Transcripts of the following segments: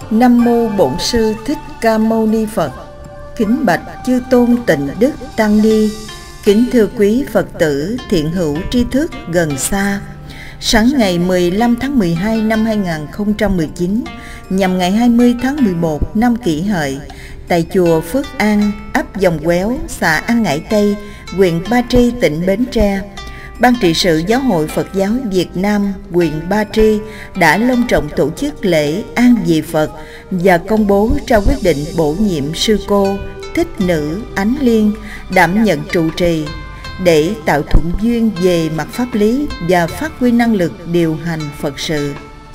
Nam mô Bổn Sư Thích Ca Mâu Ni Phật. Kính bạch chư tôn tịnh đức tăng ni, kính thưa quý Phật tử thiện hữu tri thức gần xa. Sáng ngày 15 tháng 12 năm 2019, nhằm ngày 20 tháng 11 năm Kỷ Hợi, tại chùa Phước An, ấp Dòng Quéo, xã An Ngãi Tây, huyện Ba Tri, tỉnh Bến Tre, Ban trị sự Giáo hội Phật giáo Việt Nam huyện Ba Tri đã long trọng tổ chức lễ an vị Phật và công bố trao quyết định bổ nhiệm sư cô Thích Nữ Ánh Liên đảm nhận trụ trì để tạo thuận duyên về mặt pháp lý và phát huy năng lực điều hành Phật sự.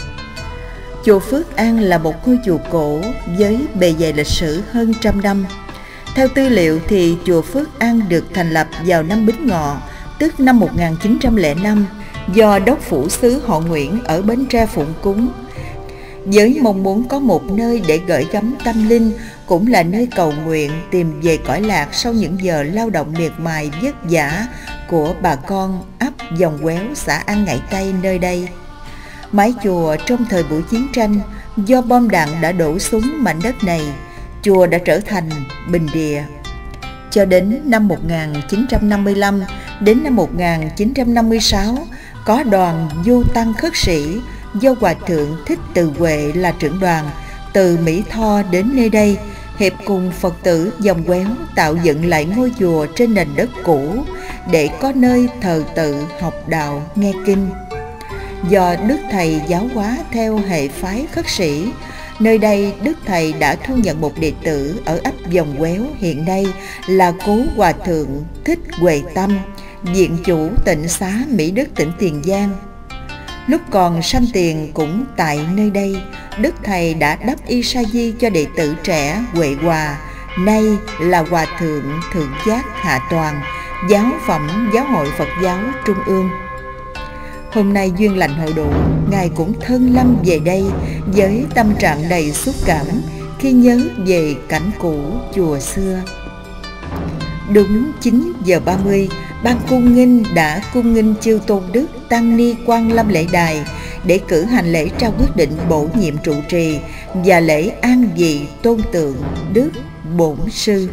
Chùa Phước An là một ngôi chùa cổ với bề dày lịch sử hơn 100 năm. Theo tư liệu thì chùa Phước An được thành lập vào năm Bính Ngọ, tức năm 1905, do đốc phủ xứ họ Nguyễn ở Bến Tre phụng cúng, với mong muốn có một nơi để gửi gắm tâm linh, cũng là nơi cầu nguyện tìm về cõi lạc sau những giờ lao động miệt mài vất vả của bà con ấp Dòng Quéo, xã An Ngãi Tây nơi đây. Mái chùa trong thời buổi chiến tranh, do bom đạn đã đổ xuống mảnh đất này, chùa đã trở thành bình địa. Cho đến năm 1955 đến năm 1956, có đoàn du tăng khất sĩ do Hòa Thượng Thích Từ Huệ là trưởng đoàn từ Mỹ Tho đến nơi đây, hiệp cùng Phật tử Dòng Quéo tạo dựng lại ngôi chùa trên nền đất cũ để có nơi thờ tự, học đạo, nghe kinh. Do Đức Thầy giáo hóa theo hệ phái khất sĩ, nơi đây Đức Thầy đã thu nhận một đệ tử ở ấp Dòng Quéo hiện nay là cố Hòa Thượng Thích Huệ Tâm, viện chủ tịnh xá Mỹ Đức, tỉnh Tiền Giang. Lúc còn sanh tiền cũng tại nơi đây, Đức Thầy đã đắp y sa di cho đệ tử trẻ Huệ Hòa, nay là Hòa Thượng Thượng Giác Hạ Toàn, giáo phẩm Giáo hội Phật giáo Trung ương. Hôm nay duyên lành hội đủ, Ngài cũng thân lâm về đây với tâm trạng đầy xúc cảm khi nhớ về cảnh cũ chùa xưa. Đúng 9 giờ 30, Ban cung nghinh đã cung nghinh chư tôn đức tăng ni Quan Lâm lễ đài để cử hành lễ trao quyết định bổ nhiệm trụ trì và lễ an vị tôn tượng Đức Bổn Sư.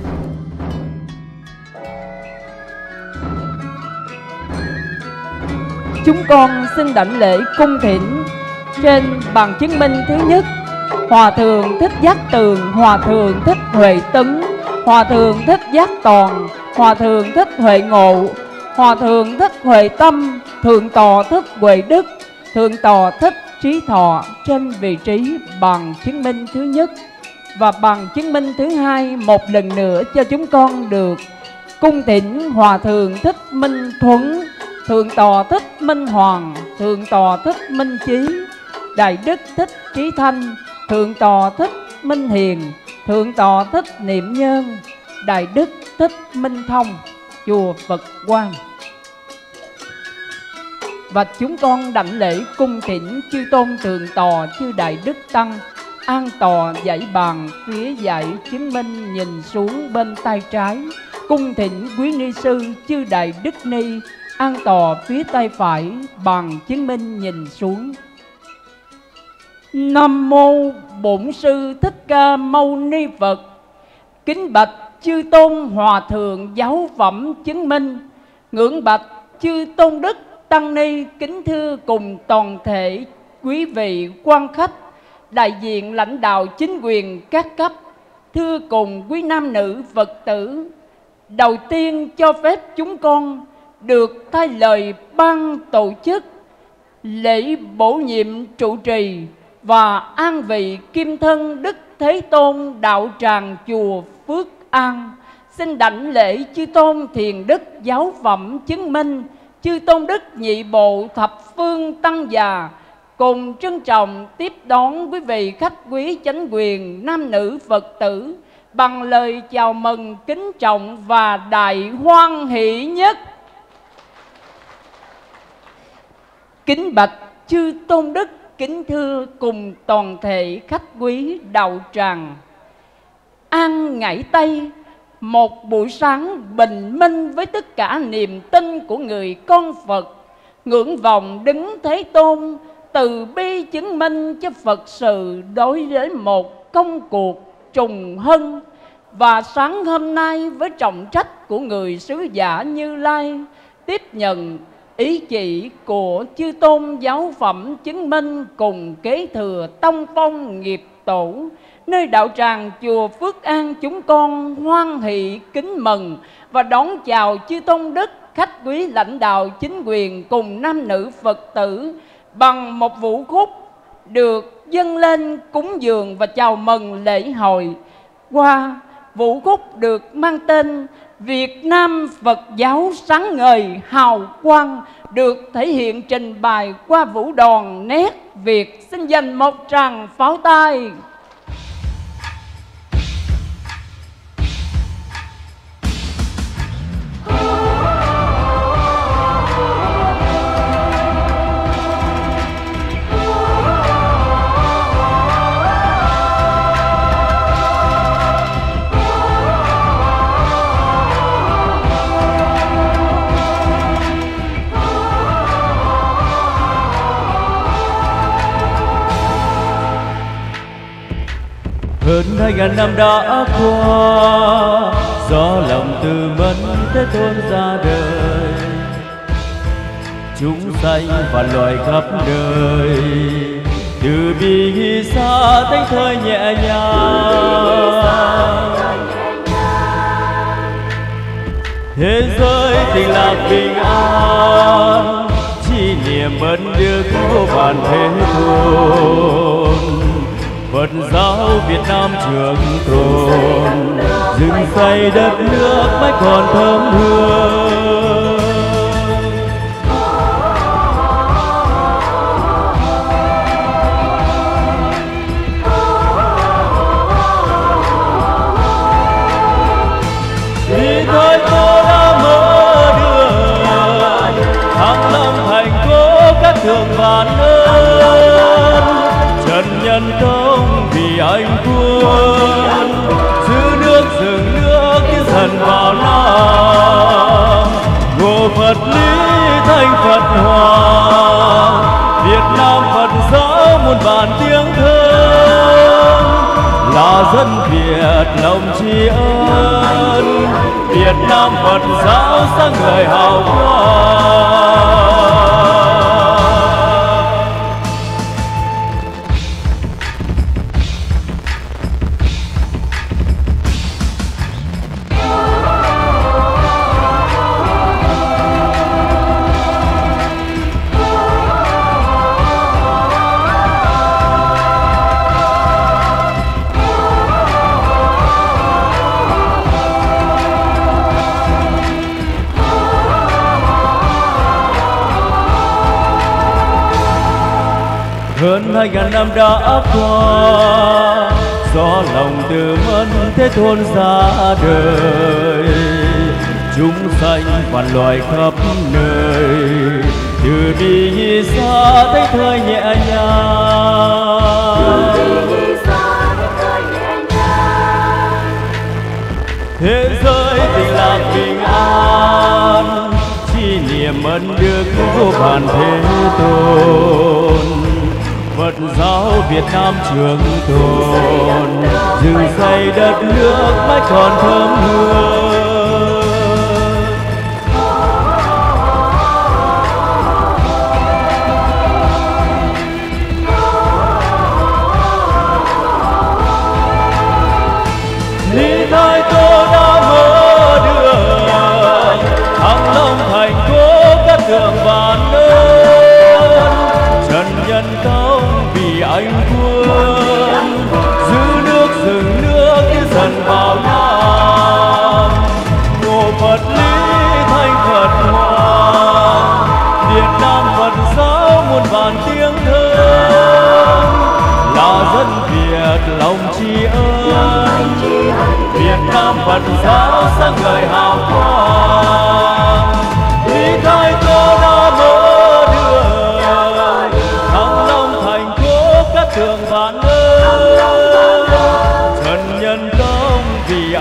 Chúng con xin đảnh lễ cung thỉnh trên bằng chứng minh thứ nhất: Hòa Thượng Thích Giác Tường, Hòa Thượng Thích Huệ Tấn, Hòa Thượng Thích Giác Toàn, Hòa Thượng Thích Huệ Ngộ, Hòa Thượng Thích Huệ Tâm, Thượng tọa Thích Huệ Đức, Thượng tọa Thích Trí Thọ trên vị trí bằng chứng minh thứ nhất. Và bằng chứng minh thứ hai, một lần nữa cho chúng con được cung thỉnh Hòa Thượng Thích Minh Thuấn, Thượng tọa Thích Minh Hoàng, Thượng tọa Thích Minh Chí, Đại Đức Thích Trí Thanh, Thượng tọa Thích Minh Hiền, Thượng tọa Thích Niệm Nhân, Đại Đức Thích Minh Thông, chùa Phật Quang. Và chúng con đảnh lễ cung thỉnh chư tôn thượng tọa, chư Đại Đức Tăng an tọa dãy bàn phía dãy chứng minh nhìn xuống bên tay trái. Cung thỉnh quý ni sư chư Đại Đức Ni an tọa phía tay phải bằng chứng minh nhìn xuống. Nam mô Bổn Sư Thích Ca Mâu Ni Phật. Kính bạch chư tôn hòa thượng giáo phẩm chứng minh, ngưỡng bạch chư tôn đức tăng ni, kính thưa cùng toàn thể quý vị quan khách, đại diện lãnh đạo chính quyền các cấp, thưa cùng quý nam nữ Phật tử. Đầu tiên cho phép chúng con được thay lời ban tổ chức lễ bổ nhiệm trụ trì và an vị kim thân Đức Thế Tôn đạo tràng chùa Phước An. Xin đảnh lễ chư tôn thiền đức giáo phẩm chứng minh, chư tôn đức nhị bộ thập phương tăng già, cùng trân trọng tiếp đón quý vị khách quý chánh quyền nam nữ Phật tử bằng lời chào mừng kính trọng và đại hoan hỷ nhất. Kính bạch chư tôn đức, kính thưa cùng toàn thể khách quý đạo tràng An Ngãi Tây, một buổi sáng bình minh với tất cả niềm tin của người con Phật, ngưỡng vọng Đấng Thế Tôn, từ bi chứng minh cho Phật sự đối với một công cuộc trùng hân. Và sáng hôm nay với trọng trách của người sứ giả Như Lai, tiếp nhận ý chỉ của chư tôn giáo phẩm chứng minh cùng kế thừa tông phong nghiệp tổ, nơi đạo tràng chùa Phước An chúng con hoan hỷ kính mừng và đón chào chư tôn đức, khách quý lãnh đạo chính quyền cùng nam nữ Phật tử bằng một vũ khúc được dâng lên cúng dường và chào mừng lễ hội. Qua vũ khúc được mang tên Việt Nam Phật giáo sáng ngời hào quang được thể hiện trình bày qua vũ đoàn nét Việt. Xin dành một tràng pháo tay. Hơn 2000 năm đã qua, do lòng từ mẫn Thế Tôn ra đời, chúng sanh và loài khắp nơi từ bi hy xa thánh thơi nhẹ nhàng. Thế giới tình lạc bình an, chi niệm ân đức vô vàn thế tôn. Phật giáo Việt Nam trường tồn, rừng xây đất nước mãi còn thơm hương. Vì thôi tôi đã mở đường, Thăng Long thành cố các thường vạn ơn. Trần nhân công vì anh quân, giữ nước dừng nước như dần vào Nam. Ngộ Phật lý thanh Phật hoàng, Việt Nam Phật giáo muôn vàn tiếng thơm. Là dân Việt lòng tri ân, Việt Nam Phật giáo sáng ngời hào quang. Hơn 2000 năm đã qua, do lòng từ mẫn Thế Tôn ra đời, chúng sanh và loài khắp nơi từ bi hy xa thánh thơi nhẹ nhàng. Thế giới tình lạc bình an, chi niệm ân đức vô vàn thế tôn. Phật giáo Việt Nam trường tồn, rừng xây đất nước mãi còn thơm hương. Lý thái tô đã mở đường, Thăng Long thành cố các tường vạn ơn. Trần nhân công vì anh quân, giữ nước dừng nước như dần vào Nam. Ngộ Phật lý thanh Phật hoàng, Việt Nam Phật giáo muôn vàn tiếng thơm. Là dân Việt lòng tri ân, Việt Nam Phật giáo sáng ngời hào quang. Lý thái tô đã mở đường, Thăng Long thành cố các tường vạn ơn. Trần nhân công vì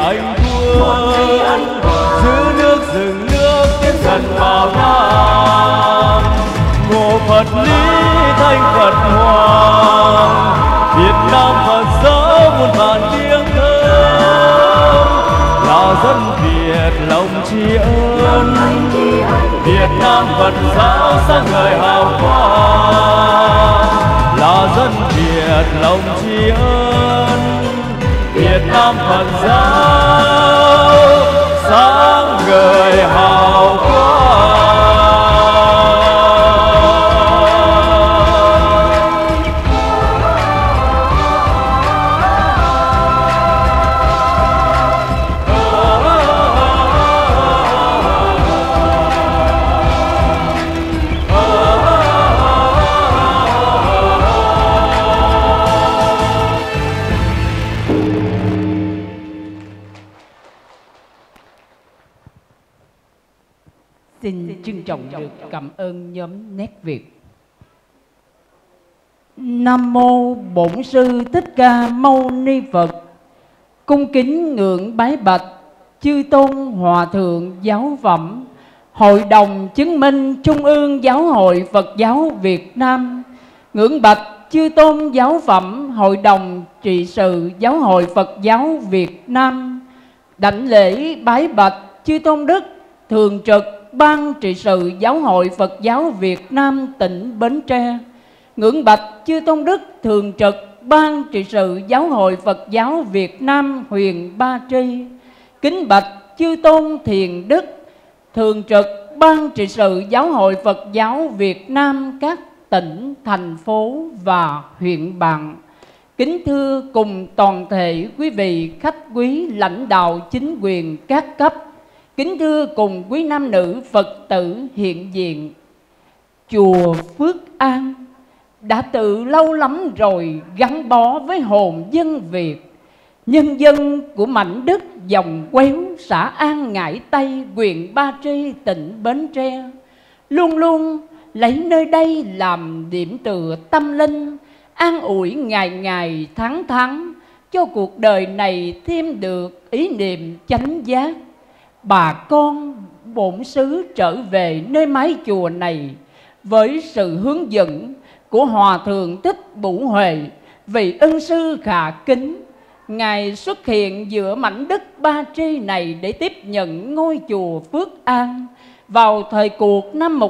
biệt lòng tri ân. Việt Nam Phật giáo sáng ngời hào quang, là dân Việt lòng tri ân. Việt Nam Phật giáo sáng ngời hào quang. Xin trân trọng được cảm ơn nhóm Nét Việt. Nam mô Bổn Sư Thích Ca Mâu Ni Phật. Cung kính ngưỡng bái bạch chư tôn hòa thượng giáo phẩm, Hội đồng chứng minh Trung ương Giáo hội Phật giáo Việt Nam. Ngưỡng bạch chư tôn giáo phẩm, Hội đồng trị sự Giáo hội Phật giáo Việt Nam. Đảnh lễ bái bạch chư tôn đức thường trực Ban trị sự Giáo hội Phật giáo Việt Nam tỉnh Bến Tre. Ngưỡng bạch chư tôn đức thường trực Ban trị sự Giáo hội Phật giáo Việt Nam huyện Ba Tri. Kính bạch chư tôn thiền đức thường trực Ban trị sự Giáo hội Phật giáo Việt Nam các tỉnh, thành phố và huyện bạn. Kính thưa cùng toàn thể quý vị khách quý lãnh đạo chính quyền các cấp. Kính thưa cùng quý nam nữ Phật tử hiện diện. Chùa Phước An đã từ lâu lắm rồi gắn bó với hồn dân Việt. Nhân dân của mảnh đất dòng Quéo, xã An Ngãi Tây, huyện Ba Tri, tỉnh Bến Tre, luôn luôn lấy nơi đây làm điểm tựa tâm linh, an ủi ngày ngày tháng tháng, cho cuộc đời này thêm được ý niệm chánh giác. Bà con bổn xứ trở về nơi mái chùa này với sự hướng dẫn của Hòa Thượng Thích Bủ Huệ, vị ân sư khả kính. Ngài xuất hiện giữa mảnh đất Ba Tri này để tiếp nhận ngôi chùa Phước An vào thời cuộc năm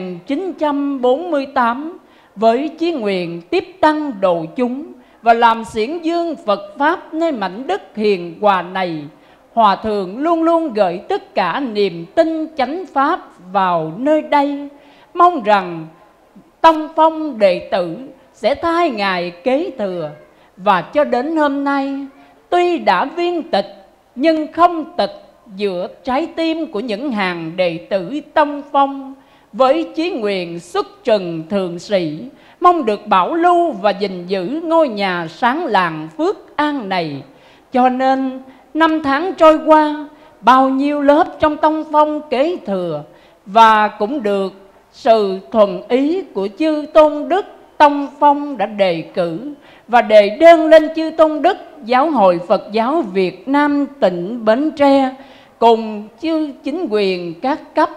1948 với chí nguyện tiếp tăng độ chúng và làm xiển dương Phật Pháp nơi mảnh đất hiền hòa này. Hòa Thượng luôn luôn gửi tất cả niềm tin chánh Pháp vào nơi đây, mong rằng tông phong đệ tử sẽ thay Ngài kế thừa. Và cho đến hôm nay, tuy đã viên tịch nhưng không tịch giữa trái tim của những hàng đệ tử tông phong, với chí nguyện xuất trần thường sĩ, mong được bảo lưu và gìn giữ ngôi nhà sáng lạng Phước An này. Cho nên năm tháng trôi qua, bao nhiêu lớp trong tông phong kế thừa, và cũng được sự thuận ý của chư tôn đức tông phong đã đề cử và đề đơn lên chư tôn đức Giáo hội Phật giáo Việt Nam tỉnh Bến Tre cùng chư chính quyền các cấp.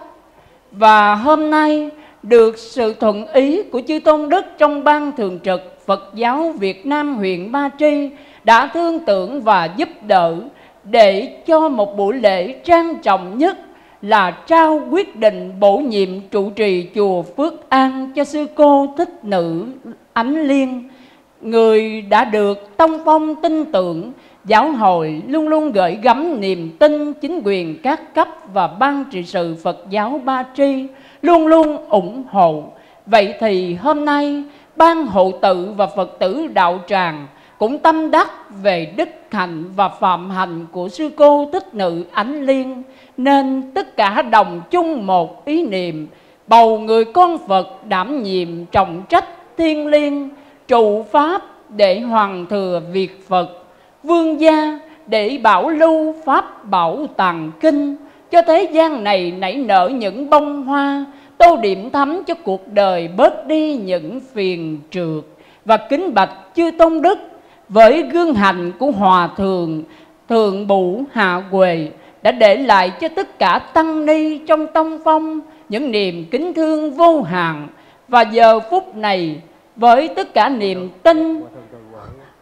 Và hôm nay được sự thuận ý của chư tôn đức trong ban thường trực Phật giáo Việt Nam huyện Ba Tri đã thương tưởng và giúp đỡ để cho một buổi lễ trang trọng nhất là trao quyết định bổ nhiệm trụ trì chùa Phước An cho sư cô Thích Nữ Ánh Liên, người đã được tông phong tin tưởng. Giáo hội luôn luôn gửi gắm niềm tin chính quyền các cấp và ban trị sự Phật giáo Ba Tri luôn luôn ủng hộ. Vậy thì hôm nay ban hộ tự và Phật tử đạo tràng cũng tâm đắc về đức hạnh và phạm hạnh của sư cô Thích Nữ Ánh Liên, nên tất cả đồng chung một ý niệm bầu người con Phật đảm nhiệm trọng trách thiêng liêng, trụ pháp để hoàn thừa việc Phật, vương gia để bảo lưu pháp bảo tàng kinh, cho thế gian này nảy nở những bông hoa, tô điểm thắm cho cuộc đời bớt đi những phiền trượt. Và kính bạch chư tôn đức, với gương hạnh của Hòa Thượng Thượng Bủ Hạ Huệ đã để lại cho tất cả tăng ni trong tông phong những niềm kính thương vô hạn. Và giờ phút này với tất cả niềm tin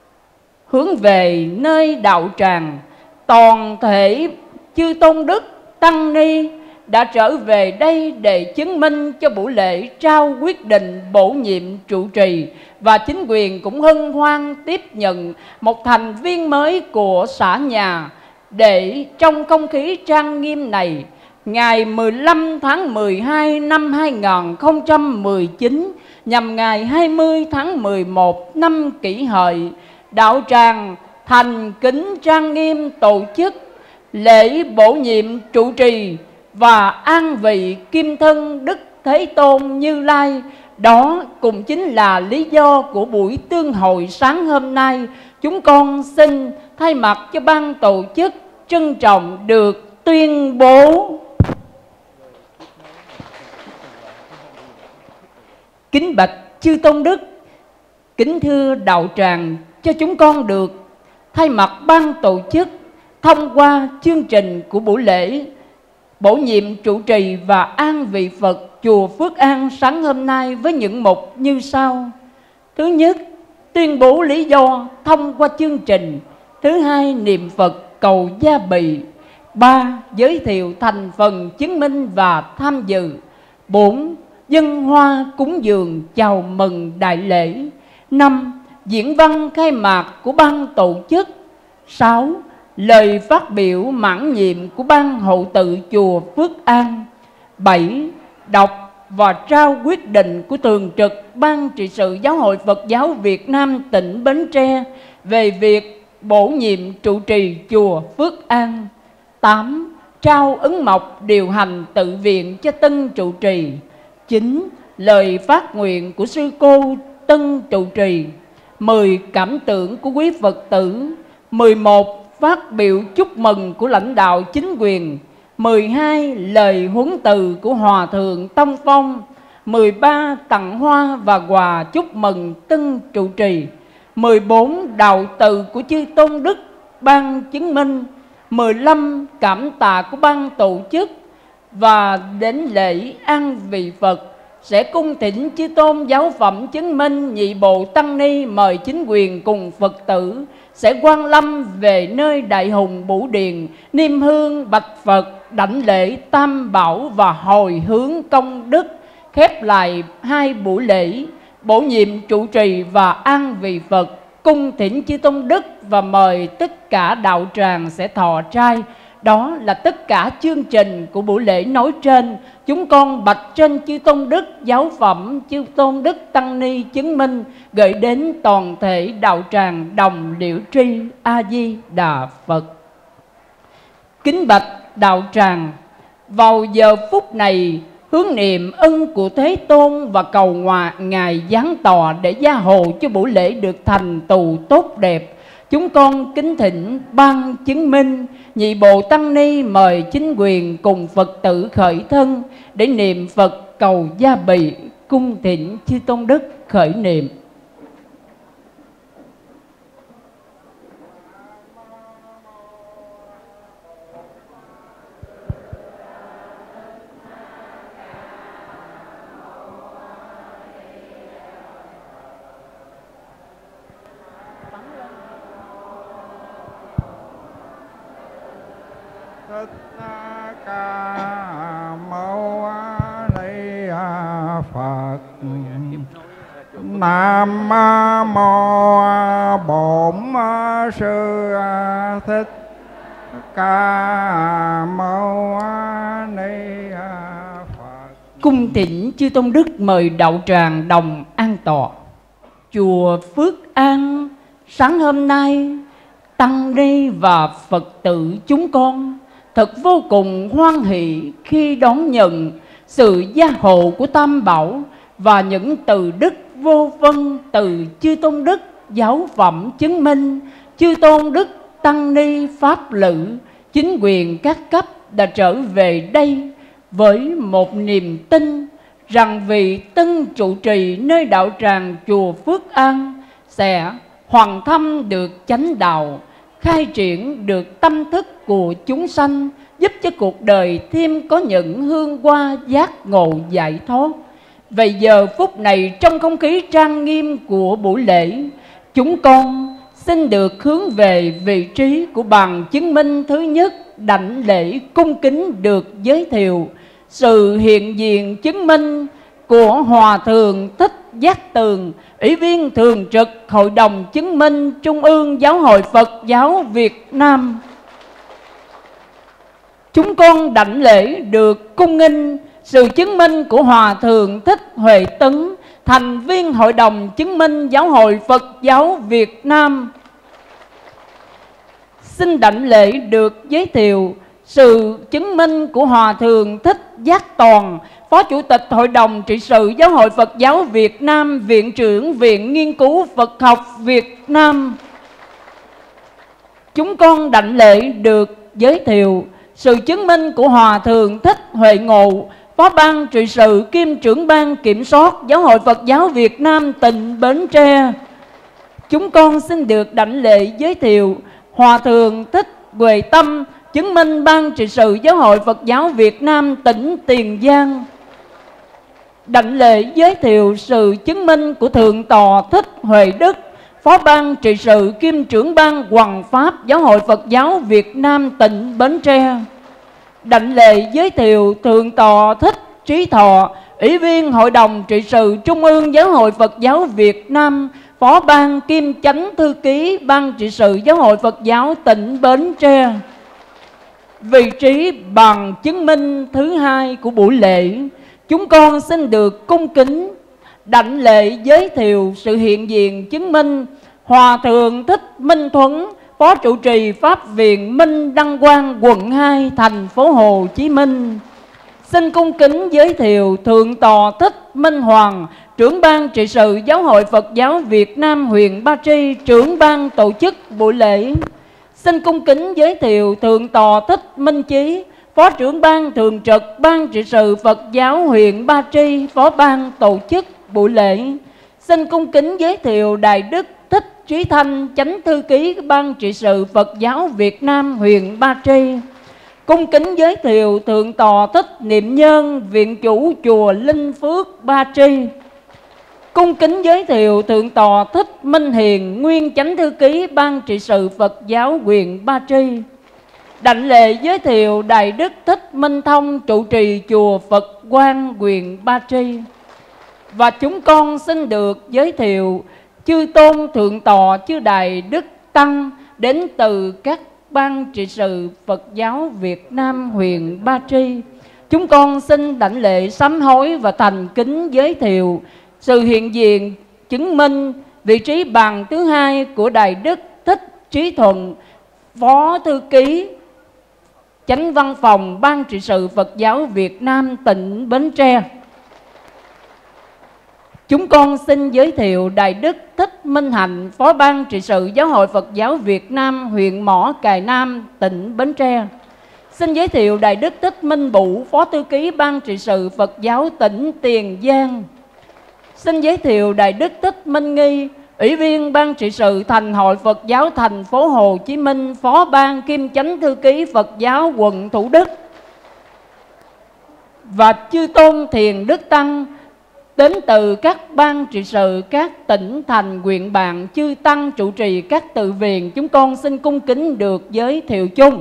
hướng về nơi đạo tràng, toàn thể chư tôn đức tăng ni đã trở về đây để chứng minh cho buổi lễ trao quyết định bổ nhiệm trụ trì, và chính quyền cũng hân hoan tiếp nhận một thành viên mới của xã nhà. Để trong không khí trang nghiêm này, ngày 15 tháng 12 năm 2019 nhằm ngày 20 tháng 11 năm Kỷ Hợi, đạo tràng thành kính trang nghiêm tổ chức lễ bổ nhiệm trụ trì và an vị kim thân Đức Thế Tôn Như Lai. Đó cũng chính là lý do của buổi tương hội sáng hôm nay. Chúng con xin thay mặt cho ban tổ chức trân trọng được tuyên bố. Kính bạch chư tôn đức, kính thưa đạo tràng, cho chúng con được thay mặt ban tổ chức thông qua chương trình của buổi lễ bổ nhiệm trụ trì và an vị Phật chùa Phước An sáng hôm nay với những mục như sau. Thứ nhất, tuyên bố lý do thông qua chương trình. Thứ hai, niệm Phật cầu gia bị. 3. Giới thiệu thành phần chứng minh và tham dự. 4. Dân hoa cúng dường chào mừng đại lễ. 5. Diễn văn khai mạc của ban tổ chức. 6. Lời phát biểu mãn nhiệm của ban hậu tự chùa Phước An. 7. Đọc và trao quyết định của thường trực Ban trị sự Giáo hội Phật giáo Việt Nam tỉnh Bến Tre về việc bổ nhiệm trụ trì chùa Phước An. 8. Trao ấn mộc điều hành tự viện cho tân trụ trì. 9. Lời phát nguyện của sư cô tân trụ trì. 10. Cảm tưởng của quý Phật tử. 11. Phát biểu chúc mừng của lãnh đạo chính quyền. 12. Lời huấn từ của Hòa thượng Tông Phong. 13. Tặng hoa và quà chúc mừng tân trụ trì. 14. Đạo từ của chư tôn đức ban chứng minh. 15. Cảm tạ của ban tổ chức. Và đến lễ an vị Phật sẽ cung thỉnh chư tôn giáo phẩm chứng minh nhị bộ tăng ni mời chính quyền cùng Phật tử sẽ quang lâm về nơi Đại Hùng Bửu Điền, niêm hương bạch Phật, đảnh lễ tam bảo và hồi hướng công đức. Khép lại hai buổi lễ bổ nhiệm trụ trì và an vị Phật, cung thỉnh chư tôn đức và mời tất cả đạo tràng sẽ thọ trai. Đó là tất cả chương trình của buổi lễ nói trên. Chúng con bạch trên chư tôn đức giáo phẩm, chư tôn đức tăng ni chứng minh, gửi đến toàn thể đạo tràng đồng liễu tri. A Di Đà Phật. Kính bạch đạo tràng, vào giờ phút này hướng niệm ân của Thế Tôn và cầu Ngài giáng tòa để gia hộ cho buổi lễ được thành tựu tốt đẹp, chúng con kính thỉnh ban chứng minh nhị bộ tăng ni mời chính quyền cùng Phật tử khởi thân để niệm Phật cầu gia bị. Cung thỉnh chư tôn đức khởi niệm. Thích Ca Mâu Ni Phật. Nam Mô Bổn Sư Thích Ca Mâu Ni Phật. Cung thỉnh chư tôn đức mời đạo tràng đồng an tọa. Chùa Phước An sáng hôm nay, tăng ni và Phật tử chúng con thật vô cùng hoan hỷ khi đón nhận sự gia hộ của Tam Bảo và những từ đức vô vân từ chư tôn đức giáo phẩm chứng minh, chư tôn đức tăng ni pháp lữ, chính quyền các cấp đã trở về đây với một niềm tin rằng vị tân trụ trì nơi đạo tràng chùa Phước An sẽ hoàn thâm được chánh đạo, khai triển được tâm thức của chúng sanh, giúp cho cuộc đời thêm có những hương hoa giác ngộ giải thoát. Vậy giờ phút này trong không khí trang nghiêm của buổi lễ, chúng con xin được hướng về vị trí của bằng chứng minh thứ nhất đảnh lễ cung kính được giới thiệu sự hiện diện chứng minh của Hòa Thượng Thích Giác Tường, Ủy viên Thường trực Hội đồng Chứng minh Trung ương Giáo hội Phật giáo Việt Nam. Chúng con đảnh lễ được cung nghinh sự chứng minh của Hòa Thượng Thích Huệ Tấn, thành viên Hội đồng Chứng minh Giáo hội Phật giáo Việt Nam. Xin đảnh lễ được giới thiệu sự chứng minh của Hòa Thượng Thích Giác Toàn, Phó Chủ tịch Hội đồng Trị sự Giáo hội Phật giáo Việt Nam, Viện trưởng Viện Nghiên cứu Phật học Việt Nam. Chúng con đảnh lễ được giới thiệu sự chứng minh của Hòa Thượng Thích Huệ Ngộ, Phó ban trị sự kiêm trưởng ban kiểm soát Giáo hội Phật giáo Việt Nam tỉnh Bến Tre. Chúng con xin được đảnh lễ giới thiệu Hòa Thượng Thích Huệ Tâm, chứng minh ban trị sự Giáo hội Phật giáo Việt Nam tỉnh Tiền Giang. Đảnh lễ giới thiệu sự chứng minh của Thượng tọa Thích Huệ Đức, Phó ban trị sự kiêm trưởng ban Hoằng pháp Giáo hội Phật giáo Việt Nam tỉnh Bến Tre. Đảnh lễ giới thiệu Thượng tọa Thích Trí Thọ, Ủy viên Hội đồng Trị sự Trung ương Giáo hội Phật giáo Việt Nam, Phó ban kiêm chánh thư ký ban trị sự Giáo hội Phật giáo tỉnh Bến Tre. Vị trí bằng chứng minh thứ hai của buổi lễ, chúng con xin được cung kính đảnh lễ giới thiệu sự hiện diện chứng minh Hòa Thượng Thích Minh Thuấn, Phó trụ trì Pháp viện Minh Đăng Quang, quận 2, thành phố Hồ Chí Minh. Xin cung kính giới thiệu Thượng tọa Thích Minh Hoàng, trưởng ban trị sự Giáo hội Phật giáo Việt Nam huyện Ba Tri, trưởng ban tổ chức buổi lễ. Xin cung kính giới thiệu Thượng tọa Thích Minh Chí, Phó trưởng ban thường trực ban trị sự Phật giáo huyện Ba Tri, phó ban tổ chức buổi lễ. Xin cung kính giới thiệu Đại đức Thích Trí Thanh, chánh thư ký ban trị sự Phật giáo Việt Nam huyện Ba Tri. Cung kính giới thiệu Thượng tọa Thích Niệm Nhân, viện chủ chùa Linh Phước, Ba Tri. Cung kính giới thiệu Thượng tọa Thích Minh Hiền, nguyên chánh thư ký ban trị sự Phật giáo huyện Ba Tri. Đảnh lễ giới thiệu Đại đức Thích Minh Thông, trụ trì chùa Phật Quang, huyện Ba Tri. Và chúng con xin được giới thiệu chư tôn thượng tọa, chư Đại đức tăng đến từ các ban trị sự Phật giáo Việt Nam huyện Ba Tri. Chúng con xin đảnh lễ sám hối và thành kính giới thiệu sự hiện diện chứng minh vị trí bằng thứ hai của Đại đức Thích Trí Thuận, Phó thư ký chánh văn phòng ban trị sự Phật giáo Việt Nam tỉnh Bến Tre. Chúng con xin giới thiệu Đại đức Thích Minh Hạnh, Phó ban trị sự Giáo hội Phật giáo Việt Nam huyện Mỏ Cày Nam, tỉnh Bến Tre. Xin giới thiệu Đại đức Thích Minh Bụ, Phó thư ký ban trị sự Phật giáo tỉnh Tiền Giang. Xin giới thiệu Đại đức Thích Minh Nghi, Ủy viên ban trị sự Thành hội Phật giáo thành phố Hồ Chí Minh, Phó ban kiêm chánh thư ký Phật giáo quận Thủ Đức. Và chư tôn Thiền Đức Tăng đến từ các ban trị sự các tỉnh thành huyện bạn, chư tăng trụ trì các tự viện, chúng con xin cung kính được giới thiệu chung.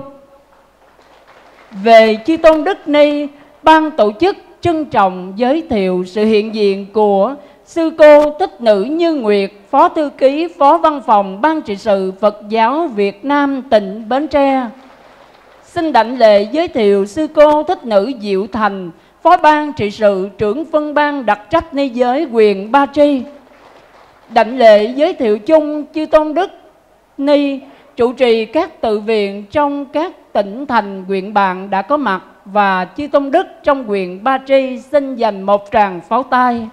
Về chư tôn Đức Ni, ban tổ chức trân trọng giới thiệu sự hiện diện của sư cô Tích Nữ Như Nguyệt, Phó thư ký Phó văn phòng ban trị sự Phật giáo Việt Nam tỉnh Bến Tre. Xin đảnh lễ giới thiệu sư cô Thích Nữ Diệu Thành, Phó ban trị sự trưởng phân ban đặc trách ni giới huyện Ba Tri. Đảnh lễ giới thiệu chung chư tôn Đức Ni trụ trì các tự viện trong các tỉnh thành huyện bạn đã có mặt, và chư tôn Đức trong huyện Ba Tri xin dành một tràng pháo tay.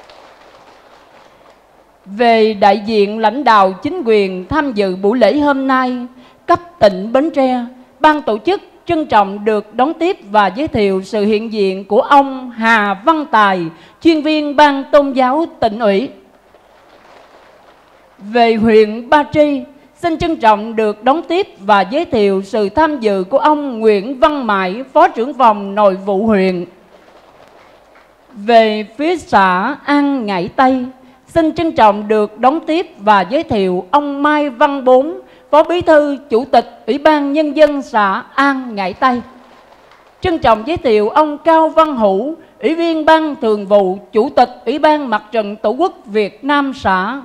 Về đại diện lãnh đạo chính quyền tham dự buổi lễ hôm nay, cấp tỉnh Bến Tre, ban tổ chức trân trọng được đón tiếp và giới thiệu sự hiện diện của ông Hà Văn Tài, chuyên viên ban tôn giáo tỉnh ủy. Về huyện Ba Tri, xin trân trọng được đón tiếp và giới thiệu sự tham dự của ông Nguyễn Văn Mãi, Phó trưởng phòng nội vụ huyện. Về phía xã An Ngãi Tây, xin trân trọng được đón tiếp và giới thiệu ông Mai Văn Bốn, Phó Bí thư Chủ tịch Ủy ban Nhân dân xã An Ngãi Tây. Trân trọng giới thiệu ông Cao Văn Hữu, Ủy viên Ban Thường vụ, Chủ tịch Ủy ban Mặt trận Tổ quốc Việt Nam xã.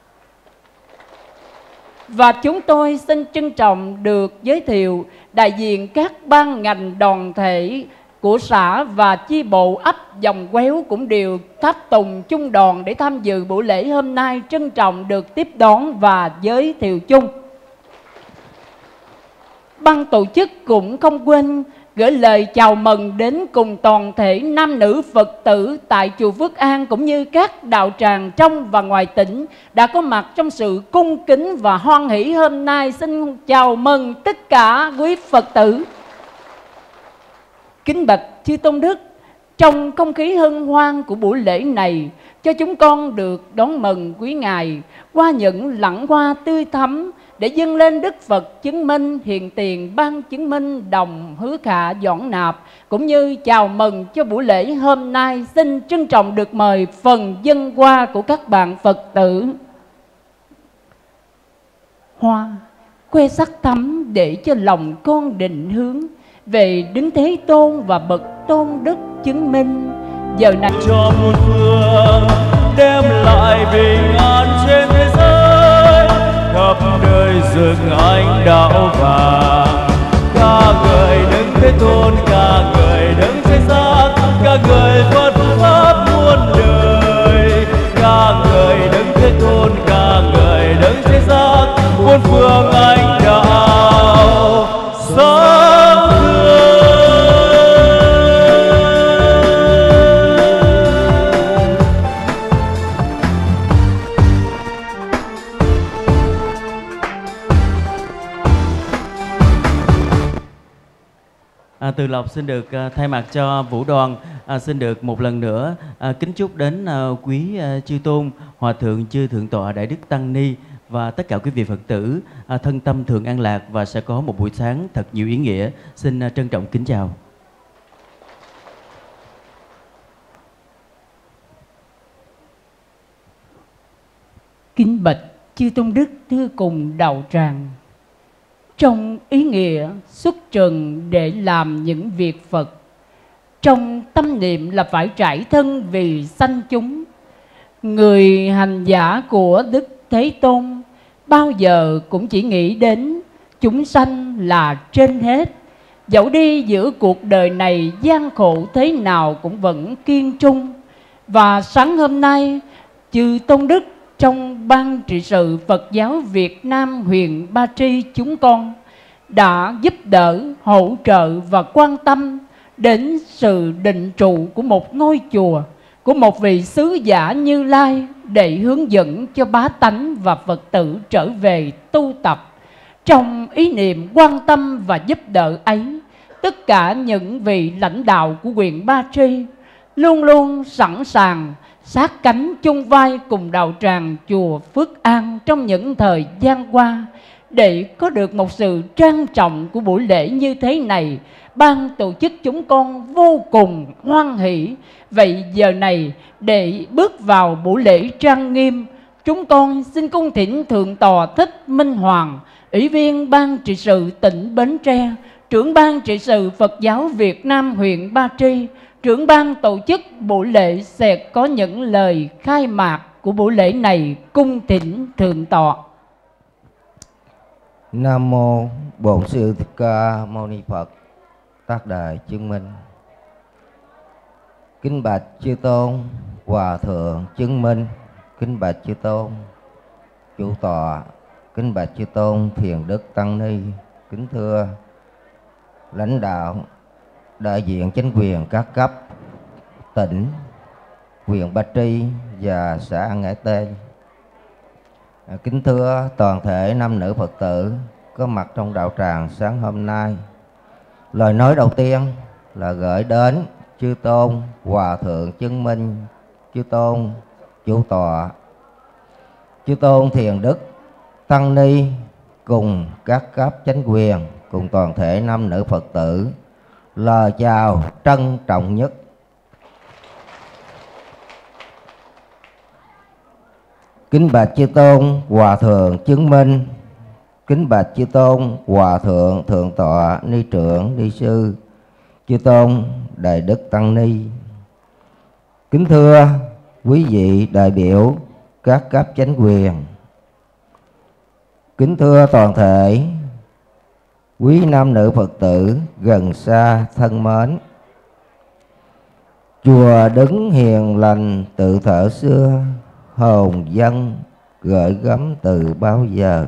Và chúng tôi xin trân trọng được giới thiệu đại diện các ban ngành đoàn thể của xã và chi bộ ấp Dòng Quéo cũng đều tháp tùng chung đoàn để tham dự buổi lễ hôm nay. Trân trọng được tiếp đón và giới thiệu chung. Ban tổ chức cũng không quên gửi lời chào mừng đến cùng toàn thể nam nữ Phật tử tại chùa Phước An cũng như các đạo tràng trong và ngoài tỉnh đã có mặt trong sự cung kính và hoan hỷ hôm nay. Xin chào mừng tất cả quý Phật tử. Kính bạch chư tôn đức, trong không khí hân hoan của buổi lễ này, cho chúng con được đón mừng quý ngài qua những lẵng hoa tươi thắm để dâng lên Đức Phật chứng minh hiền tiền ban chứng minh đồng hứa khả dõn nạp, cũng như chào mừng cho buổi lễ hôm nay. Xin trân trọng được mời phần dâng hoa của các bạn Phật tử. Hoa que sắc thắm để cho lòng con định hướng về Đức Thế Tôn và bậc tôn đức chứng minh. Giờ này cho muôn phương đem lại bình an trên thế giới, khắp nơi rừng ánh đạo vàng. Ca ngợi Đức Thế Tôn, ca ngợi Đức Thế Giác, ca ngợi Phật pháp muôn đời. Ca ngợi Đức Thế Tôn, ca ngợi Đức Thế Giác, muôn phương ánh đạo sáng tươi. Từ Lộc xin được thay mặt cho vũ đoàn xin được một lần nữa kính chúc đến quý chư tôn, hòa thượng chư thượng tọa Đại Đức Tăng Ni và tất cả quý vị Phật tử thân tâm thường an lạc và sẽ có một buổi sáng thật nhiều ý nghĩa. Xin trân trọng kính chào. kính bạch chư tôn đức thưa cùng đạo tràng, trong ý nghĩa xuất trần để làm những việc Phật, trong tâm niệm là phải trải thân vì sanh chúng. Người hành giả của Đức Thế Tôn bao giờ cũng chỉ nghĩ đến chúng sanh là trên hết. Dẫu đi giữa cuộc đời này gian khổ thế nào cũng vẫn kiên trung. Và sáng hôm nay, chư tôn đức trong Ban trị sự Phật giáo Việt Nam huyện Ba Tri chúng con đã giúp đỡ, hỗ trợ và quan tâm đến sự định trụ của một ngôi chùa, của một vị sứ giả Như Lai, để hướng dẫn cho bá tánh và Phật tử trở về tu tập. Trong ý niệm quan tâm và giúp đỡ ấy, tất cả những vị lãnh đạo của huyện Ba Tri luôn luôn sẵn sàng sát cánh chung vai cùng đạo tràng chùa Phước An trong những thời gian qua. Để có được một sự trang trọng của buổi lễ như thế này, ban tổ chức chúng con vô cùng hoan hỷ. Vậy giờ này, để bước vào buổi lễ trang nghiêm, chúng con xin cung thỉnh Thượng tọa Thích Minh Hoàng, Ủy viên Ban trị sự tỉnh Bến Tre, trưởng Ban trị sự Phật giáo Việt Nam huyện Ba Tri, trưởng ban tổ chức buổi lễ sẽ có những lời khai mạc của buổi lễ này. Cung thỉnh Thượng tọa. Nam mô Bổn Sư Thích Ca Mâu Ni Phật. Tác Đại chứng minh. Kính bạch chư tôn hòa thượng chứng minh, kính bạch chư tôn chủ tọa, kính bạch chư tôn thiền đức tăng ni, kính thưa lãnh đạo đại diện chính quyền các cấp tỉnh, huyện Ba Tri và xã An Ngãi Tây. Kính thưa toàn thể nam nữ Phật tử có mặt trong đạo tràng sáng hôm nay. Lời nói đầu tiên là gửi đến chư tôn hòa thượng chứng minh, chư tôn chủ tọa, chư tôn thiền đức tăng ni cùng các cấp chính quyền, cùng toàn thể nam nữ Phật tử lời chào trân trọng nhất. Kính bạch chư tôn hòa thượng chứng minh, Kính bạch chư tôn, hòa thượng, thượng tọa, ni trưởng, ni sư, chư tôn, đại đức tăng ni. Kính thưa quý vị đại biểu các cấp chánh quyền. Kính thưa toàn thể quý nam nữ Phật tử gần xa thân mến. Chùa đứng hiền lành tự thở xưa, hồn dân gợi gắm từ bao giờ.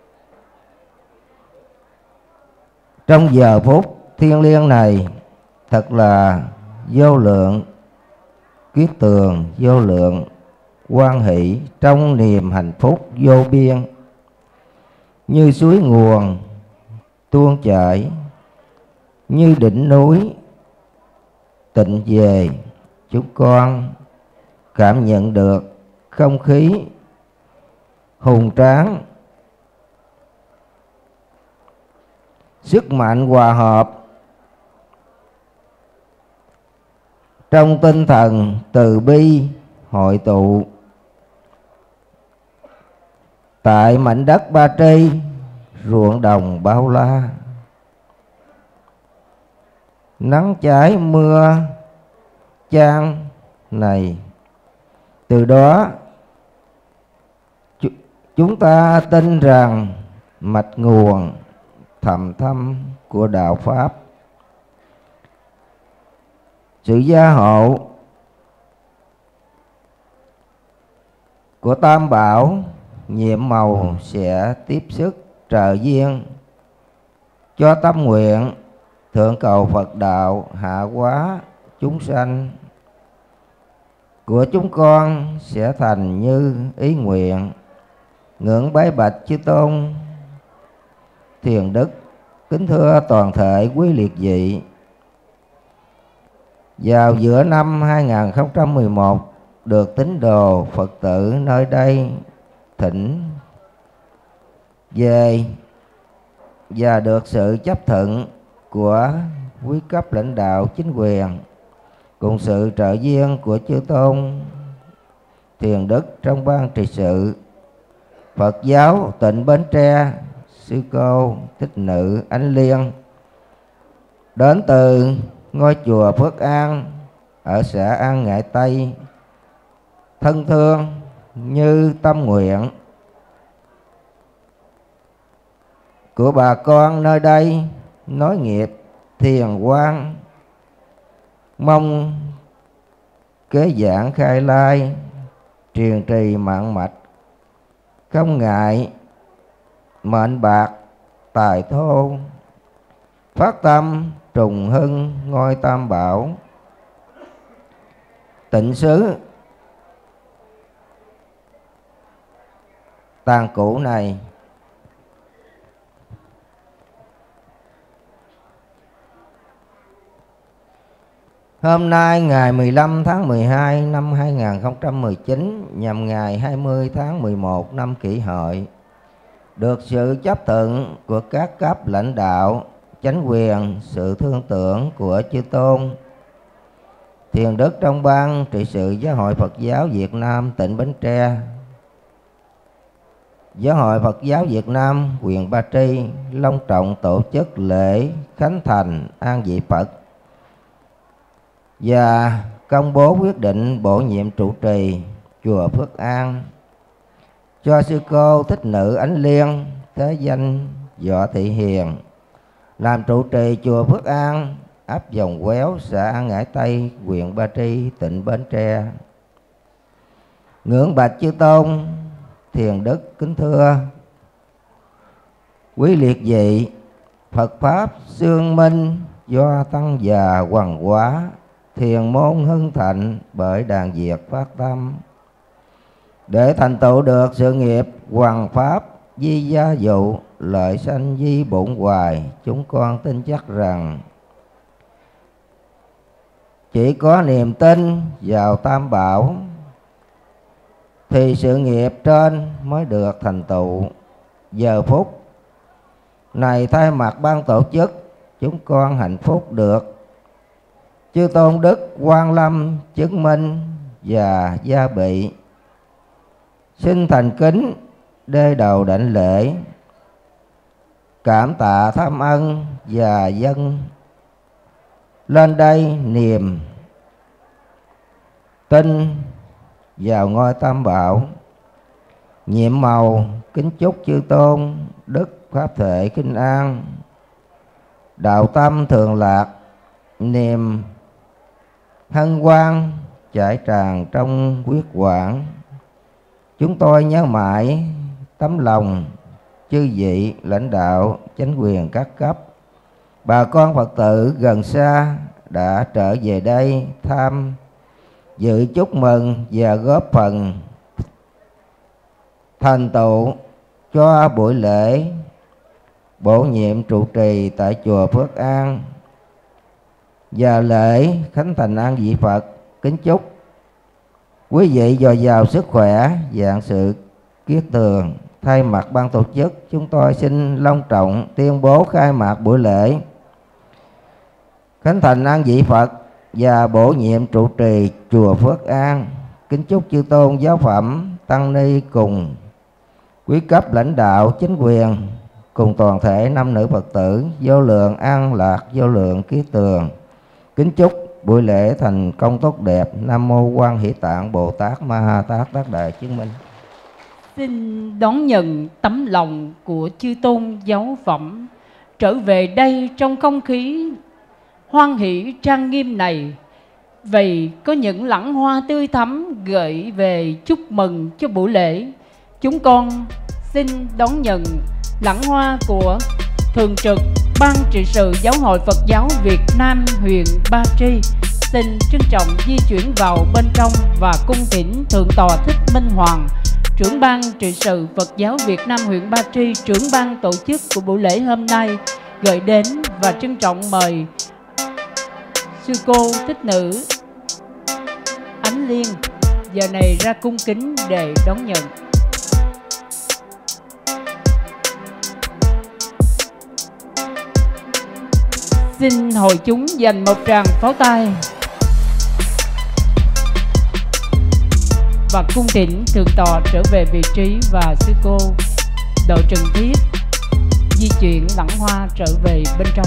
Trong giờ phút thiêng liêng này, thật là vô lượng kiết tường, vô lượng hoan hỷ trong niềm hạnh phúc vô biên, như suối nguồn tuôn chảy, như đỉnh núi tịnh về. Chúng con cảm nhận được không khí hùng tráng, sức mạnh hòa hợp trong tinh thần từ bi hội tụ tại mảnh đất Ba Tri, ruộng đồng bao la. Nắng cháy mưa chan này, từ đó chúng ta tin rằng mạch nguồn thầm thâm của đạo Pháp, sự gia hộ của Tam Bảo nhiệm màu sẽ tiếp sức trợ duyên cho tâm nguyện thượng cầu Phật đạo, hạ hóa chúng sanh của chúng con sẽ thành như ý nguyện. Ngưỡng bái bạch chư tôn thiền đức. Kính thưa toàn thể quý liệt vị, vào giữa năm 2011, được tín đồ Phật tử nơi đây thỉnh về và được sự chấp thuận của quý cấp lãnh đạo chính quyền cùng sự trợ duyên của chư tôn thiền đức trong ban trị sự Phật giáo tỉnh Bến Tre, sư cô Thích Nữ Ánh Liên, đến từ ngôi chùa Phước An ở xã An Ngãi Tây, thân thương như tâm nguyện của bà con nơi đây nối nghiệp thiền quang, mong kế giảng khai lai, truyền trì mạng mạch, không ngại mệnh bạc tài thô, phát tâm trùng hưng ngôi Tam Bảo, tịnh xứ tàn cũ này. Hôm nay ngày 15 tháng 12 năm 2019 nhằm ngày 20 tháng 11 năm Kỷ Hợi, được sự chấp thuận của các cấp lãnh đạo chánh quyền, sự thương tưởng của chư tôn thiền đức trong ban trị sự Giáo hội Phật giáo Việt Nam tỉnh Bến Tre, Giáo hội Phật giáo Việt Nam huyện Ba Tri long trọng tổ chức lễ khánh thành an vị Phật và công bố quyết định bổ nhiệm trụ trì chùa Phước An cho sư cô Thích Nữ Ánh Liên, thế danh Võ Thị Hiền, làm trụ trì chùa Phước An, ấp Dòng Quéo, xã An Ngãi Tây, huyện Ba Tri, tỉnh Bến Tre. Ngưỡng bạch chư tôn thiền đức. Kính thưa quý liệt vị, Phật pháp xương minh do tăng già hoằng hóa, thiền môn hưng thạnh bởi đàn Việt phát tâm, để thành tựu được sự nghiệp hoằng pháp di gia dụ, lợi sanh di bổn hoài. Chúng con tin chắc rằng chỉ có niềm tin vào Tam Bảo thì sự nghiệp trên mới được thành tựu. Giờ phút này thay mặt ban tổ chức, chúng con hạnh phúc được chư tôn đức Quan Lâm chứng minh và gia bị, xin thành kính đê đầu đảnh lễ cảm tạ tham ân và dâng lên đây niềm tin vào ngôi Tam Bảo. Nhiệm màu kính chúc chư tôn đức pháp thể kinh an, đạo tâm thường lạc, niềm hân hoan chảy tràn trong huyết quản. Chúng tôi nhớ mãi tấm lòng chư vị lãnh đạo chính quyền các cấp, bà con Phật tử gần xa đã trở về đây tham dự chúc mừng và góp phần thành tựu cho buổi lễ bổ nhiệm trụ trì tại chùa Phước An và lễ khánh thành an vị Phật. Kính chúc quý vị dồi dào sức khỏe, vạn sự kiết tường. Thay mặt ban tổ chức, chúng tôi xin long trọng tuyên bố khai mạc buổi lễ khánh thành an vị Phật và bổ nhiệm trụ trì chùa Phước An. Kính chúc chư tôn giáo phẩm, tăng ni cùng quý cấp lãnh đạo chính quyền cùng toàn thể nam nữ Phật tử vô lượng an lạc, vô lượng kiết tường. Kính chúc buổi lễ thành công tốt đẹp. Nam mô Quan Hỷ Tạng Bồ Tát Ma Ha Tát Tác Đại Chứng Minh. Xin đón nhận tấm lòng của chư tôn giáo phẩm trở về đây trong không khí hoan hỷ trang nghiêm này. Vì có những lẵng hoa tươi thắm gửi về chúc mừng cho buổi lễ. Chúng con xin đón nhận lẵng hoa của Thường trực Ban trị sự Giáo hội Phật giáo Việt Nam huyện Ba Tri. Xin trân trọng di chuyển vào bên trong và cung thỉnh Thượng tọa Thích Minh Hoàng, trưởng ban trị sự Phật giáo Việt Nam huyện Ba Tri, trưởng ban tổ chức của buổi lễ hôm nay gửi đến và trân trọng mời sư cô Thích Nữ Ánh Liên giờ này ra cung kính để đón nhận. Xin hội chúng dành một tràng pháo tay và cung thỉnh thượng tọa trở về vị trí và sư cô đội Trần Thiết di chuyển lẵng hoa trở về bên trong.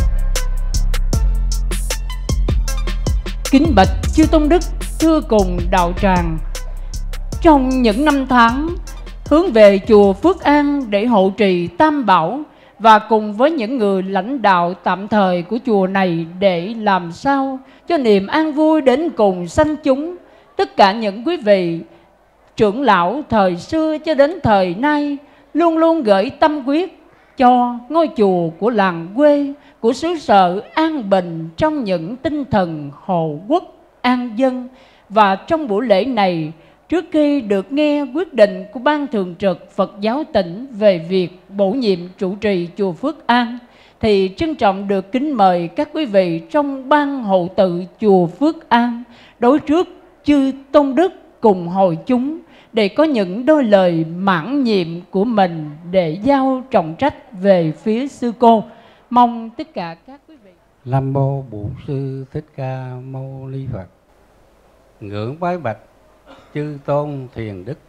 Kính bạch chư tôn đức, thưa cùng đạo tràng, trong những năm tháng hướng về chùa Phước An để hộ trì Tam Bảo và cùng với những người lãnh đạo tạm thời của chùa này để làm sao cho niềm an vui đến cùng sanh chúng, tất cả những quý vị trưởng lão thời xưa cho đến thời nay luôn luôn gửi tâm huyết cho ngôi chùa của làng quê, của xứ sở an bình trong những tinh thần hộ quốc an dân. Và trong buổi lễ này, trước khi được nghe quyết định của Ban Thường trực Phật giáo tỉnh về việc bổ nhiệm trụ trì chùa Phước An, thì trân trọng được kính mời các quý vị trong ban hộ tự chùa Phước An đối trước chư tôn đức cùng hội chúng để có những đôi lời mãn nhiệm của mình để giao trọng trách về phía sư cô. Mong tất cả các quý vị. Nam mô Bổn Sư Thích Ca Mâu Ni Phật. Ngưỡng bái bạch chư tôn thiền đức,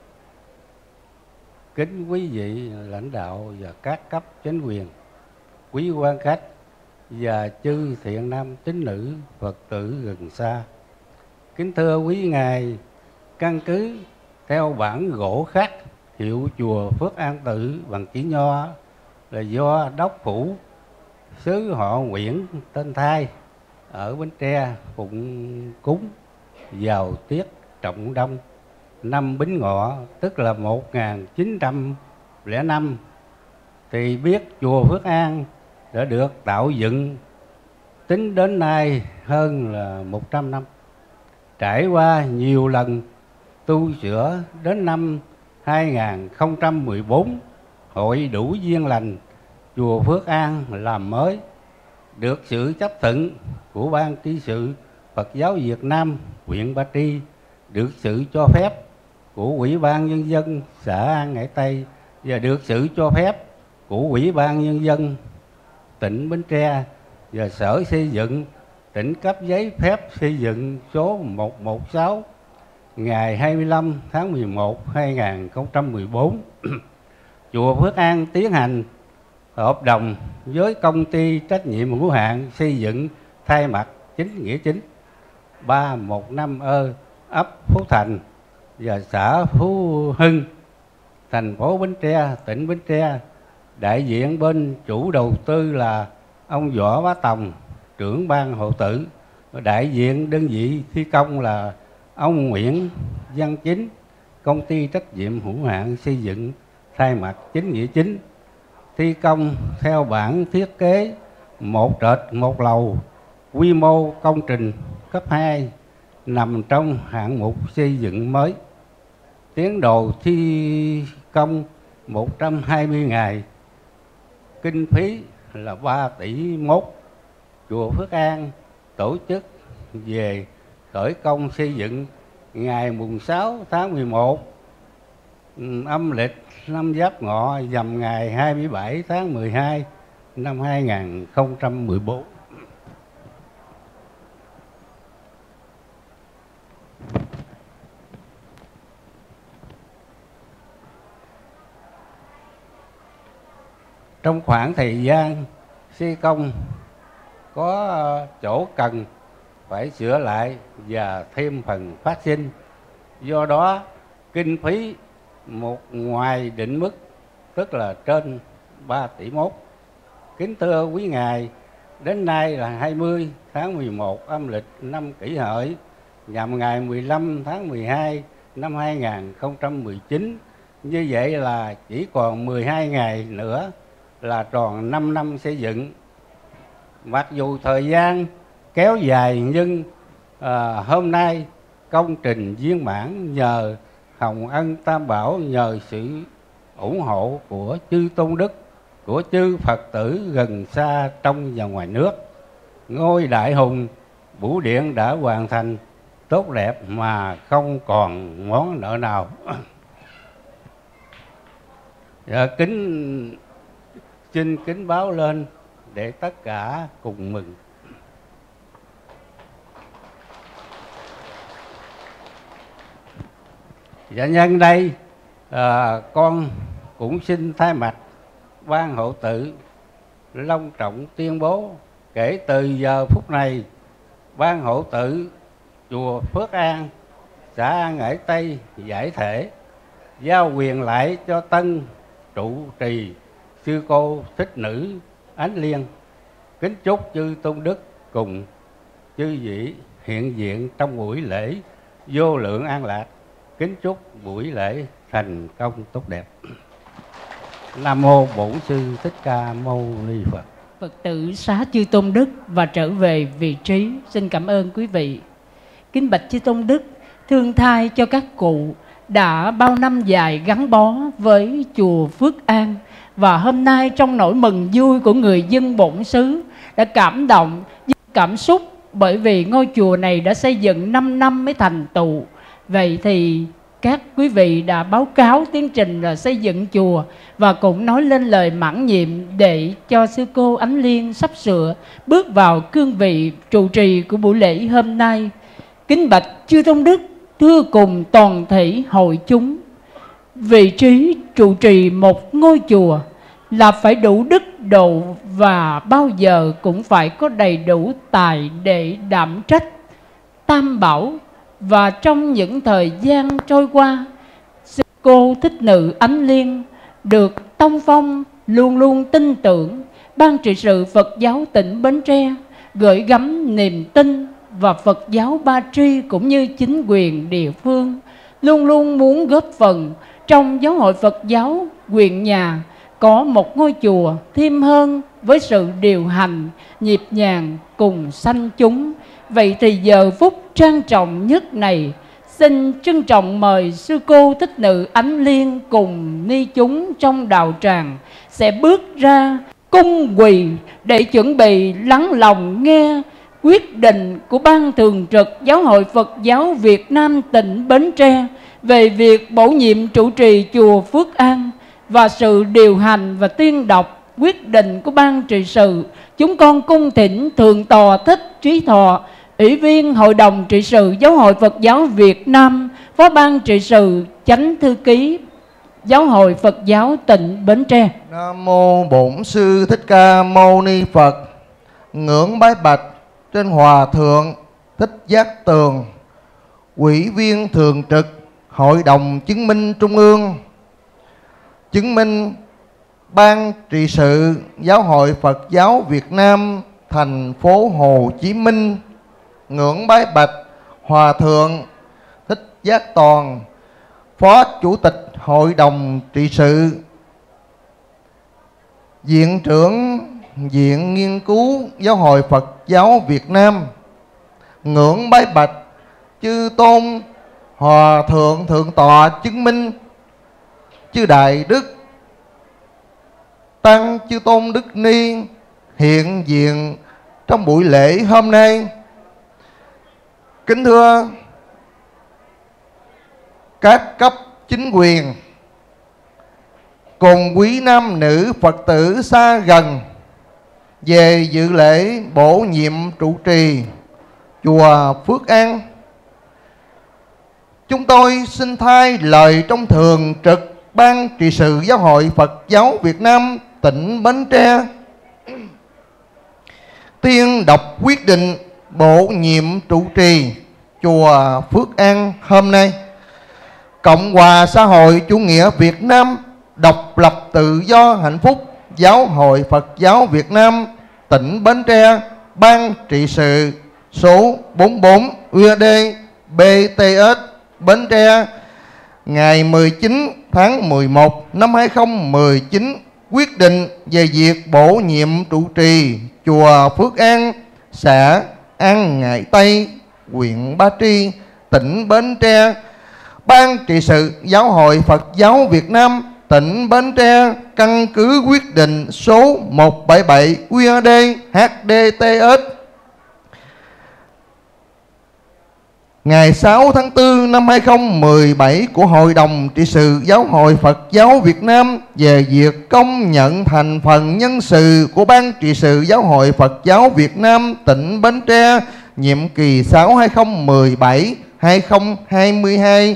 kính quý vị lãnh đạo và các cấp chính quyền, quý quan khách và chư thiện nam tín nữ Phật tử gần xa. Kính thưa quý ngài, căn cứ theo bản gỗ khắc hiệu chùa Phước An Tự bằng chữ nho là do đốc phủ xứ họ Nguyễn tên Thai ở Bến Tre phụng cúng vào tiết Trọng Đông năm Bính Ngọ, tức là 1905, thì biết chùa Phước An đã được tạo dựng tính đến nay hơn là 100 năm. Trải qua nhiều lần tu sửa, đến năm 2014 hội đủ duyên lành chùa Phước An làm mới, được sự chấp thuận của Ban trị sự Phật giáo Việt Nam huyện Ba Tri, được sự cho phép của Ủy ban Nhân dân xã An Hải Tây và được sự cho phép của Ủy ban Nhân dân tỉnh Bến Tre và Sở Xây dựng tỉnh cấp giấy phép xây dựng số 116 ngày 25 tháng 11 2014. Chùa Phước An tiến hành hợp đồng với công ty trách nhiệm hữu hạn xây dựng Thay Mặt Chính Nghĩa Chính 315 ấp Phú Thành và xã Phú Hưng, thành phố Bến Tre, tỉnh Bến Tre. Đại diện bên chủ đầu tư là ông Võ Bá Tòng, trưởng ban hộ tử. Đại diện đơn vị thi công là ông Nguyễn Văn Chính, công ty trách nhiệm hữu hạn xây dựng Thay Mặt Chính Nghĩa Chính. Thi công theo bản thiết kế một trệt một lầu, quy mô công trình cấp 2, nằm trong hạng mục xây dựng mới. Tiến độ thi công 120 ngày, kinh phí là 3 tỷ mốt. Chùa Phước An tổ chức về khởi công xây dựng ngày mùng 6 tháng 11 âm lịch năm Giáp Ngọ, nhằm ngày 27 tháng 12 năm 2014. Trong khoảng thời gian thi công có chỗ cần phải sửa lại và thêm phần phát sinh, do đó kinh phí một ngoài định mức, tức là trên 3 tỷ mốt. Kính thưa quý ngài, đến nay là 20 tháng 11 âm lịch năm Kỷ Hợi, nhằm ngày 15 tháng 12 năm 2019. Như vậy là chỉ còn 12 ngày nữa là tròn 5 năm xây dựng. Mặc dù thời gian kéo dài nhưng hôm nay công trình viên mãn nhờ hồng ân Tam Bảo, nhờ sự ủng hộ của chư tôn đức, của chư Phật tử gần xa trong và ngoài nước. Ngôi Đại Hùng Bửu Điện đã hoàn thành tốt đẹp mà không còn món nợ nào. Xin kính báo lên để tất cả cùng mừng. Và nhân đây con cũng xin thay mặt ban hộ tự long trọng tuyên bố, kể từ giờ phút này, ban hộ tự chùa Phước An, xã An Ngãi Tây giải thể, giao quyền lại cho tân trụ trì sư cô Thích Nữ Ánh Liên. Kính chúc chư tôn đức cùng chư vị hiện diện trong buổi lễ vô lượng an lạc. Kính chúc buổi lễ thành công tốt đẹp. Nam mô Bổn Sư Thích Ca Mâu Ni Phật. Phật tử xá chư tôn đức và trở về vị trí. Xin cảm ơn quý vị. Kính bạch chư tôn đức, thương thai cho các cụ đã bao năm dài gắn bó với chùa Phước An, và hôm nay trong nỗi mừng vui của người dân bổn xứ đã cảm động, cảm xúc, bởi vì ngôi chùa này đã xây dựng 5 năm mới thành tựu. Vậy thì các quý vị đã báo cáo tiến trình là xây dựng chùa và cũng nói lên lời mãn nhiệm để cho sư cô Ánh Liên sắp sửa bước vào cương vị trụ trì của buổi lễ hôm nay. Kính bạch chư tôn đức, thưa cùng toàn thể hội chúng, vị trí trụ trì một ngôi chùa là phải đủ đức độ và bao giờ cũng phải có đầy đủ tài để đảm trách tam bảo. Và trong những thời gian trôi qua, sư cô Thích Nữ Ánh Liên được tông phong luôn luôn tin tưởng ban trị sự Phật giáo tỉnh Bến Tre gửi gắm niềm tin, và Phật giáo Ba Tri cũng như chính quyền địa phương luôn luôn muốn góp phần trong giáo hội Phật giáo huyện nhà có một ngôi chùa thêm hơn với sự điều hành nhịp nhàng cùng sanh chúng. Vậy thì giờ phút trang trọng nhất này, xin trân trọng mời sư cô Thích Nữ Ánh Liên cùng ni chúng trong đạo tràng sẽ bước ra cung quỳ để chuẩn bị lắng lòng nghe quyết định của Ban Thường trực Giáo hội Phật giáo Việt Nam tỉnh Bến Tre về việc bổ nhiệm trụ trì chùa Phước An, và sự điều hành và tuyên đọc quyết định của Ban trị sự. Chúng con cung thỉnh Thượng tọa Thích Trí Thọ, Ủy viên Hội đồng trị sự Giáo hội Phật giáo Việt Nam, Phó Ban trị sự, Chánh thư ký Giáo hội Phật giáo tỉnh Bến Tre. Nam mô Bổn Sư Thích Ca Mâu Ni Phật. Ngưỡng bái bạch trên Hòa Thượng Thích Giác Tường, Ủy viên thường trực Hội đồng Chứng minh Trung ương, chứng minh Ban trị sự Giáo hội Phật giáo Việt Nam thành phố Hồ Chí Minh. Ngưỡng bái bạch Hòa Thượng Thích Giác Toàn, Phó Chủ tịch Hội đồng trị sự, Viện trưởng Viện Nghiên cứu Giáo hội Phật giáo Việt Nam. Ngưỡng bái bạch chư tôn Hòa Thượng Thượng tọa chứng minh, chư Đại Đức Tăng, chư Tôn Đức Ni hiện diện trong buổi lễ hôm nay. Kính thưa các cấp chính quyền cùng quý nam nữ Phật tử xa gần về dự lễ bổ nhiệm trụ trì chùa Phước An, chúng tôi xin thay lời trong thường trực Ban trị sự Giáo hội Phật giáo Việt Nam tỉnh Bến Tre tuyên đọc quyết định bổ nhiệm trụ trì chùa Phước An hôm nay. Cộng hòa xã hội chủ nghĩa Việt Nam độc lập tự do hạnh phúc Giáo hội Phật giáo Việt Nam tỉnh Bến Tre, Ban trị sự số 44 UAD BTS Bến Tre ngày 19 tháng 11 năm 2019 quyết định về việc bổ nhiệm trụ trì chùa Phước An, xã An Ngãi Tây, huyện Ba Tri, tỉnh Bến Tre. Ban trị sự Giáo hội Phật giáo Việt Nam tỉnh Bến Tre căn cứ quyết định số 177 QAD HDTS ngày 6 tháng 4 năm 2017 của Hội đồng trị sự Giáo hội Phật giáo Việt Nam về việc công nhận thành phần nhân sự của Ban trị sự Giáo hội Phật giáo Việt Nam tỉnh Bến Tre nhiệm kỳ 6-2017-2022.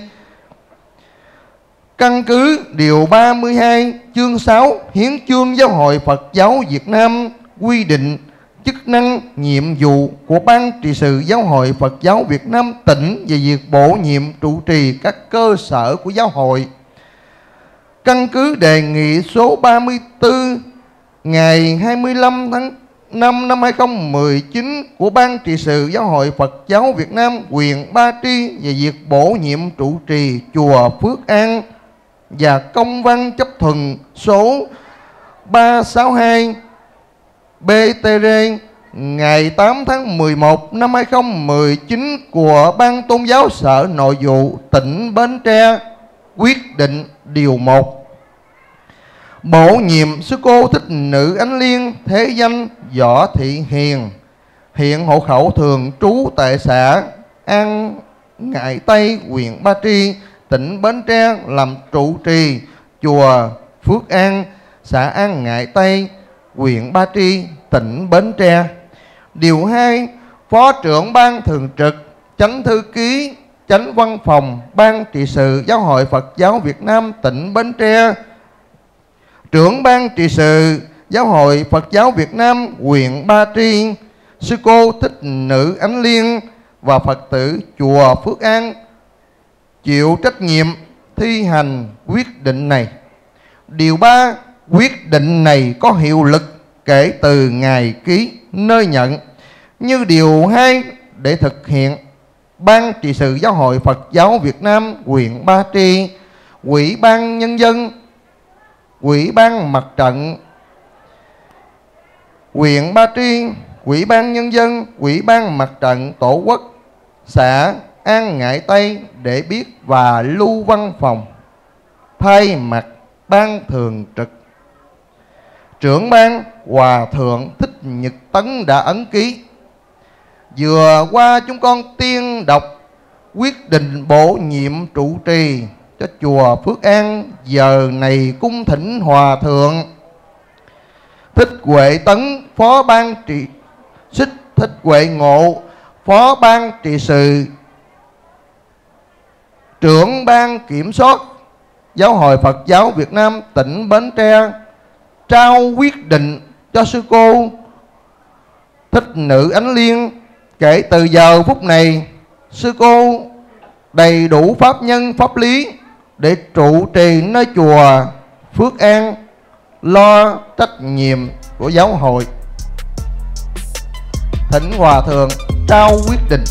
Căn cứ điều 32 chương 6 Hiến chương Giáo hội Phật giáo Việt Nam quy định chức năng, nhiệm vụ của Ban trị sự Giáo hội Phật giáo Việt Nam tỉnh về việc bổ nhiệm trụ trì các cơ sở của giáo hội. Căn cứ đề nghị số 34 ngày 25 tháng 5 năm 2019 của Ban trị sự Giáo hội Phật giáo Việt Nam huyện Ba Tri về việc bổ nhiệm trụ trì chùa Phước An và công văn chấp thuận số 362 BTR ngày 8 tháng 11 năm 2019 của Ban Tôn giáo Sở Nội vụ tỉnh Bến Tre quyết định điều 1 bổ nhiệm sư cô Thích Nữ Ánh Liên thế danh Võ Thị Hiền, hiện hộ khẩu thường trú tại xã An Ngãi Tây, huyện Ba Tri, tỉnh Bến Tre làm trụ trì chùa Phước An, xã An Ngãi Tây, huyện Ba Tri, tỉnh Bến Tre. Điều 2, Phó trưởng Ban thường trực, Chánh thư ký, Chánh văn phòng Ban trị sự Giáo hội Phật giáo Việt Nam tỉnh Bến Tre, trưởng Ban trị sự Giáo hội Phật giáo Việt Nam huyện Ba Tri, sư cô Thích Nữ Ánh Liên và Phật tử chùa Phước An chịu trách nhiệm thi hành quyết định này. Điều 3, quyết định này có hiệu lực kể từ ngày ký nơi nhận. Như điều 2, để thực hiện, Ban trị sự Giáo hội Phật giáo Việt Nam huyện Ba Tri, Ủy ban Nhân dân, Ủy ban Mặt trận huyện Ba Tri, Ủy ban Nhân dân, Ủy ban Mặt trận Tổ quốc xã An Ngãi Tây để biết và lưu văn phòng. Thay mặt Ban thường trực, trưởng ban Hòa Thượng Thích Nhật Tấn đã ấn ký. Vừa qua chúng con tuyên đọc quyết định bổ nhiệm trụ trì cho chùa Phước An. Giờ này cung thỉnh Hòa Thượng Thích Huệ Tấn, Phó Ban trị Thích Huệ Ngộ, Phó Ban trị sự, trưởng Ban kiểm soát Giáo hội Phật giáo Việt Nam tỉnh Bến Tre trao quyết định cho sư cô Thích Nữ Ánh Liên. Kể từ giờ phút này, sư cô đầy đủ pháp nhân pháp lý để trụ trì nơi chùa Phước An, lo trách nhiệm của giáo hội. Thỉnh Hòa Thượng trao quyết định.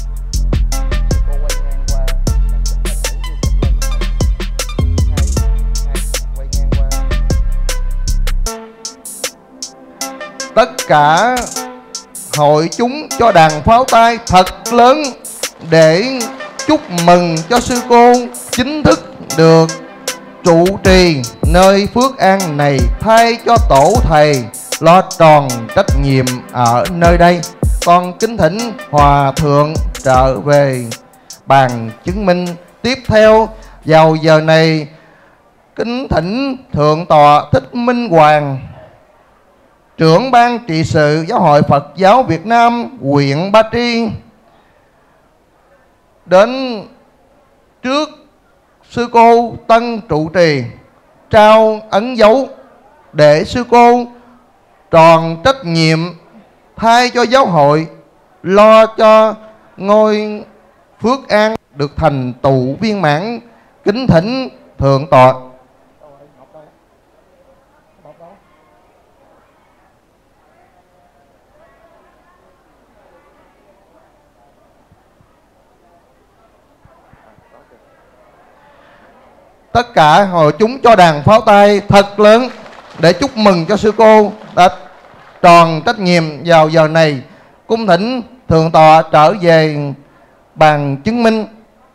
Tất cả hội chúng cho đàn pháo tay thật lớn để chúc mừng cho sư cô chính thức được trụ trì nơi Phước An này, thay cho tổ thầy lo tròn trách nhiệm ở nơi đây. Con kính thỉnh Hòa Thượng trở về bàn chứng minh. Tiếp theo vào giờ này, kính thỉnh Thượng tọa Thích Minh Hoàng, trưởng ban trị sự Giáo hội Phật giáo Việt Nam huyện Ba Tri, đến trước sư cô tân trụ trì trao ấn dấu để sư cô tròn trách nhiệm thay cho giáo hội lo cho ngôi Phước An được thành tựu viên mãn. Kính thỉnh Thượng tọa. Tất cả hội chúng cho đàn pháo tay thật lớn để chúc mừng cho sư cô đã tròn trách nhiệm vào giờ này. Cung thỉnh Thượng tọa trở về bàn chứng minh.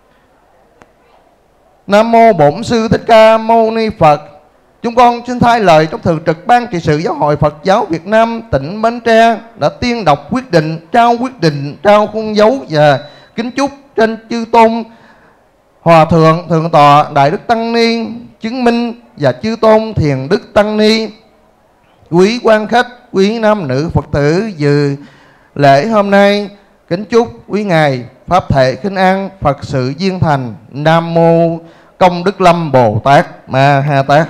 Nam mô Bổn Sư Thích Ca Mâu Ni Phật. Chúng con xin thay lời trong thường trực ban trị sự Giáo hội Phật giáo Việt Nam tỉnh Bến Tre đã tiên đọc quyết định trao khuôn dấu và kính chúc trên chư tôn Hòa Thượng, Thượng tọa Đại Đức Tăng Ni chứng minh và chư tôn Thiền Đức Tăng Ni, quý quan khách, quý nam nữ Phật tử dự lễ hôm nay. Kính chúc quý ngài pháp thể khinh an, Phật sự viên thành. Nam mô Công Đức Lâm Bồ Tát Ma Ha Tát.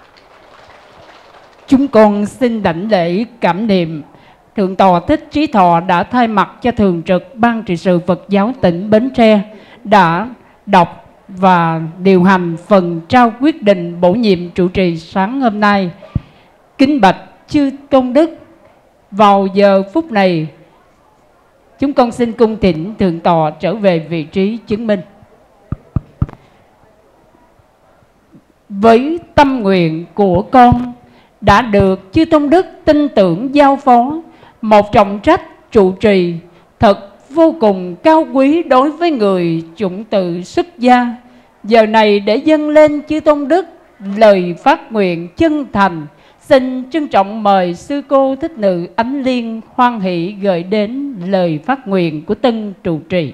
Chúng con xin đảnh lễ cảm niệm Thượng tọa Thích Trí Thọ đã thay mặt cho thường trực ban trị sự Phật giáo tỉnh Bến Tre đã đọc và điều hành phần trao quyết định bổ nhiệm trụ trì sáng hôm nay. Kính bạch chư tôn đức, vào giờ phút này chúng con xin cung thỉnh Thượng tọa trở về vị trí chứng minh. Với tâm nguyện của con đã được chư tôn đức tin tưởng giao phó một trọng trách trụ trì thật vô cùng cao quý đối với người chủng tự xuất gia. Giờ này để dâng lên chư tôn đức lời phát nguyện chân thành, xin trân trọng mời sư cô Thích Nữ Ánh Liên hoan hỷ gửi đến lời phát nguyện của tân trụ trì.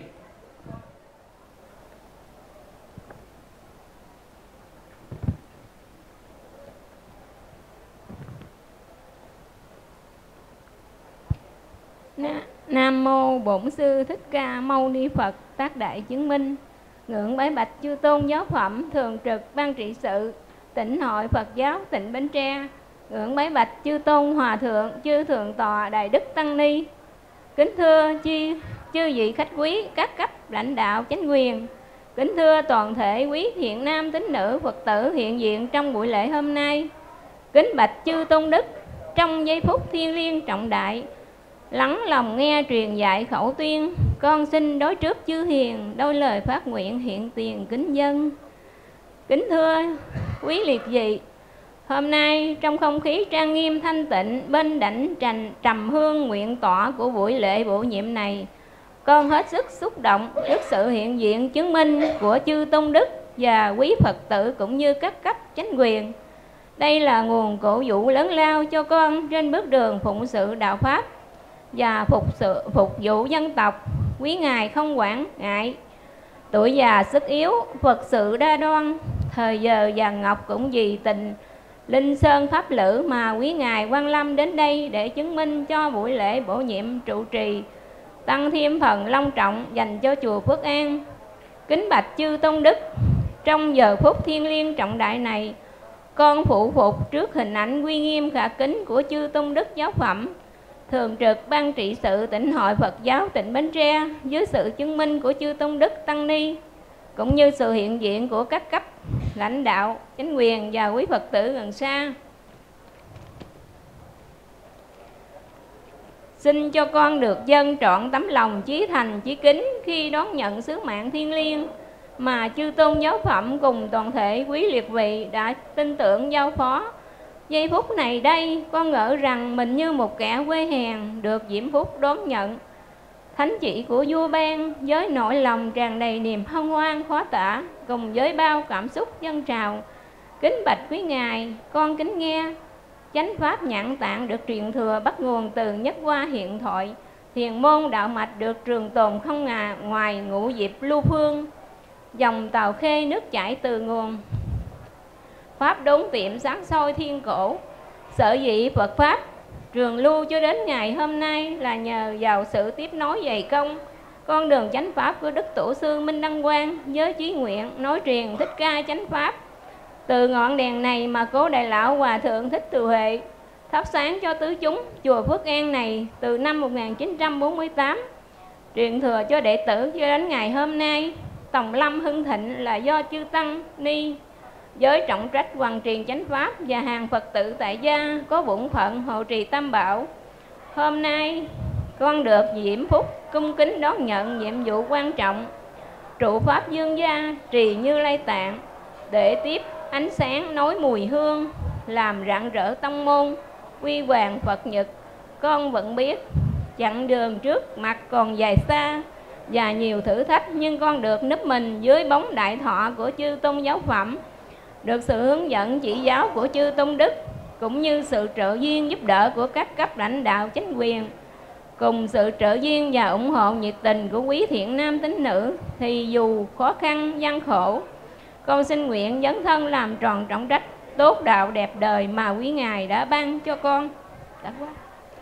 Nam mô Bổn Sư Thích Ca Mâu Ni Phật. Tác đại chứng minh. Ngưỡng bái bạch chư tôn giáo phẩm thường trực ban trị sự tỉnh hội Phật giáo tỉnh Bến Tre. Ngưỡng bái bạch chư tôn hòa thượng, chư thượng tọa Đại Đức Tăng Ni. Kính thưa chư vị khách quý, các cấp lãnh đạo chánh quyền. Kính thưa toàn thể quý thiện nam tín nữ Phật tử hiện diện trong buổi lễ hôm nay. Kính bạch chư tôn đức, trong giây phút thiêng liêng trọng đại, lắng lòng nghe truyền dạy khẩu tuyên, con xin đối trước chư hiền đôi lời phát nguyện hiện tiền kính dân. Kính thưa quý liệt vị, hôm nay trong không khí trang nghiêm thanh tịnh bên đảnh trầm hương nguyện tọa của buổi lễ bổ nhiệm này, con hết sức xúc động trước sự hiện diện chứng minh của chư tôn đức và quý Phật tử cũng như các cấp chánh quyền. Đây là nguồn cổ vũ lớn lao cho con trên bước đường phụng sự đạo pháp và phục vụ dân tộc. Quý ngài không quản ngại tuổi già sức yếu, Phật sự đa đoan, thời giờ vàng ngọc cũng vì tình linh sơn pháp lữ mà quý ngài quan lâm đến đây để chứng minh cho buổi lễ bổ nhiệm trụ trì tăng thêm phần long trọng dành cho chùa Phước An. Kính bạch chư tôn đức, Trong giờ phút thiêng liêng trọng đại này, con phụ phục trước hình ảnh uy nghiêm khả kính của chư tôn đức giáo phẩm, thường trực ban trị sự Tỉnh hội Phật giáo tỉnh Bến Tre dưới sự chứng minh của chư tôn đức tăng ni, cũng như sự hiện diện của các cấp lãnh đạo, chính quyền và quý Phật tử gần xa. Xin cho con được dâng trọn tấm lòng chí thành chí kính khi đón nhận sứ mạng thiêng liêng mà chư tôn giáo phẩm cùng toàn thể quý liệt vị đã tin tưởng giao phó. Giây phút này đây, con ngỡ rằng mình như một kẻ quê hèn được diễm phúc đón nhận thánh chỉ của vua ban, với nỗi lòng tràn đầy niềm hân hoan khó tả, cùng với bao cảm xúc dâng trào. Kính bạch quý ngài, con kính nghe chánh pháp nhãn tạng được truyền thừa bắt nguồn từ nhất hoa hiện thoại, thiền môn đạo mạch được trường tồn không ngoài ngũ diệp lưu phương, dòng tàu khê nước chảy từ nguồn pháp đốn tiệm sáng soi thiên cổ. Sở dĩ Phật pháp trường lưu cho đến ngày hôm nay là nhờ vào sự tiếp nối dày công con đường chánh pháp của Đức Tổ sư Minh Đăng Quang, với chí nguyện nói truyền Thích Ca chánh pháp. Từ ngọn đèn này mà cố Đại Lão Hòa Thượng Thích Từ Huệ thắp sáng cho tứ chúng chùa Phước An này từ năm 1948, truyền thừa cho đệ tử cho đến ngày hôm nay. Tòng lâm hưng thịnh là do chư tăng ni với trọng trách hoàn truyền chánh pháp và hàng Phật tử tại gia có bổn phận hộ trì tam bảo. Hôm nay con được diễm phúc cung kính đón nhận nhiệm vụ quan trọng trụ pháp dương gia trì Như Lai Tạng, để tiếp ánh sáng nối mùi hương, làm rạng rỡ tông môn quy hoàng Phật Nhật. Con vẫn biết chặng đường trước mặt còn dài xa và nhiều thử thách, nhưng con được núp mình dưới bóng đại thọ của chư tôn giáo phẩm, được sự hướng dẫn chỉ giáo của chư tôn đức, cũng như sự trợ duyên giúp đỡ của các cấp lãnh đạo chính quyền, cùng sự trợ duyên và ủng hộ nhiệt tình của quý thiện nam tín nữ, thì dù khó khăn gian khổ, con xin nguyện dấn thân làm tròn trọng trách tốt đạo đẹp đời mà quý ngài đã ban cho con. Đã quá.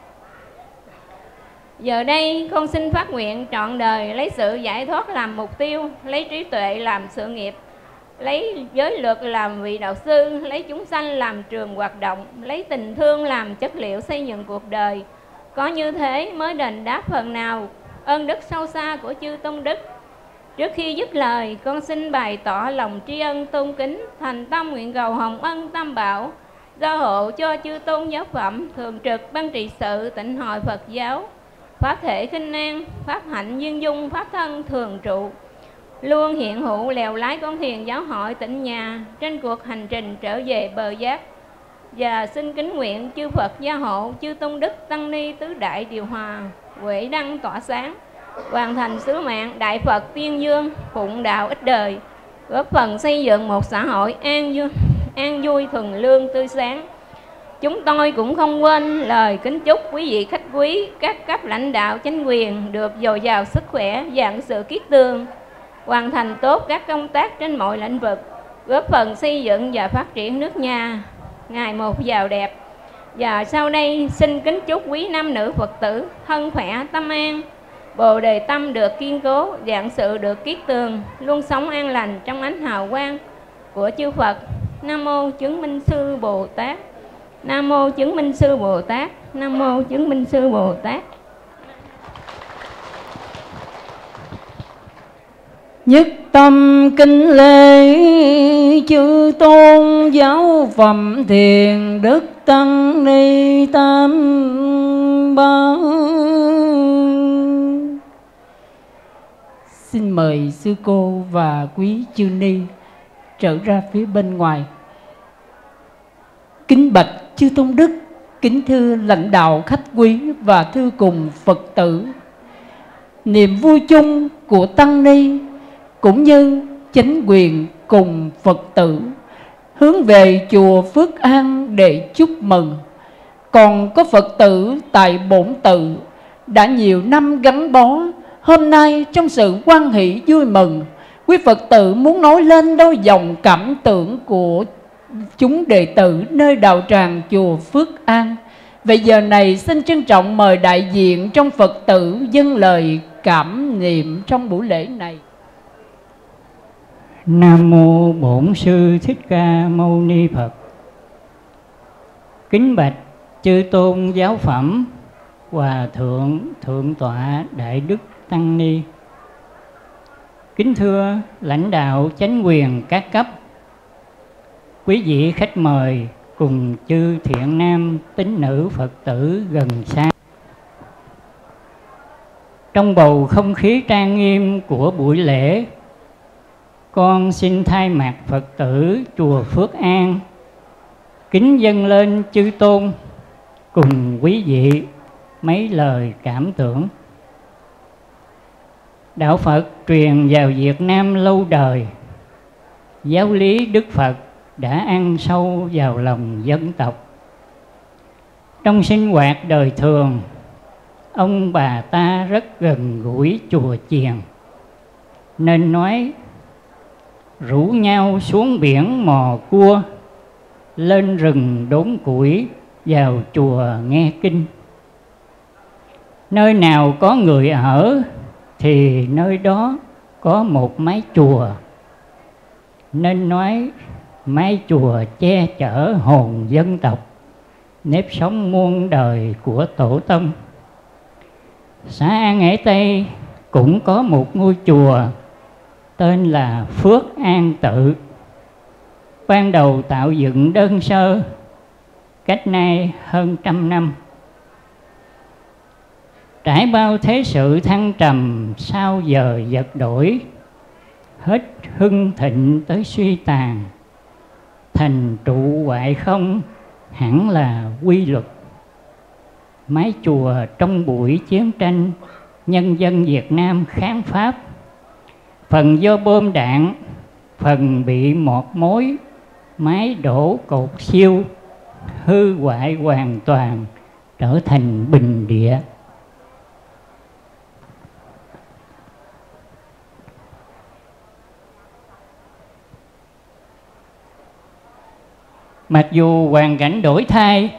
Giờ đây con xin phát nguyện trọn đời lấy sự giải thoát làm mục tiêu, lấy trí tuệ làm sự nghiệp, lấy giới luật làm vị đạo sư, lấy chúng sanh làm trường hoạt động, lấy tình thương làm chất liệu xây dựng cuộc đời. Có như thế mới đền đáp phần nào ơn đức sâu xa của chư tôn đức. Trước khi dứt lời, con xin bày tỏ lòng tri ân tôn kính, thành tâm nguyện cầu hồng ân tam bảo gia hộ cho chư tôn giáo phẩm thường trực ban trị sự Tỉnh hội Phật giáo, pháp thể khinh an, pháp hạnh duyên dung, pháp thân thường trụ, luôn hiện hữu lèo lái con thuyền giáo hội tỉnh nhà trên cuộc hành trình trở về bờ giác. Và xin kính nguyện chư Phật gia hộ, chư tôn đức tăng ni tứ đại điều hòa, huệ đăng tỏa sáng, hoàn thành sứ mạng Đại Phật tuyên dương, phụng đạo ích đời, góp phần xây dựng một xã hội an vui thuần lương tươi sáng. Chúng tôi cũng không quên lời kính chúc quý vị khách quý, các cấp lãnh đạo chính quyền được dồi dào sức khỏe và sự kiết tương, hoàn thành tốt các công tác trên mọi lĩnh vực, góp phần xây dựng và phát triển nước nhà ngày một giàu đẹp. Và sau đây xin kính chúc quý nam nữ Phật tử thân khỏe tâm an, bồ đề tâm được kiên cố, vạn sự được kiết tường, luôn sống an lành trong ánh hào quang của chư Phật. Nam mô Chứng Minh Sư Bồ Tát. Nam mô Chứng Minh Sư Bồ Tát. Nam mô Chứng Minh Sư Bồ Tát. Nhất tâm kính lễ chư tôn giáo phẩm thiền đức tăng ni tam bảo. Xin mời sư cô và quý chư ni trở ra phía bên ngoài. Kính bạch chư tôn đức, kính thưa lãnh đạo khách quý và thưa cùng Phật tử. Niềm vui chung của tăng ni cũng như chính quyền cùng Phật tử hướng về chùa Phước An để chúc mừng. Còn có Phật tử tại bổn tự đã nhiều năm gắn bó, hôm nay trong sự hoan hỷ vui mừng, quý Phật tử muốn nói lên đôi dòng cảm tưởng của chúng đệ tử nơi đạo tràng chùa Phước An. Vậy giờ này xin trân trọng mời đại diện trong Phật tử dâng lời cảm niệm trong buổi lễ này. Nam mô Bổn Sư Thích Ca Mâu Ni Phật. Kính bạch chư tôn giáo phẩm, Hòa thượng Thượng tọa Đại Đức Tăng Ni. Kính thưa lãnh đạo chánh quyền các cấp, quý vị khách mời cùng chư thiện nam tín nữ Phật tử gần xa. Trong bầu không khí trang nghiêm của buổi lễ, con xin thay mặt Phật tử chùa Phước An kính dâng lên chư tôn cùng quý vị mấy lời cảm tưởng. Đạo Phật truyền vào Việt Nam lâu đời, giáo lý Đức Phật đã ăn sâu vào lòng dân tộc. Trong sinh hoạt đời thường, ông bà ta rất gần gũi chùa chiền, nên nói rủ nhau xuống biển mò cua, lên rừng đốn củi, vào chùa nghe kinh. Nơi nào có người ở thì nơi đó có một mái chùa, nên nói mái chùa che chở hồn dân tộc, nếp sống muôn đời của tổ tông. Xã An Hải Tây cũng có một ngôi chùa tên là Phước An Tự. Ban đầu tạo dựng đơn sơ, cách nay hơn 100 năm. Trải bao thế sự thăng trầm, sau giờ giật đổi, hết hưng thịnh tới suy tàn, thành trụ hoại không, hẳn là quy luật. Mái chùa trong buổi chiến tranh, nhân dân Việt Nam kháng Pháp, phần do bom đạn, phần bị mọt mối, mái đổ cột siêu, hư hoại hoàn toàn, trở thành bình địa. Mặc dù hoàn cảnh đổi thay,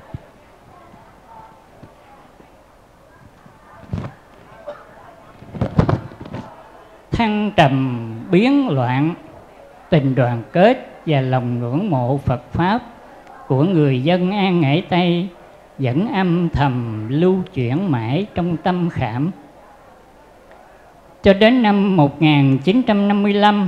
thăng trầm biến loạn, tình đoàn kết và lòng ngưỡng mộ Phật Pháp của người dân An Hải Tây vẫn âm thầm lưu chuyển mãi trong tâm khảm. Cho đến năm 1955,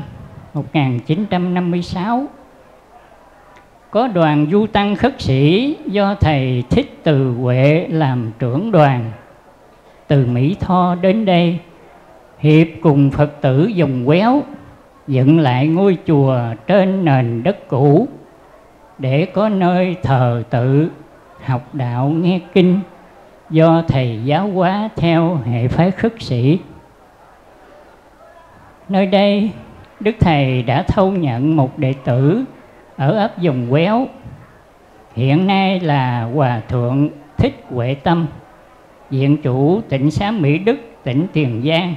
1956, có đoàn du tăng khất sĩ do thầy Thích Từ Huệ làm trưởng đoàn, từ Mỹ Tho đến đây, hiệp cùng Phật tử Dòng Quéo dựng lại ngôi chùa trên nền đất cũ để có nơi thờ tự, học đạo nghe kinh do thầy giáo hóa theo hệ phái khất sĩ. Nơi đây, Đức Thầy đã thâu nhận một đệ tử ở ấp Dòng Quéo, hiện nay là Hòa thượng Thích Huệ Tâm, viện chủ Tịnh xá Mỹ Đức, tỉnh Tiền Giang.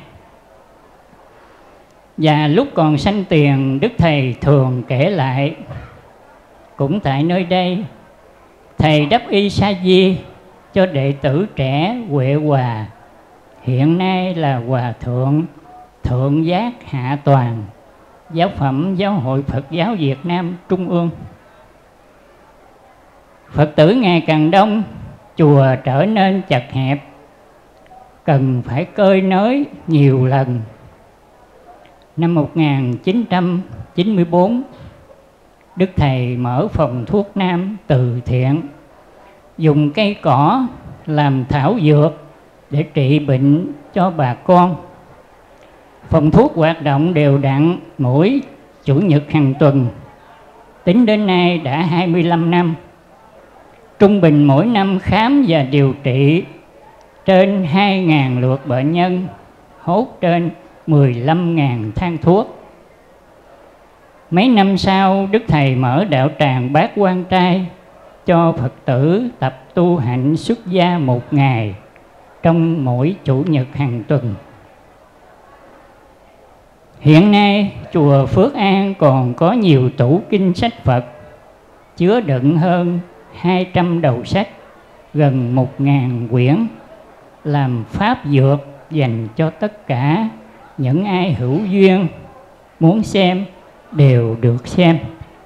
Và lúc còn sanh tiền, Đức Thầy thường kể lại, cũng tại nơi đây, Thầy đắp y sa di cho đệ tử trẻ Huệ Hòa, hiện nay là Hòa thượng Thượng Giác Hạ Toàn, giáo phẩm Giáo hội Phật giáo Việt Nam Trung ương. Phật tử ngày càng đông, chùa trở nên chật hẹp, cần phải cơi nới nhiều lần. Năm 1994, Đức Thầy mở phòng thuốc nam từ thiện, dùng cây cỏ làm thảo dược để trị bệnh cho bà con. Phòng thuốc hoạt động đều đặn mỗi Chủ nhật hàng tuần. Tính đến nay đã 25 năm. Trung bình mỗi năm khám và điều trị trên 2.000 lượt bệnh nhân, hốt trên 15.000 thang thuốc. Mấy năm sau, Đức Thầy mở đạo tràng Bát Quan Trai cho Phật tử tập tu hạnh xuất gia một ngày trong mỗi Chủ nhật hàng tuần. Hiện nay, chùa Phước An còn có nhiều tủ kinh sách Phật, chứa đựng hơn 200 đầu sách, gần 1.000 quyển, làm pháp dược dành cho tất cả những ai hữu duyên muốn xem đều được xem.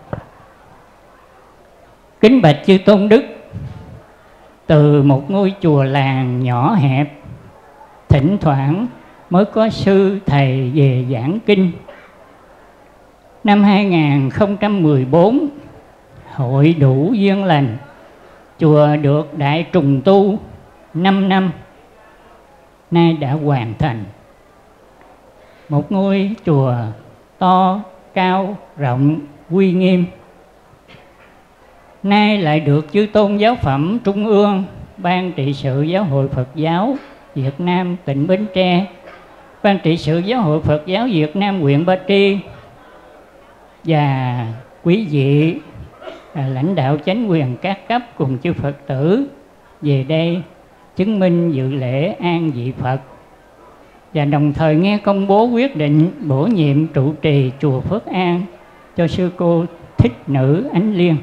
Kính bạch chư tôn đức, từ một ngôi chùa làng nhỏ hẹp, thỉnh thoảng mới có sư thầy về giảng kinh. Năm 2014, hội đủ duyên lành, chùa được đại trùng tu 5 năm, nay đã hoàn thành. Một ngôi chùa to, cao, rộng, uy nghiêm, nay lại được chư tôn giáo phẩm trung ương, Ban trị sự Giáo hội Phật giáo Việt Nam tỉnh Bến Tre, Ban trị sự Giáo hội Phật giáo Việt Nam huyện Ba Tri và quý vị lãnh đạo chánh quyền các cấp cùng chư Phật tử về đây chứng minh dự lễ an vị Phật, và đồng thời nghe công bố quyết định bổ nhiệm trụ trì chùa Phước An cho sư cô Thích Nữ Ánh Liên.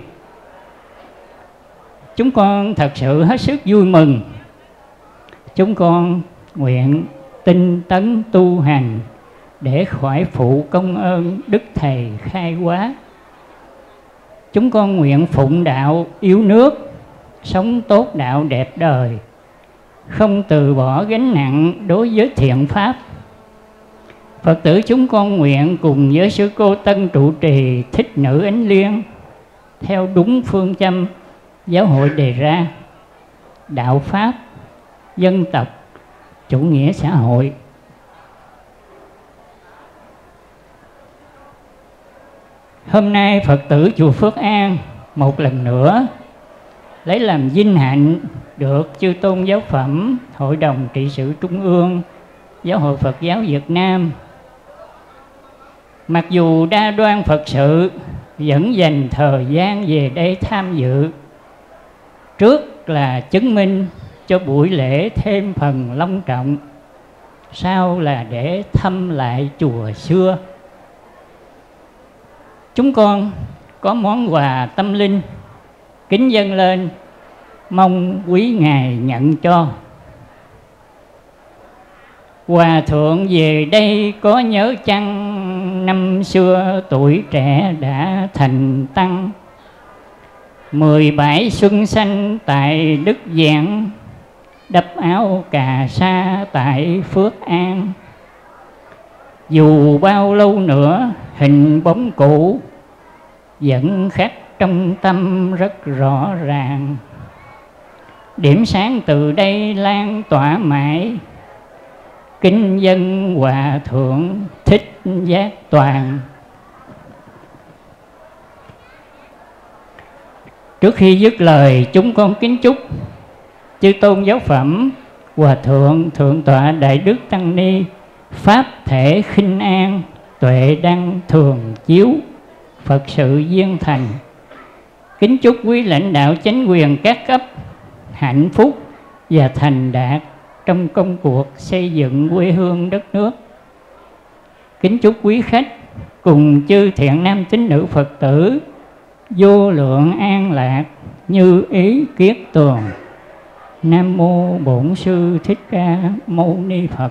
Chúng con thật sự hết sức vui mừng. Chúng con nguyện tinh tấn tu hành để khỏi phụ công ơn Đức Thầy khai hóa. Chúng con nguyện phụng đạo yêu nước, sống tốt đạo đẹp đời, không từ bỏ gánh nặng đối với thiện pháp. Phật tử chúng con nguyện cùng với sư cô tân trụ trì Thích Nữ Ánh Liên theo đúng phương châm giáo hội đề ra: đạo pháp, dân tộc, chủ nghĩa xã hội. Hôm nay Phật tử chùa Phước An một lần nữa lấy làm vinh hạnh được chư tôn giáo phẩm Hội đồng trị sự Trung ương Giáo hội Phật giáo Việt Nam, mặc dù đa đoan Phật sự, vẫn dành thời gian về đây tham dự. Trước là chứng minh cho buổi lễ thêm phần long trọng, sau là để thăm lại chùa xưa. Chúng con có món quà tâm linh kính dâng lên, mong quý ngài nhận cho. Hòa thượng về đây có nhớ chăng, năm xưa tuổi trẻ đã thành tăng. 17 xuân xanh tại Đức Giảng, đắp áo cà sa tại Phước An. Dù bao lâu nữa hình bóng cũ vẫn khắc trong tâm rất rõ ràng. Điểm sáng từ đây lan tỏa mãi, kính dân Hòa thượng Thích Giác Toàn. Trước khi dứt lời, chúng con kính chúc chư tôn giáo phẩm Hòa thượng Thượng tọa Đại Đức Tăng Ni pháp thể khinh an, tuệ đăng thường chiếu, Phật sự viên thành. Kính chúc quý lãnh đạo chánh quyền các cấp hạnh phúc và thành đạt trong công cuộc xây dựng quê hương đất nước. Kính chúc quý khách cùng chư thiện nam tín nữ Phật tử vô lượng an lạc, như ý kiết tường. Nam mô Bổn Sư Thích Ca Mâu Ni Phật.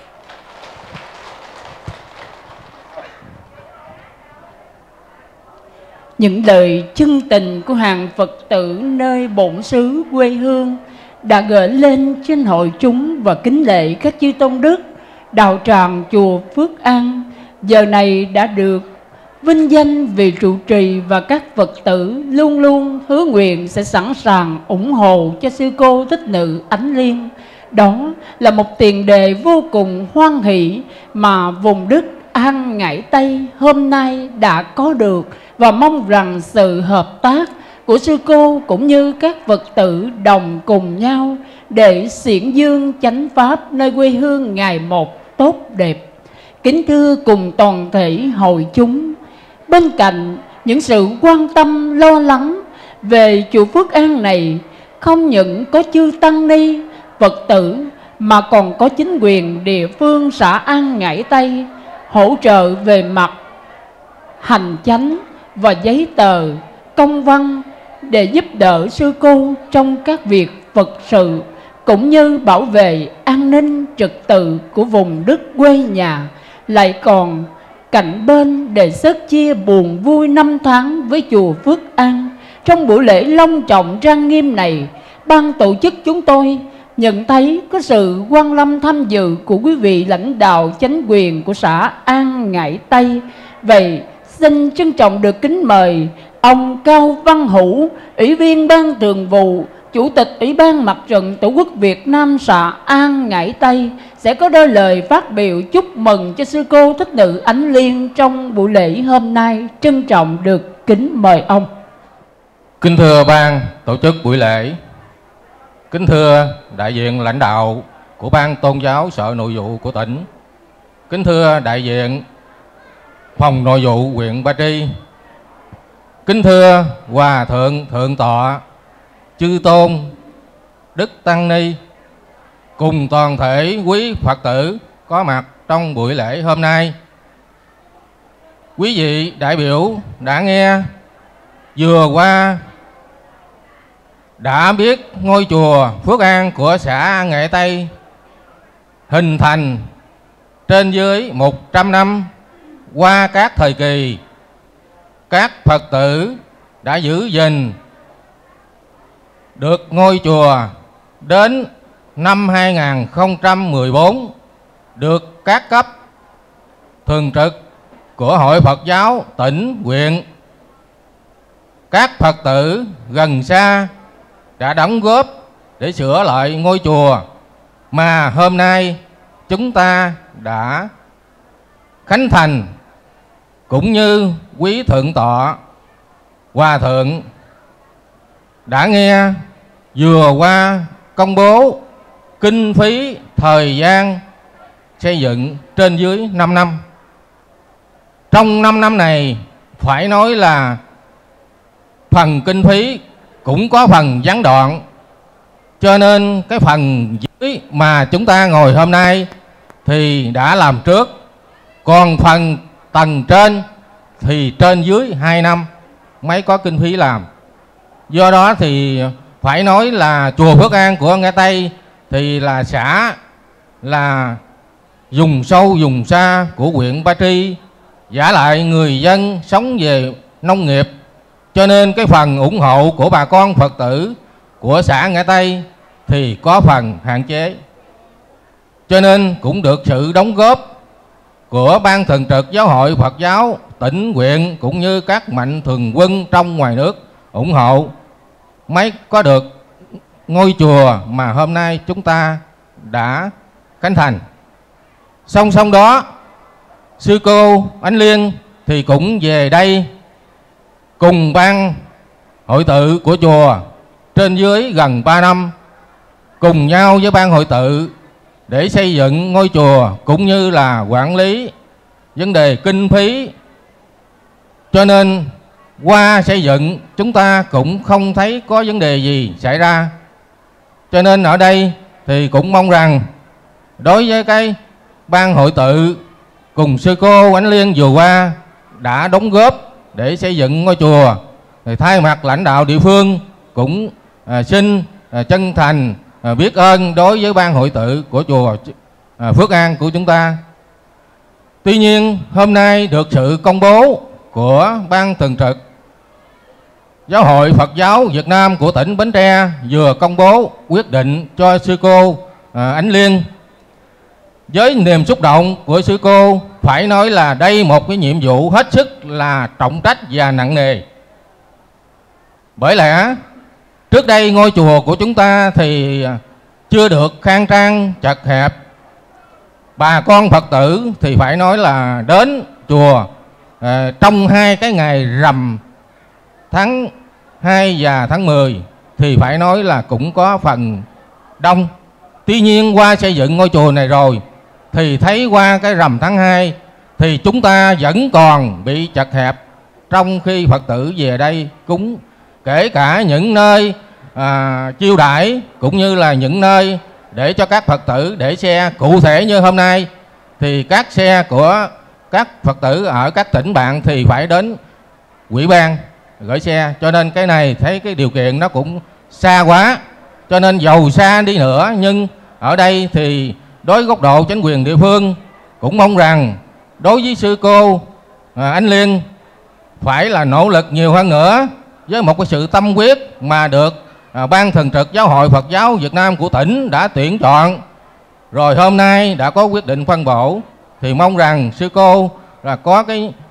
Những lời chân tình của hàng Phật tử nơi bổn xứ quê hương đã gửi lên trên hội chúng và kính lễ các chư tôn đức đạo tràng chùa Phước An, giờ này đã được vinh danh vì trụ trì, và các Phật tử luôn luôn hứa nguyện sẽ sẵn sàng ủng hộ cho sư cô Thích Nữ Ánh Liên. Đó là một tiền đề vô cùng hoan hỷ mà vùng đất An Ngãi Tây hôm nay đã có được, và mong rằng sự hợp tác của sư cô cũng như các Phật tử đồng cùng nhau để xiển dương chánh pháp nơi quê hương ngày một tốt đẹp. Kính thưa cùng toàn thể hội chúng, bên cạnh những sự quan tâm lo lắng về chùa Phước An này, không những có chư tăng ni Phật tử mà còn có chính quyền địa phương xã An Ngãi Tây hỗ trợ về mặt hành chánh và giấy tờ công văn để giúp đỡ sư cô trong các việc Phật sự, cũng như bảo vệ an ninh trật tự của vùng đất quê nhà. Lại còn cạnh bên đề xuất chia buồn vui năm tháng với chùa Phước An. Trong buổi lễ long trọng trang nghiêm này, ban tổ chức chúng tôi nhận thấy có sự quan lâm tham dự của quý vị lãnh đạo chánh quyền của xã An Ngãi Tây. Vậy xin trân trọng được kính mời ông Cao Văn Hữu, Ủy viên Ban Thường vụ, Chủ tịch Ủy ban Mặt trận Tổ quốc Việt Nam xã An Ngãi Tây sẽ có đôi lời phát biểu chúc mừng cho sư cô Thích Nữ Ánh Liên trong buổi lễ hôm nay. Trân trọng được kính mời ông. Kính thưa ban tổ chức buổi lễ, kính thưa đại diện lãnh đạo của Ban Tôn giáo Sở Nội vụ của tỉnh, kính thưa đại diện Phòng Nội vụ huyện Ba Tri, kính thưa Hòa Thượng Thượng tọa Chư Tôn Đức Tăng Ni cùng toàn thể quý Phật tử có mặt trong buổi lễ hôm nay. Quý vị đại biểu đã nghe vừa qua đã biết ngôi chùa Phước An của xã Ngãi Tây hình thành trên dưới 100 năm qua các thời kỳ. Các Phật tử đã giữ gìn được ngôi chùa đến năm 2014 được các cấp thường trực của Hội Phật giáo tỉnh, huyện, các Phật tử gần xa đã đóng góp để sửa lại ngôi chùa mà hôm nay chúng ta đã khánh thành, cũng như quý thượng tọa Hòa thượng đã nghe vừa qua công bố kinh phí thời gian xây dựng trên dưới 5 năm. Trong 5 năm này phải nói là phần kinh phí cũng có phần gián đoạn, cho nên cái phần dưới mà chúng ta ngồi hôm nay thì đã làm trước, còn phần tầng trên thì trên dưới 2 năm mới có kinh phí làm. Do đó thì phải nói là chùa Phước An của Ngãi Tây thì là xã là vùng sâu vùng xa của huyện Ba Tri, giả lại người dân sống về nông nghiệp, cho nên cái phần ủng hộ của bà con Phật tử của xã Ngãi Tây thì có phần hạn chế. Cho nên cũng được sự đóng góp của Ban Thường trực Giáo hội Phật giáo tỉnh, huyện cũng như các mạnh thường quân trong ngoài nước ủng hộ mới có được ngôi chùa mà hôm nay chúng ta đã khánh thành. Song song đó, sư cô Ánh Liên thì cũng về đây cùng ban hội tự của chùa trên dưới gần 3 năm, cùng nhau với ban hội tự để xây dựng ngôi chùa cũng như là quản lý vấn đề kinh phí. Cho nên qua xây dựng chúng ta cũng không thấy có vấn đề gì xảy ra. Cho nên ở đây thì cũng mong rằng đối với cái ban hội tự cùng sư cô Ánh Liên vừa qua đã đóng góp để xây dựng ngôi chùa, thì thay mặt lãnh đạo địa phương cũng xin chân thành biết ơn đối với ban hội tự của chùa Phước An của chúng ta. Tuy nhiên hôm nay được sự công bố của Ban Thường trực Giáo hội Phật giáo Việt Nam của tỉnh Bến Tre vừa công bố quyết định cho sư cô Ánh Liên. Với niềm xúc động của sư cô, phải nói là đây một cái nhiệm vụ hết sức là trọng trách và nặng nề. Bởi lẽ trước đây ngôi chùa của chúng ta thì chưa được khang trang chật hẹp. Bà con Phật tử thì phải nói là đến chùa trong 2 cái ngày rằm tháng 2 và tháng 10 thì phải nói là cũng có phần đông. Tuy nhiên qua xây dựng ngôi chùa này rồi thì thấy qua cái rằm tháng 2 thì chúng ta vẫn còn bị chật hẹp, trong khi Phật tử về đây cúng, kể cả những nơi chiêu đãi cũng như là những nơi để cho các Phật tử để xe. Cụ thể như hôm nay thì các xe của các Phật tử ở các tỉnh bạn thì phải đến ủy ban gửi xe, cho nên cái này thấy cái điều kiện nó cũng xa quá. Cho nên dầu xa đi nữa nhưng ở đây thì đối góc độ chính quyền địa phương cũng mong rằng đối với sư cô Ánh Liên phải là nỗ lực nhiều hơn nữa, với một cái sự tâm huyết mà được Ban Thường trực Giáo hội Phật giáo Việt Nam của tỉnh đã tuyển chọn. Rồi hôm nay đã có quyết định phân bổ, thì mong rằng sư cô là có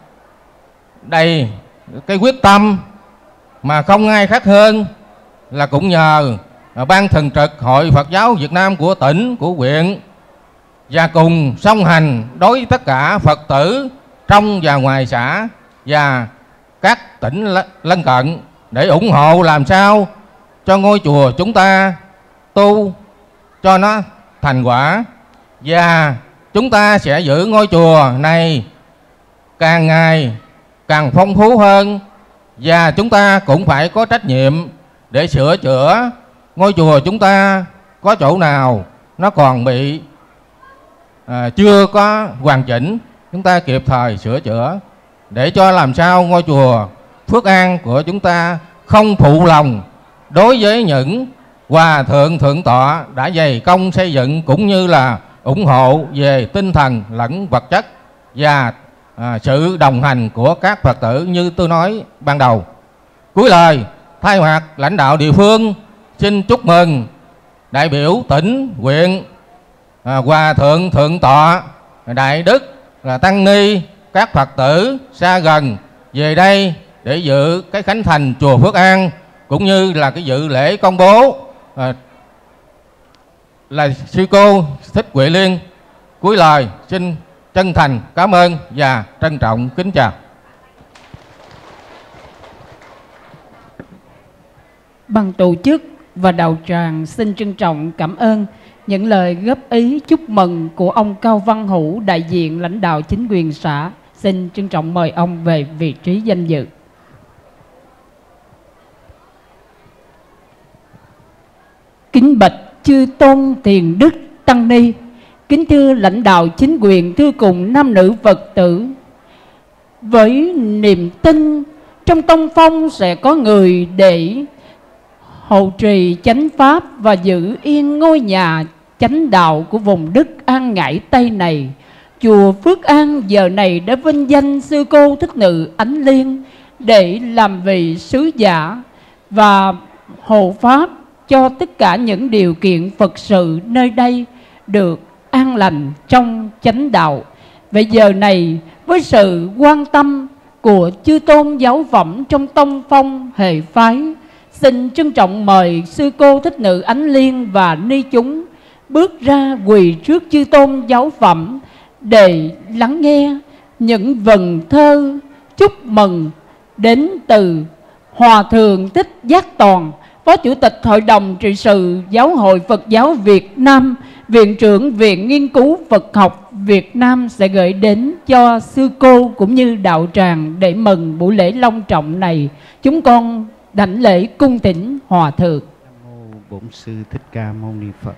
cái quyết tâm mà không ai khác hơn là cũng nhờ Ban Thường trực Hội Phật giáo Việt Nam của tỉnh, của huyện, và cùng song hành đối với tất cả Phật tử trong và ngoài xã và các tỉnh lân cận để ủng hộ làm sao cho ngôi chùa chúng ta tu cho nó thành quả, và chúng ta sẽ giữ ngôi chùa này càng ngày càng phong phú hơn. Và chúng ta cũng phải có trách nhiệm để sửa chữa ngôi chùa chúng ta có chỗ nào nó còn bị chưa có hoàn chỉnh, chúng ta kịp thời sửa chữa để cho làm sao ngôi chùa Phước An của chúng ta không phụ lòng đối với những hòa thượng thượng tọa đã dày công xây dựng, cũng như là ủng hộ về tinh thần lẫn vật chất và sự đồng hành của các Phật tử như tôi nói ban đầu. Cuối lời, thay mặt lãnh đạo địa phương xin chúc mừng đại biểu tỉnh, huyện, hòa thượng thượng tọa, đại đức, tăng ni, các Phật tử xa gần về đây để dự cái khánh thành chùa Phước An, cũng như là cái dự lễ công bố là sư cô Thích Huệ Liên. Cuối lời xin chân thành cảm ơn và trân trọng kính chào. Ban tổ chức và đạo tràng xin trân trọng cảm ơn những lời góp ý chúc mừng của ông Cao Văn Hữu, đại diện lãnh đạo chính quyền xã. Xin trân trọng mời ông về vị trí danh dự. Kính bạch chư tôn Thiền Đức Tăng Ni, kính thưa lãnh đạo chính quyền, thưa cùng nam nữ Phật tử, với niềm tin trong tông phong sẽ có người để hộ trì chánh pháp và giữ yên ngôi nhà chánh đạo của vùng đất An Ngãi Tây này, chùa Phước An giờ này đã vinh danh sư cô Thích Nữ Ánh Liên để làm vị sứ giả và hộ pháp cho tất cả những điều kiện Phật sự nơi đây được an lành trong chánh đạo. Vậy giờ này, với sự quan tâm của chư tôn giáo phẩm trong tông phong hệ phái, xin trân trọng mời sư cô Thích Nữ Ánh Liên và ni chúng bước ra quỳ trước chư tôn giáo phẩm để lắng nghe những vần thơ chúc mừng đến từ Hòa Thượng Thích Giác Toàn, Phó Chủ tịch Hội đồng trị sự Giáo hội Phật giáo Việt Nam, Viện trưởng Viện Nghiên cứu Phật học Việt Nam sẽ gửi đến cho sư cô cũng như đạo tràng để mừng buổi lễ long trọng này. Chúng con đảnh lễ cung thỉnh Hòa Thượng. Nam mô Bổn Sư Thích Ca Mâu Ni Phật.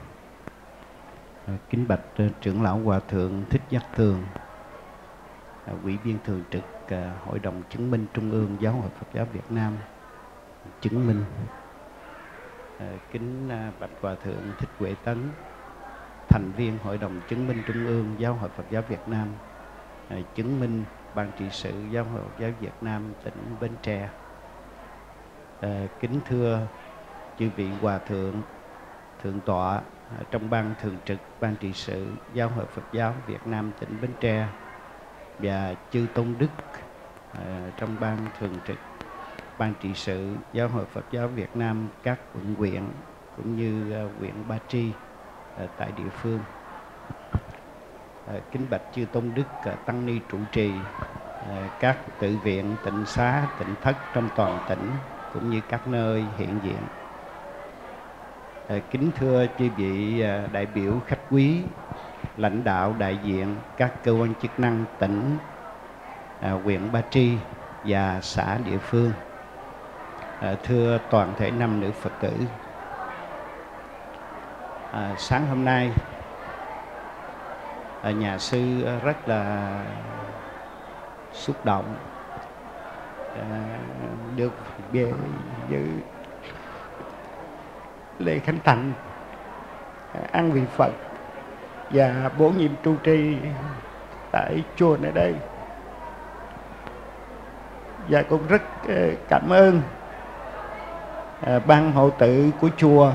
Kính bạch trưởng lão Hòa Thượng Thích Giác Tường, Ủy viên thường trực Hội đồng chứng minh Trung ương Giáo hội Phật giáo Việt Nam chứng minh. Kính bạch Hòa Thượng Thích Huệ Tấn, thành viên Hội đồng chứng minh Trung ương Giáo hội Phật giáo Việt Nam chứng minh Ban trị sự Giáo hội Phật giáo Việt Nam tỉnh Bến Tre. Kính thưa chư vị Hòa Thượng Thượng tọa trong Ban thường trực Ban trị sự Giáo hội Phật giáo Việt Nam tỉnh Bến Tre và chư tôn đức trong Ban thường trực Ban trị sự Giáo hội Phật giáo Việt Nam các quận huyện cũng như huyện Ba Tri tại địa phương. Kính bạch chư tôn đức tăng ni trụ trì các tự viện, tịnh xá, tịnh thất trong toàn tỉnh cũng như các nơi hiện diện. Kính thưa chư vị đại biểu khách quý, lãnh đạo đại diện các cơ quan chức năng tỉnh, huyện Ba Tri và xã địa phương. Thưa toàn thể nam nữ Phật tử, sáng hôm nay nhà sư rất là xúc động được về dự lễ khánh thành an vị Phật và bổ nhiệm trụ trì tại chùa này đây. Và cũng rất cảm ơn ban hộ tự của chùa.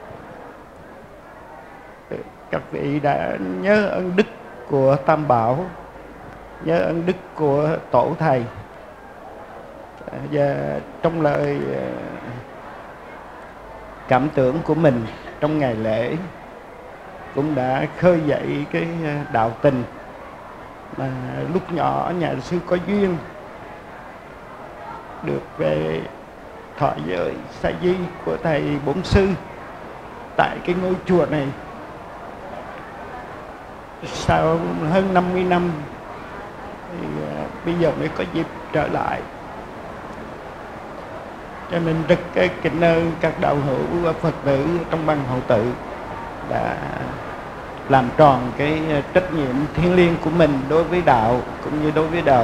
Các vị đã nhớ ân đức của Tam Bảo, nhớ ân đức của tổ thầy. Và trong lời cảm tưởng của mình trong ngày lễ cũng đã khơi dậy cái đạo tình mà lúc nhỏ nhà sư có duyên được về thọ giới sa di của thầy Bổn Sư tại cái ngôi chùa này. Sau hơn 50 năm thì bây giờ mới có dịp trở lại. Cho nên rất kính ơn các đạo hữu Phật tử trong ban hộ tự đã làm tròn cái trách nhiệm thiêng liêng của mình đối với đạo cũng như đối với đời.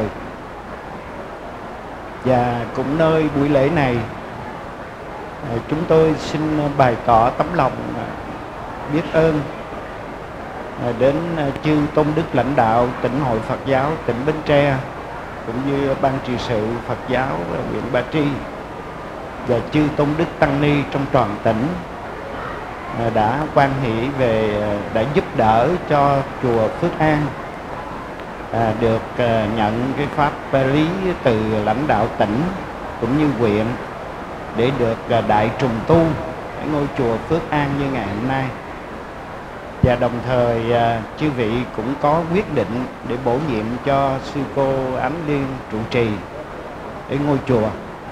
Và cũng nơi buổi lễ này, chúng tôi xin bày tỏ tấm lòng biết ơn đến chư tôn đức lãnh đạo tỉnh hội Phật giáo tỉnh Bến Tre, cũng như ban trị sự Phật giáo huyện Ba Tri và chư tôn đức tăng ni trong toàn tỉnh đã hoan hỷ đã giúp đỡ cho chùa Phước An được nhận cái pháp lý từ lãnh đạo tỉnh cũng như huyện để được đại trùng tu ở ngôi chùa Phước An như ngày hôm nay. Và đồng thời chư vị cũng có quyết định để bổ nhiệm cho sư cô Ánh Liên trụ trì ở ngôi chùa.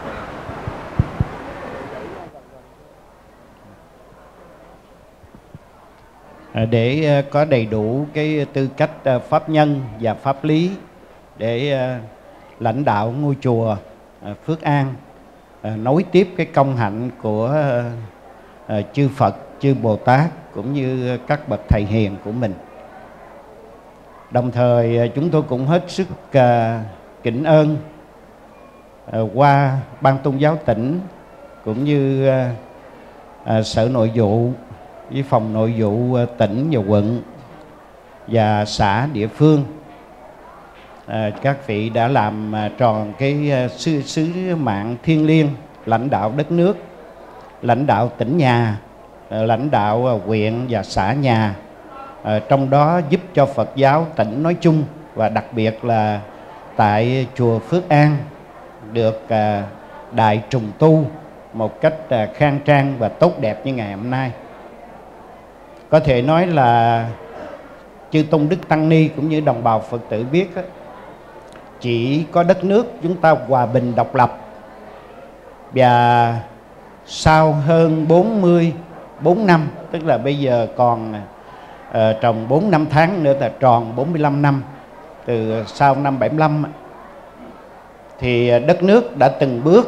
Để có đầy đủ cái tư cách pháp nhân và pháp lý để lãnh đạo ngôi chùa Phước An nối tiếp cái công hạnh của chư Phật, chư Bồ Tát cũng như các bậc thầy hiền của mình. Đồng thời chúng tôi cũng hết sức kính ơn qua ban tôn giáo tỉnh cũng như sở nội vụ với phòng nội vụ tỉnh và quận và xã địa phương. Các vị đã làm tròn cái sứ mạng thiêng liêng lãnh đạo đất nước, lãnh đạo tỉnh nhà, lãnh đạo huyện và xã nhà, trong đó giúp cho Phật giáo tỉnh nói chung và đặc biệt là tại chùa Phước An được đại trùng tu một cách khang trang và tốt đẹp như ngày hôm nay. Có thể nói là chư tôn đức tăng ni cũng như đồng bào Phật tử biết, chỉ có đất nước chúng ta hòa bình độc lập, và sau hơn 44 năm, tức là bây giờ còn tròn 4 năm tháng nữa là tròn 45 năm từ sau năm 75, thì đất nước đã từng bước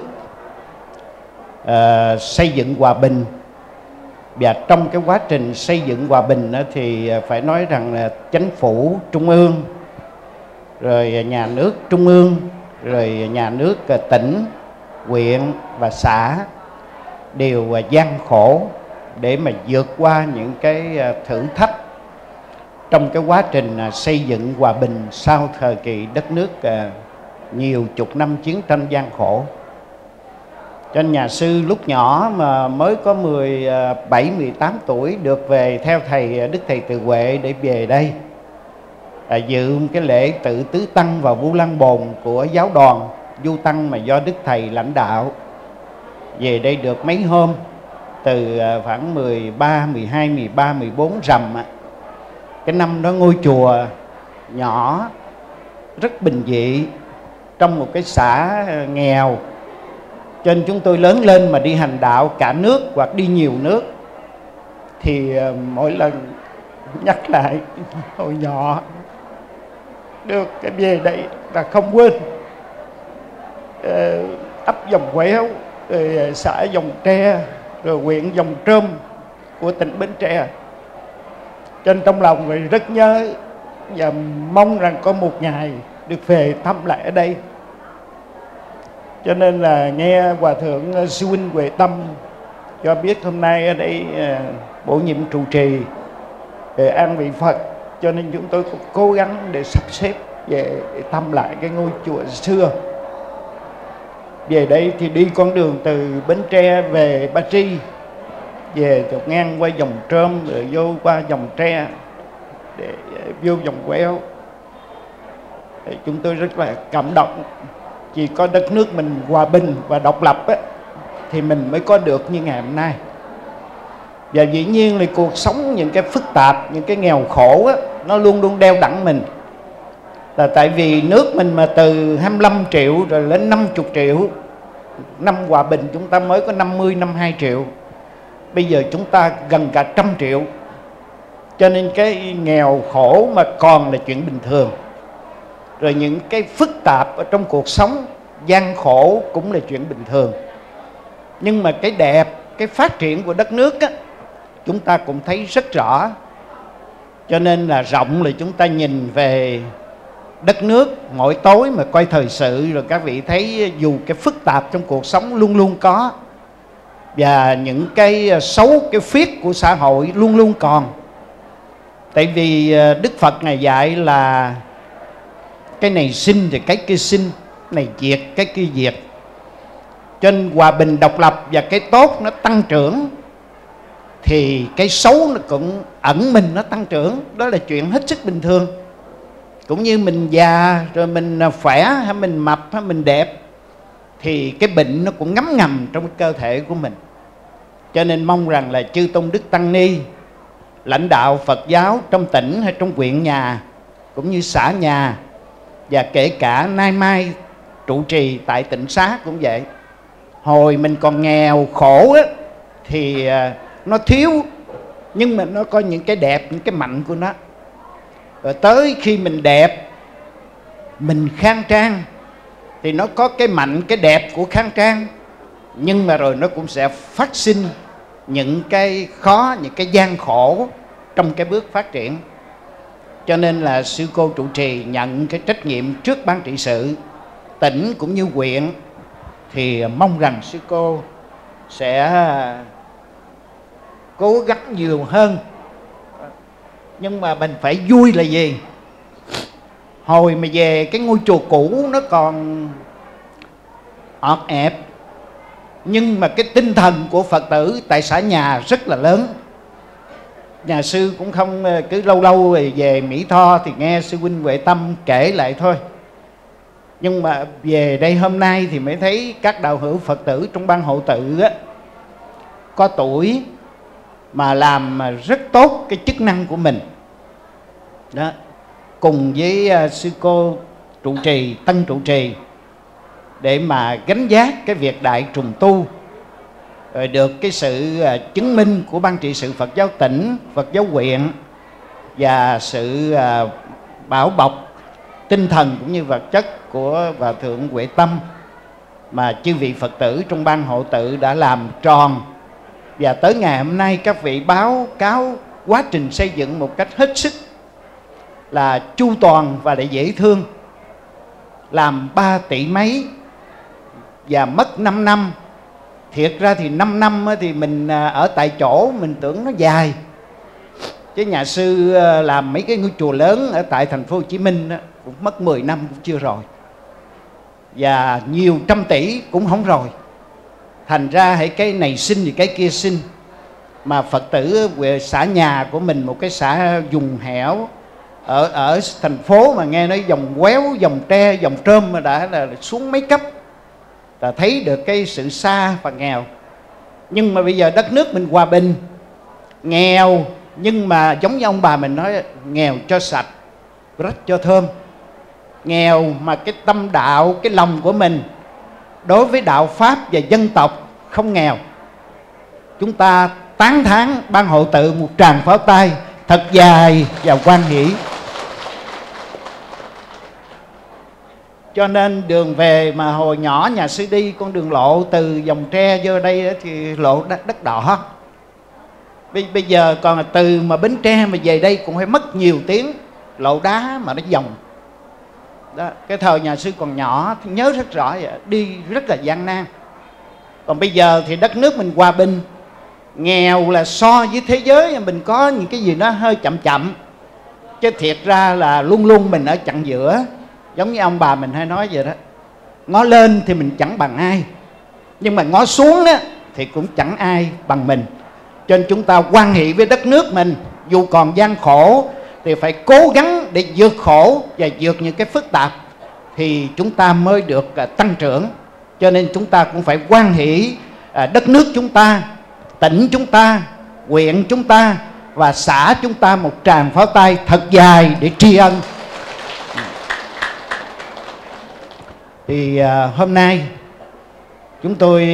xây dựng hòa bình. Và trong cái quá trình xây dựng hòa bình thì phải nói rằng là chính phủ trung ương, rồi nhà nước trung ương, rồi nhà nước tỉnh, huyện và xã đều gian khổ để mà vượt qua những cái thử thách trong cái quá trình xây dựng hòa bình sau thời kỳ đất nước nhiều chục năm chiến tranh gian khổ. Cho nên nhà sư lúc nhỏ mà mới có 17-18 tuổi được về theo thầy Đức Thầy Từ Huệ để về đây dự cái lễ tự tứ tăng và Vu Lan Bồn của giáo đoàn Du Tăng mà do Đức Thầy lãnh đạo. Về đây được mấy hôm, từ khoảng 13, 12, 13, 14 rằm. Cái năm đó ngôi chùa nhỏ, rất bình dị, trong một cái xã nghèo. Cho nên chúng tôi lớn lên mà đi hành đạo cả nước hoặc đi nhiều nước thì mỗi lần nhắc lại hồi nhỏ được về đây là không quên. Ấp Dòng Quéo, rồi xã Dòng Tre, rồi huyện Dòng Trôm của tỉnh Bến Tre. Trên trong lòng người rất nhớ và mong rằng có một ngày được về thăm lại ở đây. Cho nên là nghe Hòa Thượng Sư Huynh Huệ Tâm cho biết hôm nay ở đây bổ nhiệm trụ trì về an vị Phật, cho nên chúng tôi cũng cố gắng để sắp xếp về thăm lại cái ngôi chùa xưa. Về đây thì đi con đường từ Bến Tre về Ba Tri, về dọc ngang qua dòng Trơm rồi vô qua dòng Tre để vô dòng Quéo. Chúng tôi rất là cảm động. Chỉ có đất nước mình hòa bình và độc lập á, thì mình mới có được như ngày hôm nay. Và dĩ nhiên là cuộc sống những cái phức tạp, những cái nghèo khổ á, nó luôn luôn đeo đẳng mình. Là tại vì nước mình mà từ 25 triệu rồi lên 50 triệu, năm hòa bình chúng ta mới có 52 triệu. Bây giờ chúng ta gần cả 100 triệu. Cho nên cái nghèo khổ mà còn là chuyện bình thường. Rồi những cái phức tạp ở trong cuộc sống, gian khổ cũng là chuyện bình thường. Nhưng mà cái đẹp, cái phát triển của đất nước á, chúng ta cũng thấy rất rõ. Cho nên là rộng là chúng ta nhìn về đất nước mỗi tối mà coi thời sự, rồi các vị thấy dù cái phức tạp trong cuộc sống luôn luôn có, và những cái xấu, cái phiết của xã hội luôn luôn còn. Tại vì Đức Phật Ngài dạy là cái này sinh thì cái kia sinh, này diệt cái kia diệt. Cho nên hòa bình độc lập và cái tốt nó tăng trưởng, thì cái xấu nó cũng ẩn mình nó tăng trưởng. Đó là chuyện hết sức bình thường. Cũng như mình già rồi mình khỏe hay mình mập hay mình đẹp, thì cái bệnh nó cũng ngấm ngầm trong cái cơ thể của mình. Cho nên mong rằng là chư Tôn Đức Tăng Ni, lãnh đạo Phật giáo trong tỉnh hay trong huyện nhà, cũng như xã nhà, và kể cả nay mai trụ trì tại tỉnh xá cũng vậy. Hồi mình còn nghèo khổ á, thì nó thiếu, nhưng mà nó có những cái đẹp, những cái mạnh của nó. Rồi tới khi mình đẹp, mình khang trang, thì nó có cái mạnh, cái đẹp của khang trang. Nhưng mà rồi nó cũng sẽ phát sinh những cái khó, những cái gian khổ trong cái bước phát triển. Cho nên là sư cô trụ trì nhận cái trách nhiệm trước ban trị sự tỉnh cũng như huyện, thì mong rằng sư cô sẽ cố gắng nhiều hơn. Nhưng mà mình phải vui là gì? Hồi mà về cái ngôi chùa cũ nó còn ọp ẹp, nhưng mà cái tinh thần của Phật tử tại xã nhà rất là lớn. Nhà sư cũng không cứ lâu lâu về Mỹ Tho thì nghe sư huynh Huệ Tâm kể lại thôi. Nhưng mà về đây hôm nay thì mới thấy các đạo hữu Phật tử trong ban hộ tự á, có tuổi mà làm rất tốt cái chức năng của mình đó. Cùng với sư cô trụ trì, tân trụ trì, để mà gánh vác cái việc đại trùng tu, rồi được cái sự chứng minh của ban trị sự Phật giáo tỉnh, Phật giáo huyện, và sự bảo bọc tinh thần cũng như vật chất của Hòa Thượng Huệ Tâm, mà chư vị Phật tử trong ban hộ tự đã làm tròn. Và tới ngày hôm nay các vị báo cáo quá trình xây dựng một cách hết sức là chu toàn và lại dễ thương. Làm 3 tỷ mấy và mất 5 năm. Thiệt ra thì 5 năm thì mình ở tại chỗ mình tưởng nó dài. Chứ nhà sư làm mấy cái ngôi chùa lớn ở tại thành phố Hồ Chí Minh đó, cũng mất 10 năm cũng chưa rồi. Và nhiều trăm tỷ cũng không rồi. Thành ra hãy cái này xin thì cái kia xin. Mà Phật tử xã nhà của mình, một cái xã vùng hẻo ở thành phố mà nghe nói dòng Quéo, dòng Tre, dòng Trơm mà đã là xuống mấy cấp, ta thấy được cái sự xa và nghèo. Nhưng mà bây giờ đất nước mình hòa bình, nghèo nhưng mà giống như ông bà mình nói, nghèo cho sạch, rách cho thơm. Nghèo mà cái tâm đạo, cái lòng của mình đối với đạo Pháp và dân tộc không nghèo. Chúng ta tán thán ban hộ tự một tràng pháo tay thật dài và hoan hỷ. Cho nên đường về mà hồi nhỏ nhà sư đi con đường lộ từ dòng Tre vô đây thì lộ đất đỏ. Bây giờ còn là từ mà Bến Tre mà về đây cũng phải mất nhiều tiếng, lộ đá mà nó vòng. Đó, cái thời nhà sư còn nhỏ thì nhớ rất rõ vậy, đi rất là gian nan. Còn bây giờ thì đất nước mình hòa bình, nghèo là so với thế giới mình có những cái gì nó hơi chậm chậm, chứ thiệt ra là luôn luôn mình ở chặng giữa. Giống như ông bà mình hay nói vậy đó, ngó lên thì mình chẳng bằng ai, nhưng mà ngó xuống đó thì cũng chẳng ai bằng mình. Cho nên chúng ta hoan hỷ với đất nước mình, dù còn gian khổ thì phải cố gắng để vượt khổ và vượt những cái phức tạp, thì chúng ta mới được tăng trưởng. Cho nên chúng ta cũng phải hoan hỷ đất nước chúng ta, tỉnh chúng ta, huyện chúng ta và xã chúng ta một tràng pháo tay thật dài để tri ân. Thì hôm nay chúng tôi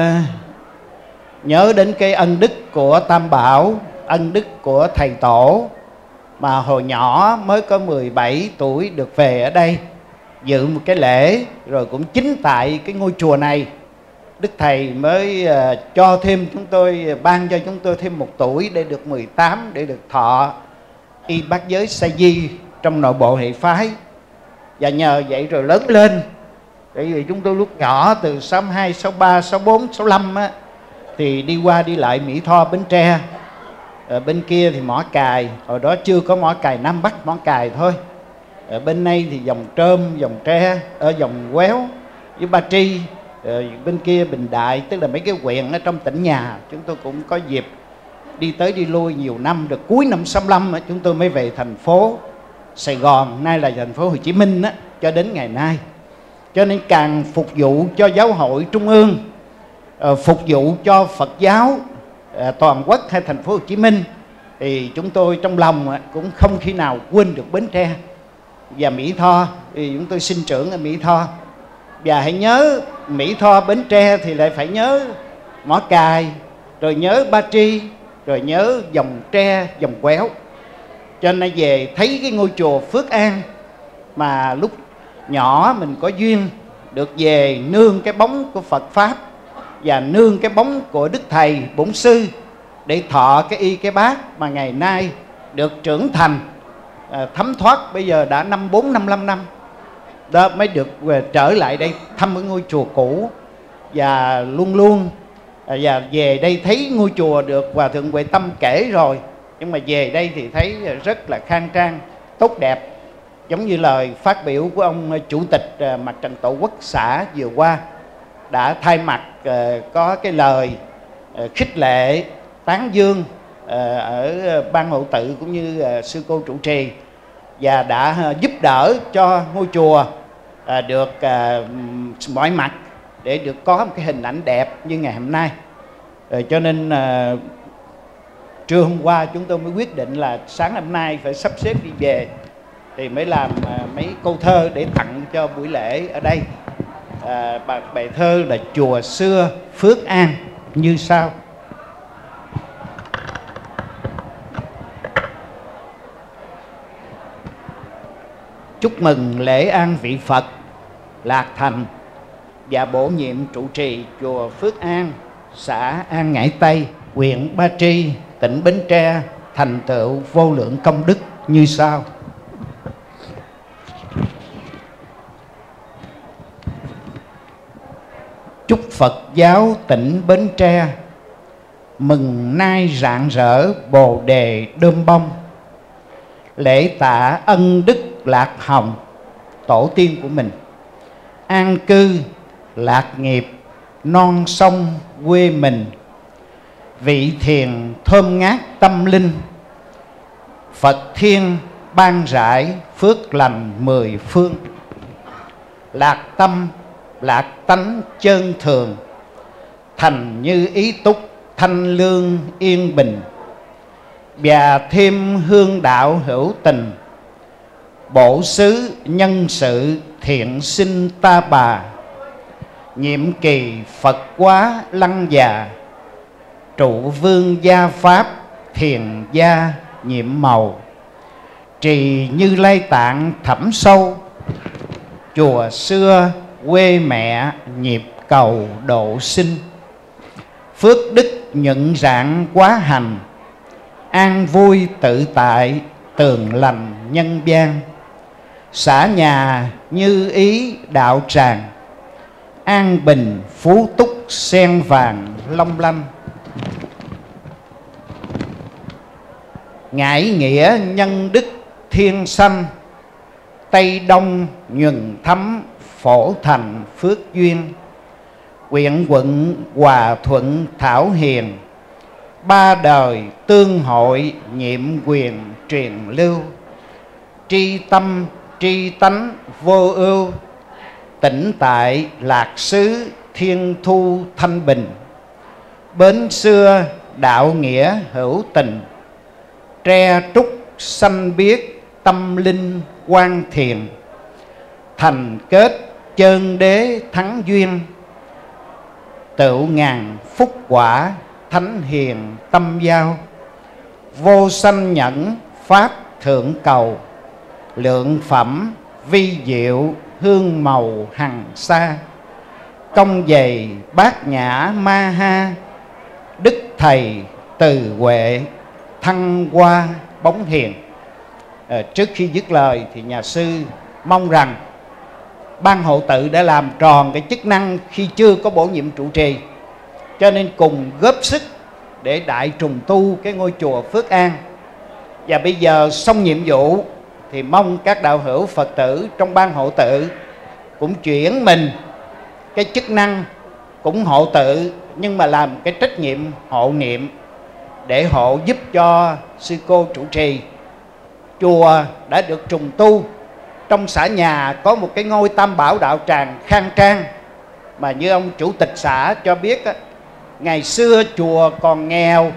nhớ đến cái ân đức của Tam Bảo, ân đức của Thầy Tổ, mà hồi nhỏ mới có 17 tuổi được về ở đây dự một cái lễ, rồi cũng chính tại cái ngôi chùa này Đức Thầy mới cho thêm chúng tôi, ban cho chúng tôi thêm 1 tuổi để được 18, để được thọ y bát giới sa di trong nội bộ hệ phái. Và nhờ vậy rồi lớn lên, bởi vì chúng tôi lúc nhỏ từ 62, 63, 64, 65 á, thì đi qua đi lại Mỹ Tho, Bến Tre. Ở bên kia thì Mỏ Cày, hồi đó chưa có Mỏ Cày Nam Bắc, Mỏ Cày thôi. Ở bên này thì dòng Trơm, dòng Tre, ở dòng Quéo với Ba Tri. Bên kia Bình Đại, tức là mấy cái huyện ở trong tỉnh nhà. Chúng tôi cũng có dịp đi tới đi lui nhiều năm. Được cuối năm 65 chúng tôi mới về thành phố Sài Gòn, nay là thành phố Hồ Chí Minh á, cho đến ngày nay. Cho nên càng phục vụ cho giáo hội trung ương, phục vụ cho Phật giáo toàn quốc hay thành phố Hồ Chí Minh, thì chúng tôi trong lòng cũng không khi nào quên được Bến Tre và Mỹ Tho, vì chúng tôi sinh trưởng ở Mỹ Tho. Và hãy nhớ Mỹ Tho, Bến Tre thì lại phải nhớ Mỏ Cày, rồi nhớ Ba Tri, rồi nhớ dòng Tre, dòng Quéo. Cho nên về thấy cái ngôi chùa Phước An mà lúc nhỏ mình có duyên được về nương cái bóng của Phật Pháp và nương cái bóng của Đức Thầy Bổn Sư để thọ cái y cái bát, mà ngày nay được trưởng thành thấm thoát, bây giờ đã 54, 55 năm đó mới được trở lại đây thăm cái ngôi chùa cũ. Và luôn luôn và về đây thấy ngôi chùa được Hòa Thượng Huệ Tâm kể rồi, nhưng mà về đây thì thấy rất là khang trang, tốt đẹp. Giống như lời phát biểu của ông Chủ tịch Mặt trận Tổ quốc xã vừa qua đã thay mặt có cái lời khích lệ, tán dương ở ban hộ tự cũng như sư cô trụ trì, và đã giúp đỡ cho ngôi chùa được mọi mặt để được có một cái hình ảnh đẹp như ngày hôm nay. Cho nên trưa hôm qua chúng tôi mới quyết định là sáng hôm nay phải sắp xếp đi về, thì mới làm mấy câu thơ để tặng cho buổi lễ ở đây. Bài thơ là Chùa Xưa Phước An như sau. Chúc mừng lễ an vị Phật Lạc Thành và bổ nhiệm trụ trì chùa Phước An, xã An Ngãi Tây, huyện Ba Tri, tỉnh Bến Tre thành tựu vô lượng công đức như sau. Chúc Phật giáo tỉnh Bến Tre mừng nay rạng rỡ bồ đề đơm bông, lễ tạ ân đức Lạc Hồng tổ tiên của mình, an cư lạc nghiệp non sông quê mình, vị thiền thơm ngát tâm linh, Phật thiên ban rải phước lành 10 phương, lạc tâm lạc tánh chân thường, thành như ý túc thanh lương yên bình, và thêm hương đạo hữu tình, bổ xứ nhân sự thiện sinh ta bà, nhiệm kỳ Phật quá lăng già, trụ vương gia pháp thiền gia nhiệm màu, trì Như Lai Tạng thẳm sâu, chùa xưa quê mẹ nhịp cầu độ sinh, phước đức nhận dạng quá hành, an vui tự tại tường lành nhân gian, xã nhà như ý đạo tràng, an bình phú túc sen vàng long lanh, ngải nghĩa nhân đức thiên sanh, Tây Đông nhuần thắm phổ thành phước duyên. Quyện quận hòa thuận thảo hiền, ba đời tương hội nhiệm quyền truyền lưu. Tri tâm tri tánh vô ưu, tĩnh tại lạc xứ thiên thu thanh bình. Bến xưa đạo nghĩa hữu tình, tre trúc xanh biếc tâm linh quan thiền. Thành kết chân đế thắng duyên, tựu ngàn phúc quả thánh hiền tâm giao. Vô sanh nhẫn pháp thượng cầu, lượng phẩm vi diệu hương màu hằng xa. Công dày bát nhã ma ha, đức thầy từ huệ thăng hoa bóng hiền. Trước khi dứt lời thì nhà sư mong rằng ban hộ tự đã làm tròn cái chức năng khi chưa có bổ nhiệm trụ trì, cho nên cùng góp sức để đại trùng tu cái ngôi chùa Phước An. Và bây giờ xong nhiệm vụ thì mong các đạo hữu Phật tử trong ban hộ tự cũng chuyển mình cái chức năng cũng hộ tự, nhưng mà làm cái trách nhiệm hộ niệm để hộ giúp cho sư cô trụ trì. Chùa đã được trùng tu, trong xã nhà có một cái ngôi Tam Bảo đạo tràng khang trang, mà như ông chủ tịch xã cho biết ngày xưa chùa còn nghèo,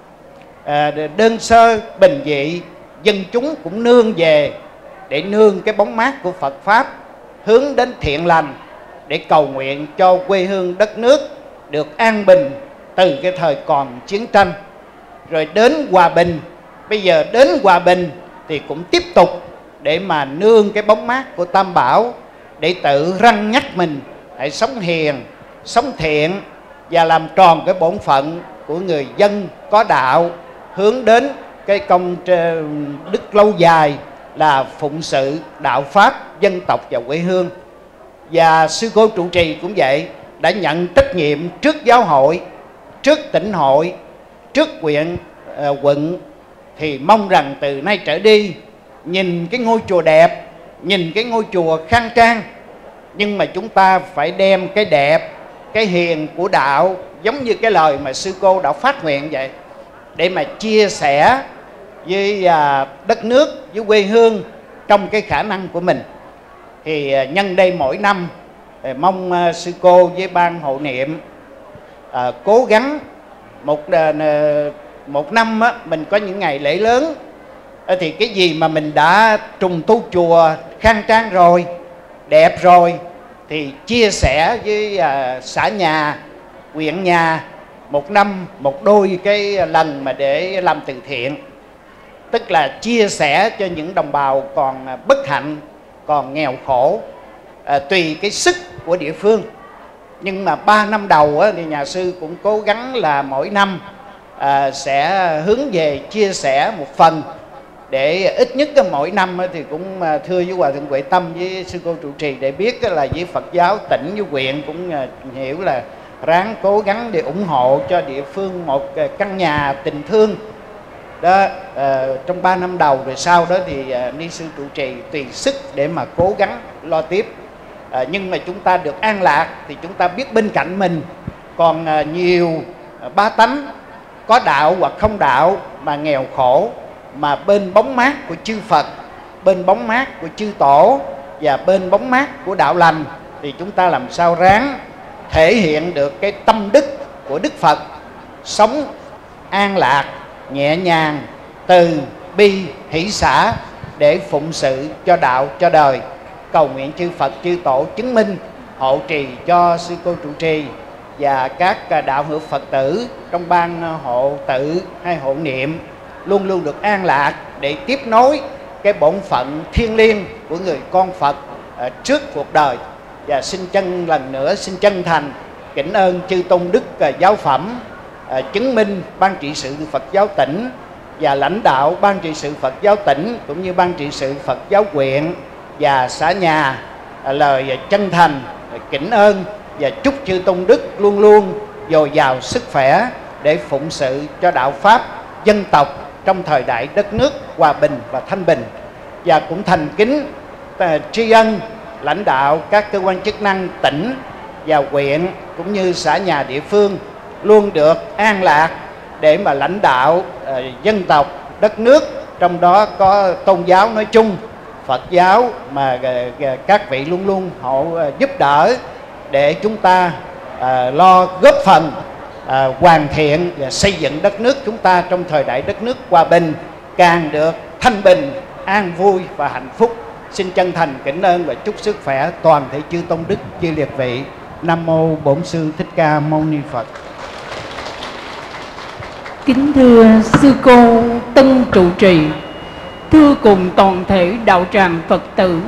đơn sơ bình dị, dân chúng cũng nương về để nương cái bóng mát của Phật Pháp, hướng đến thiện lành để cầu nguyện cho quê hương đất nước được an bình từ cái thời còn chiến tranh. Rồi đến hòa bình, bây giờ đến hòa bình thì cũng tiếp tục để mà nương cái bóng mát của Tam Bảo, để tự răn nhắc mình hãy sống hiền, sống thiện và làm tròn cái bổn phận của người dân có đạo, hướng đến cái công đức lâu dài là phụng sự đạo Pháp, dân tộc và quê hương. Và sư cô trụ trì cũng vậy, đã nhận trách nhiệm trước giáo hội, trước tỉnh hội, trước huyện, quận. Thì mong rằng từ nay trở đi, nhìn cái ngôi chùa đẹp, nhìn cái ngôi chùa khang trang, nhưng mà chúng ta phải đem cái đẹp, cái hiền của đạo, giống như cái lời mà sư cô đã phát nguyện vậy, để mà chia sẻ với đất nước, với quê hương trong cái khả năng của mình. Thì nhân đây mỗi năm mong sư cô với ban hộ niệm cố gắng một năm mình có những ngày lễ lớn, thì cái gì mà mình đã trùng tu chùa khang trang rồi, đẹp rồi, thì chia sẻ với xã nhà, huyện nhà một năm một đôi cái lần mà để làm từ thiện. Tức là chia sẻ cho những đồng bào còn bất hạnh, còn nghèo khổ, tùy cái sức của địa phương. Nhưng mà 3 năm đầu thì nhà sư cũng cố gắng là mỗi năm sẽ hướng về chia sẻ một phần, để ít nhất mỗi năm thì cũng thưa với Hòa Thượng Huệ Tâm với sư cô trụ trì để biết là với Phật giáo tỉnh với huyện cũng hiểu là ráng cố gắng để ủng hộ cho địa phương một căn nhà tình thương đó trong 3 năm đầu. Rồi sau đó thì ni sư trụ trì tùy sức để mà cố gắng lo tiếp. Nhưng mà chúng ta được an lạc thì chúng ta biết bên cạnh mình còn nhiều ba tánh có đạo hoặc không đạo mà nghèo khổ, mà bên bóng mát của chư Phật, bên bóng mát của chư Tổ và bên bóng mát của đạo lành, thì chúng ta làm sao ráng thể hiện được cái tâm đức của Đức Phật, sống an lạc, nhẹ nhàng, từ bi, hỷ xả để phụng sự cho đạo, cho đời. Cầu nguyện chư Phật, chư Tổ chứng minh, hộ trì cho sư cô trụ trì và các đạo hữu Phật tử trong ban hộ tự hay hộ niệm luôn luôn được an lạc để tiếp nối cái bổn phận thiêng liêng của người con Phật trước cuộc đời. Và xin lần nữa xin chân thành kính ơn chư tôn đức giáo phẩm, chứng minh ban trị sự Phật giáo tỉnh và lãnh đạo ban trị sự Phật giáo tỉnh cũng như ban trị sự Phật giáo huyện và xã nhà lời chân thành kính ơn và chúc chư tôn đức luôn luôn dồi dào sức khỏe để phụng sự cho đạo Pháp, dân tộc trong thời đại đất nước hòa bình và thanh bình. Và cũng thành kính tri ân lãnh đạo các cơ quan chức năng tỉnh và huyện cũng như xã nhà địa phương luôn được an lạc để mà lãnh đạo dân tộc đất nước, trong đó có tôn giáo nói chung, Phật giáo mà các vị luôn luôn giúp đỡ để chúng ta lo góp phần hoàn thiện và xây dựng đất nước chúng ta trong thời đại đất nước hòa bình càng được thanh bình, an vui và hạnh phúc. Xin chân thành kính ơn và chúc sức khỏe toàn thể chư tôn đức, chư liệt vị. Nam mô Bổn Sư Thích Ca Mâu Ni Phật. Kính thưa sư cô Tân trụ trì, thưa cùng toàn thể đạo tràng Phật tử,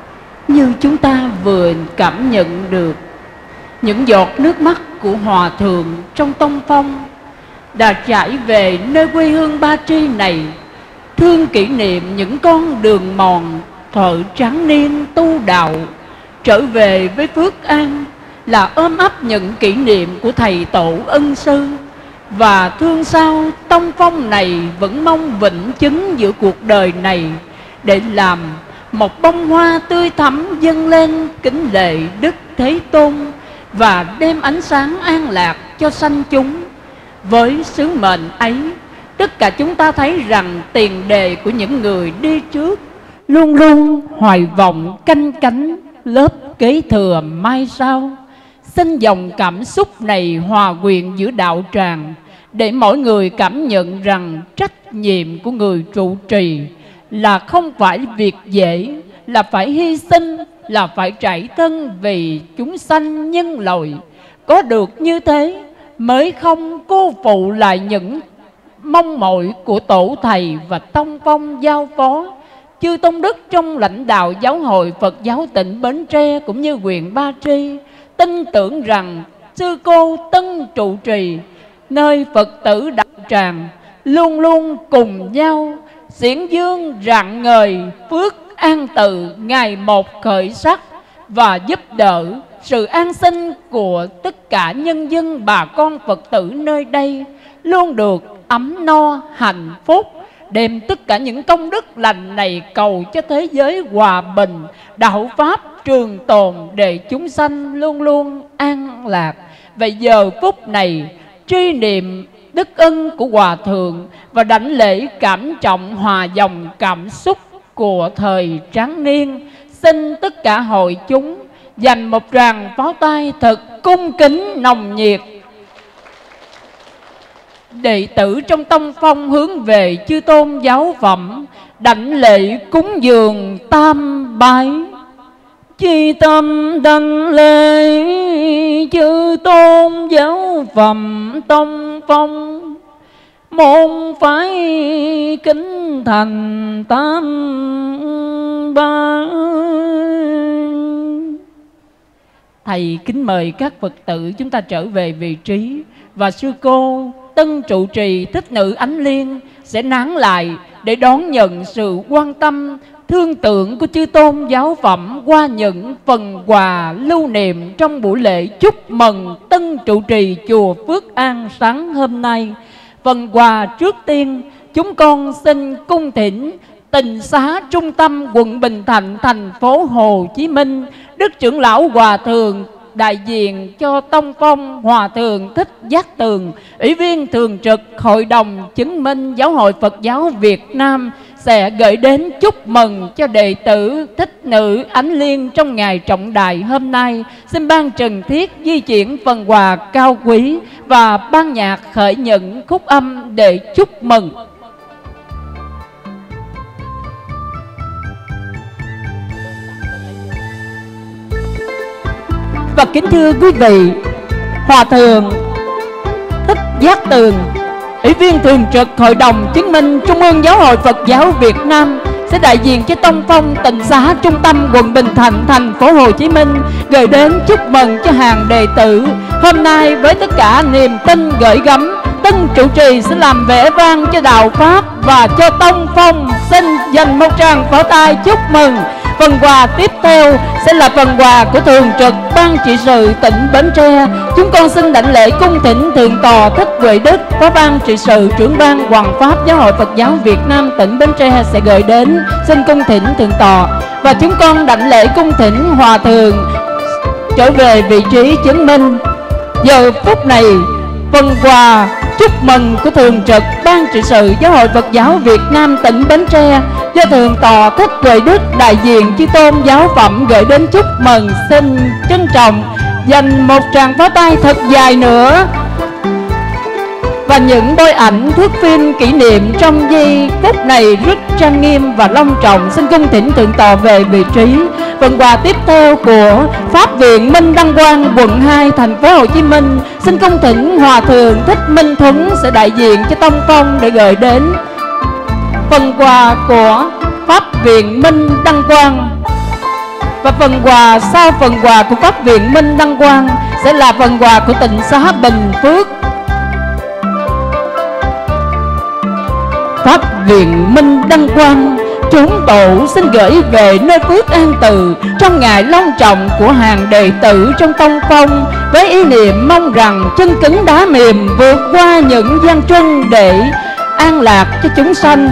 như chúng ta vừa cảm nhận được những giọt nước mắt của Hòa Thượng trong tông phong đã trải về nơi quê hương Ba Tri này, thương kỷ niệm những con đường mòn thợ tráng niên tu đạo, trở về với phước an là ôm ấp những kỷ niệm của thầy tổ ân sư, và thương sao tông phong này vẫn mong vĩnh chứng giữa cuộc đời này, để làm một bông hoa tươi thắm dâng lên kính lệ Đức Thế Tôn, và đem ánh sáng an lạc cho sanh chúng. Với sứ mệnh ấy, tất cả chúng ta thấy rằng tiền đề của những người đi trước luôn luôn hoài vọng canh cánh lớp kế thừa mai sau. Xin dòng cảm xúc này hòa quyện giữa đạo tràng, để mỗi người cảm nhận rằng trách nhiệm của người trụ trì là không phải việc dễ, là phải hy sinh, là phải trải thân vì chúng sanh nhân loại. Có được như thế mới không cô phụ lại những mong mỏi của tổ thầy và tông phong giao phó. Chư tôn đức trong lãnh đạo Giáo hội Phật giáo tỉnh Bến Tre cũng như huyện Ba Tri tin tưởng rằng sư cô Tân trụ trì nơi Phật tử đạo tràng luôn luôn cùng nhau xiển dương rạng ngời phước an từ ngày một khởi sắc, và giúp đỡ sự an sinh của tất cả nhân dân bà con Phật tử nơi đây luôn được ấm no hạnh phúc. Đem tất cả những công đức lành này cầu cho thế giới hòa bình, đạo pháp trường tồn, để chúng sanh luôn luôn an lạc. Vậy giờ phút này tri niệm đức ân của Hòa Thượng và đảnh lễ cảm trọng hòa dòng cảm xúc của thời tráng niên, xin tất cả hội chúng dành một tràng pháo tay thật cung kính nồng nhiệt. Đệ tử trong tông phong hướng về chư tôn giáo phẩm, đảnh lễ cúng dường tam bái. Chi tâm đảnh lễ chư tôn giáo phẩm tông phong, môn phái kính thành tam bái. Thầy kính mời các Phật tử chúng ta trở về vị trí, và sư cô Tân trụ trì Thích Nữ Ánh Liên sẽ nán lại để đón nhận sự quan tâm thương tượng của chư tôn giáo phẩm qua những phần quà lưu niệm trong buổi lễ chúc mừng Tân trụ trì chùa Phước An sáng hôm nay. Phần quà trước tiên, chúng con xin cung thỉnh Tịnh xá trung tâm quận Bình Thạnh, thành phố Hồ Chí Minh, Đức trưởng lão Hòa Thượng đại diện cho tông phong Hòa Thượng Thích Giác Tường, Ủy viên thường trực Hội đồng chứng minh Giáo hội Phật giáo Việt Nam sẽ gửi đến chúc mừng cho đệ tử Thích Nữ Ánh Liên trong ngày trọng đại hôm nay. Xin ban trần thiết di chuyển phần quà cao quý và ban nhạc khởi những khúc âm để chúc mừng. Và kính thưa quý vị, Hòa Thượng Thích Giác Tường, Ủy viên thường trực Hội đồng chứng minh Trung ương Giáo hội Phật giáo Việt Nam sẽ đại diện cho tông phong Tịnh xá trung tâm quận Bình Thạnh, thành phố Hồ Chí Minh gửi đến chúc mừng cho hàng đệ tử. Hôm nay với tất cả niềm tin gửi gắm, Tân trụ trì sẽ làm vẻ vang cho đạo pháp và cho tông phong. Xin dành một tràng pháo tay chúc mừng. Phần quà tiếp theo sẽ là phần quà của thường trực ban trị sự tỉnh Bến Tre. Chúng con xin đảnh lễ cung thỉnh thượng tọa Thích Huệ Đức, phó ban trị sự trưởng ban Hoằng pháp Giáo hội Phật giáo Việt Nam tỉnh Bến Tre sẽ gửi đến. Xin cung thỉnh thượng tọa. Và chúng con đảnh lễ cung thỉnh Hòa Thượng trở về vị trí chứng minh. Giờ phút này, phần quà chúc mừng của Thường trực Ban trị sự Giáo hội Phật giáo Việt Nam tỉnh Bến Tre do Thượng tọa Thích Huệ Đức đại diện chư tôn giáo phẩm gửi đến chúc mừng, xin trân trọng dành một tràng pháo tay thật dài nữa. Và những bôi ảnh thước phim kỷ niệm trong giây phút này rất trang nghiêm và long trọng. Xin cung thỉnh Thượng tọa về vị trí. Phần quà tiếp theo của Pháp viện Minh Đăng Quang, quận 2, thành phố Hồ Chí Minh, xin cung thỉnh Hòa Thượng Thích Minh Thuấn sẽ đại diện cho Tông Phong để gửi đến. Phần quà của Pháp viện Minh Đăng Quang. Và phần quà sau phần quà của Pháp viện Minh Đăng Quang sẽ là phần quà của Tịnh xá Bình Phước. Pháp viện Minh Đăng Quang, chúng tổ xin gửi về nơi phước an từ trong ngày long trọng của hàng đệ tử trong Tông Phong, với ý niệm mong rằng chân cứng đá mềm vượt qua những gian truân để an lạc cho chúng sanh.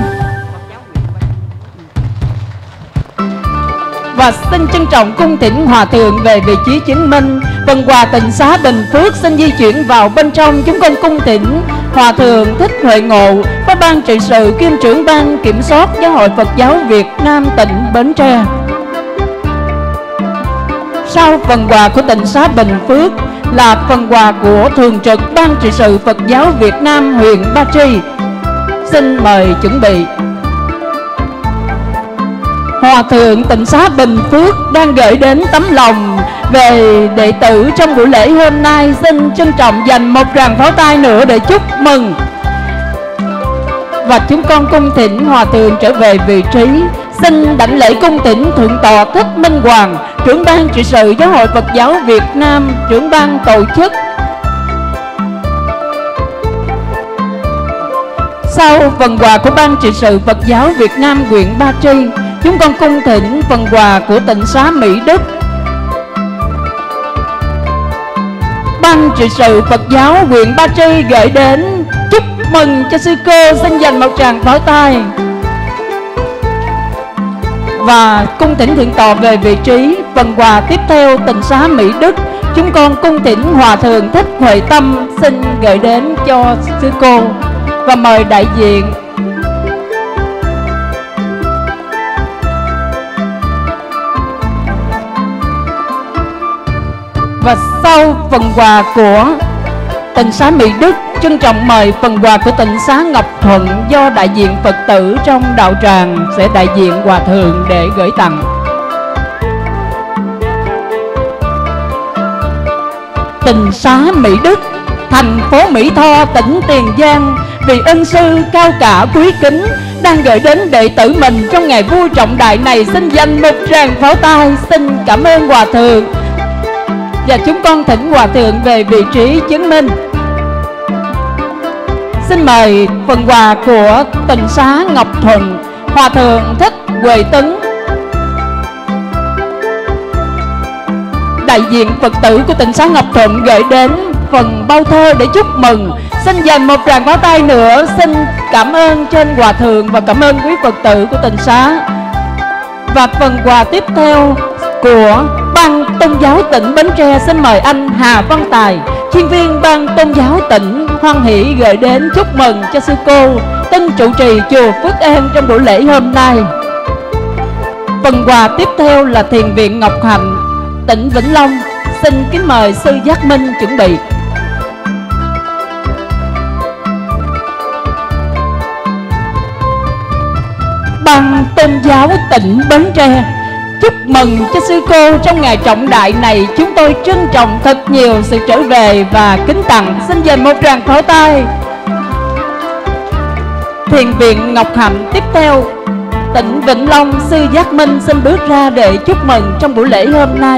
Và xin trân trọng cung thỉnh Hòa Thượng về vị trí chứng minh. Phần quà Tịnh xá Bình Phước xin di chuyển vào bên trong. Chúng con cung thỉnh Hòa Thượng Thích Huệ Ngộ, Phó Ban trị sự kiêm trưởng Ban kiểm soát Giáo hội Phật giáo Việt Nam tỉnh Bến Tre. Sau phần quà của Tịnh xá Bình Phước là phần quà của Thường trực Ban trị sự Phật giáo Việt Nam huyện Ba Tri. Xin mời chuẩn bị. Hòa Thượng Tịnh xá Bình Phước đang gửi đến tấm lòng về đệ tử trong buổi lễ hôm nay. Xin trân trọng dành một tràng pháo tay nữa để chúc mừng. Và chúng con cung thỉnh Hòa Thượng trở về vị trí. Xin đảnh lễ cung thỉnh Thượng tọa Thích Minh Hoàng, trưởng Ban trị sự Giáo hội Phật giáo Việt Nam, trưởng ban tổ chức. Sau phần quà của Ban trị sự Phật giáo Việt Nam huyện Ba Tri, chúng con cung thỉnh phần quà của Tịnh xá Mỹ Đức. Ban trị sự Phật giáo huyện Ba Tri gửi đến chúc mừng cho sư cô, xin dành một tràng pháo tay. Và cung thỉnh Thượng tọa về vị trí. Phần quà tiếp theo Tịnh xá Mỹ Đức, chúng con cung thỉnh Hòa Thượng Thích Huệ Tâm xin gửi đến cho sư cô. Và mời đại diện. Và sau phần quà của Tịnh xá Mỹ Đức, trân trọng mời phần quà của Tịnh xá Ngọc Thuận do đại diện Phật tử trong đạo tràng sẽ đại diện Hòa Thượng để gửi tặng. Tịnh xá Mỹ Đức, thành phố Mỹ Tho, tỉnh Tiền Giang, vì ân sư cao cả quý kính đang gửi đến đệ tử mình trong ngày vui trọng đại này, xin dành một tràng pháo tay. Xin cảm ơn Hòa Thượng. Và chúng con thỉnh Hòa Thượng về vị trí chứng minh. Xin mời phần quà của Tịnh xá Ngọc Thuận, Hòa Thượng Thích Huệ Tấn, đại diện Phật tử của Tịnh xá Ngọc Thuận gửi đến phần bao thơ để chúc mừng. Xin dành một tràng pháo tay nữa. Xin cảm ơn trên Hòa Thượng và cảm ơn quý Phật tử của Tịnh xá. Và phần quà tiếp theo của Ban Tôn giáo tỉnh Bến Tre, xin mời anh Hà Văn Tài, chuyên viên Ban Tôn giáo tỉnh hoan hỷ gửi đến chúc mừng cho sư cô tân trụ trì chùa Phước An trong buổi lễ hôm nay. Phần quà tiếp theo là Thiền viện Ngọc Hạnh, tỉnh Vĩnh Long. Xin kính mời sư Giác Minh chuẩn bị. Ban Tôn giáo tỉnh Bến Tre chúc mừng cho sư cô trong ngày trọng đại này. Chúng tôi trân trọng thật nhiều sự trở về và kính tặng. Xin dành một tràng pháo tay. Thiền viện Ngọc Hạnh tiếp theo, tỉnh Vĩnh Long, sư Giác Minh xin bước ra để chúc mừng trong buổi lễ hôm nay.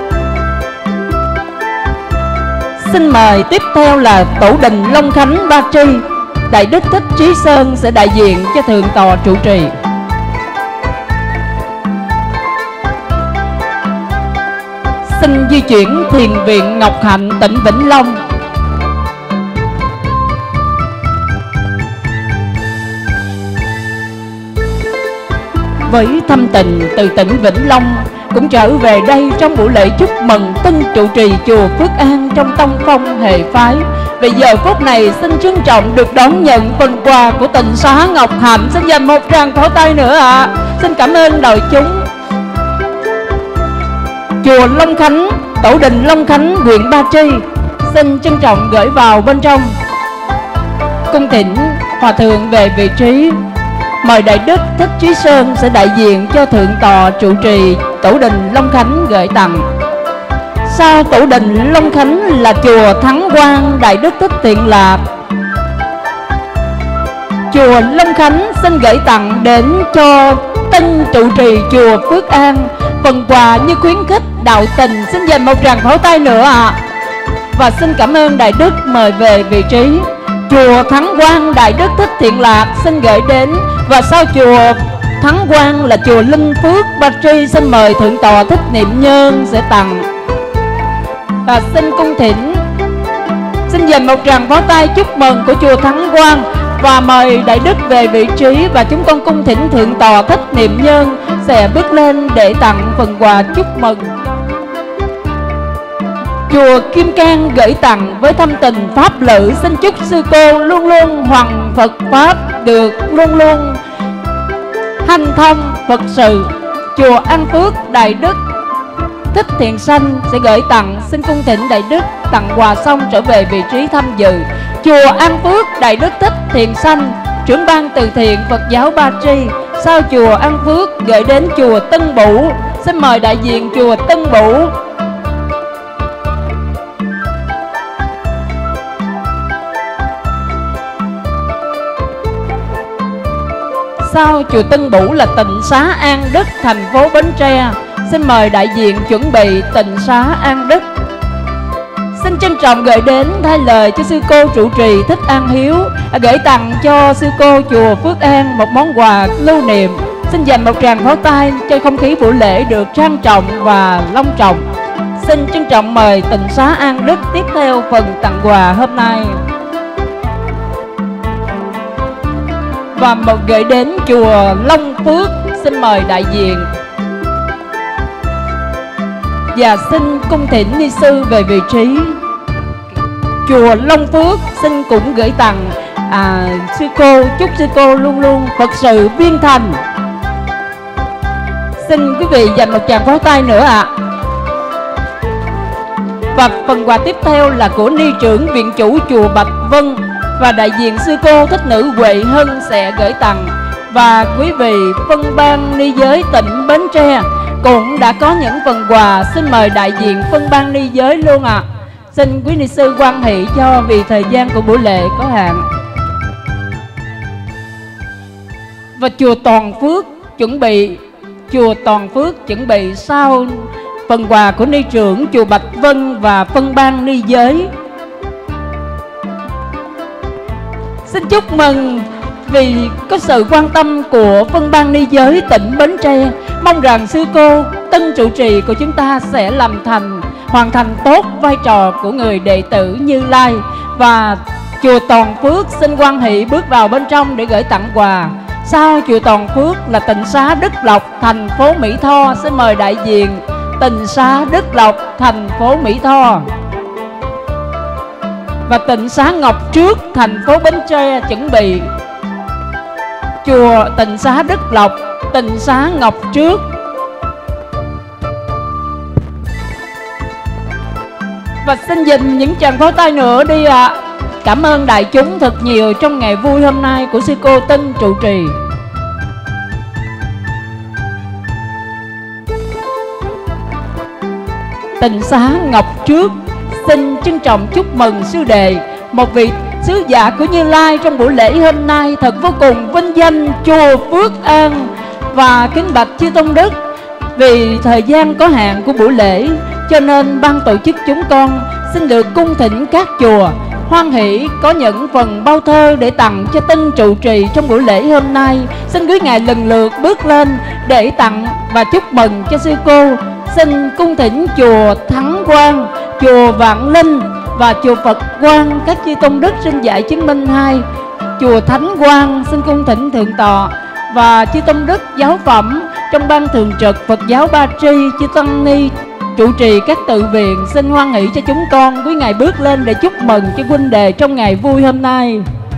Xin mời tiếp theo là Tổ đình Long Khánh Ba Tri, Đại Đức Thích Trí Sơn sẽ đại diện cho Thượng tọa trụ trì. Xin di chuyển Thiền viện Ngọc Hạnh, tỉnh Vĩnh Long. với thâm tình từ tỉnh Vĩnh Long cũng trở về đây trong buổi lễ chúc mừng tân trụ trì chùa Phước An trong tông phong hệ phái. Vì giờ phút này xin trân trọng được đón nhận phần quà của tịnh xá Ngọc Hạnh. Xin dành một tràng pháo tay nữa ạ. Xin cảm ơn đội chúng. Chùa Long Khánh, Tổ đình Long Khánh, huyện Ba Tri xin trân trọng gửi vào bên trong. Cung thỉnh Hòa thượng về vị trí. Mời Đại Đức Thích Trí Sơn sẽ đại diện cho Thượng tọa trụ trì Tổ đình Long Khánh gửi tặng. Sau Tổ đình Long Khánh là chùa Thắng Quang Đại Đức Thích Thiện Lạc. Chùa Long Khánh xin gửi tặng đến cho tân trụ trì chùa Phước An phần quà như khuyến khích đạo tình. Xin dành một tràng pháo tay nữa ạ. Và xin cảm ơn Đại Đức mời về vị trí. Chùa Thắng Quang Đại Đức Thích Thiện Lạc xin gửi đến. Và sau chùa Thắng Quang là chùa Linh Phước Ba Tri xin mời Thượng tọa Thích Niệm Nhân sẽ tặng. Và xin cung thỉnh, xin dành một tràng pháo tay chúc mừng của chùa Thắng Quang. Và mời Đại Đức về vị trí. Và chúng con cung thỉnh Thượng tọa Thích Niệm Nhân sẽ bước lên để tặng phần quà chúc mừng. Chùa Kim Cang gửi tặng với thâm tình pháp lữ. Xin chúc sư cô luôn luôn hoằng Phật Pháp, được luôn luôn hanh thông Phật sự. Chùa An Phước Đại Đức Thích Thiện Sanh sẽ gửi tặng. Xin cung thỉnh Đại Đức tặng quà xong trở về vị trí tham dự. Chùa An Phước Đại Đức Thích Thiện Sanh, trưởng ban từ thiện Phật giáo Ba Tri. Sau chùa An Phước gửi đến chùa Tân Bủ. Xin mời đại diện chùa Tân Bủ. Sau chùa Tân Bủ là tịnh xá An Đức thành phố Bến Tre. Xin mời đại diện chuẩn bị tịnh xá An Đức. Xin trân trọng gửi đến thay lời cho sư cô trụ trì Thích An Hiếu gửi tặng cho sư cô chùa Phước An một món quà lưu niệm. Xin dành một tràng pháo tay cho không khí buổi lễ được trang trọng và long trọng. Xin trân trọng mời tịnh xá An Đức tiếp theo phần tặng quà hôm nay. Và một gửi đến chùa Long Phước xin mời đại diện. Và xin cung thỉnh ni sư về vị trí. Chùa Long Phước xin cũng gửi tặng sư cô, chúc sư cô luôn luôn Phật sự viên thành. Xin quý vị dành một tràng pháo tay nữa ạ. Và phần quà tiếp theo là của ni trưởng viện chủ chùa Bạch Vân và đại diện sư cô Thích Nữ Huệ Hân sẽ gửi tặng. Và quý vị phân ban ni giới tỉnh Bến Tre cũng đã có những phần quà. Xin mời đại diện phân ban ni giới luôn ạ. Xin quý ni sư quan hệ cho vì thời gian của buổi lễ có hạn. Và chùa Toàn Phước chuẩn bị sau phần quà của ni trưởng chùa Bạch Vân và phân ban ni giới. Xin chúc mừng vì có sự quan tâm của phân ban ni giới tỉnh Bến Tre. Mong rằng sư cô tân trụ trì của chúng ta sẽ hoàn thành tốt vai trò của người đệ tử Như Lai. Và chùa Toàn Phước xin quan hệ bước vào bên trong để gửi tặng quà. Sau chùa Toàn Phước là tịnh xá Đức Lộc thành phố Mỹ Tho. Xin mời đại diện tịnh xá Đức Lộc thành phố Mỹ Tho. Và tịnh xá Ngọc Trước thành phố Bến Tre chuẩn bị. Chùa tịnh xá Đức Lộc, tịnh xá Ngọc Trước. Và xin dành những tràng pháo tay nữa đi ạ. Cảm ơn đại chúng thật nhiều trong ngày vui hôm nay của sư cô tân trụ trì. Tịnh xá Ngọc Trước xin trân trọng chúc mừng sư đệ, một vị sứ giả của Như Lai trong buổi lễ hôm nay thật vô cùng vinh danh chùa Phước An. Và kính bạch chư tôn đức, vì thời gian có hạn của buổi lễ cho nên ban tổ chức chúng con xin được cung thỉnh các chùa hoan hỷ có những phần bao thơ để tặng cho tân trụ trì trong buổi lễ hôm nay. Xin quý ngài lần lượt bước lên để tặng và chúc mừng cho sư cô. Xin cung thỉnh chùa Thắng Quang, chùa Vạn Linh và chùa Phật Quang, các chư tôn đức xin giải chứng minh 2. Chùa Thánh Quang xin cung thỉnh thượng tọa và chư Tôn Đức giáo phẩm trong ban thường trực Phật giáo Ba Tri, chư Tăng Ni trụ trì các tự viện xin hoan hỷ cho chúng con quý ngài bước lên để chúc mừng cho huynh đệ trong ngày vui hôm nay.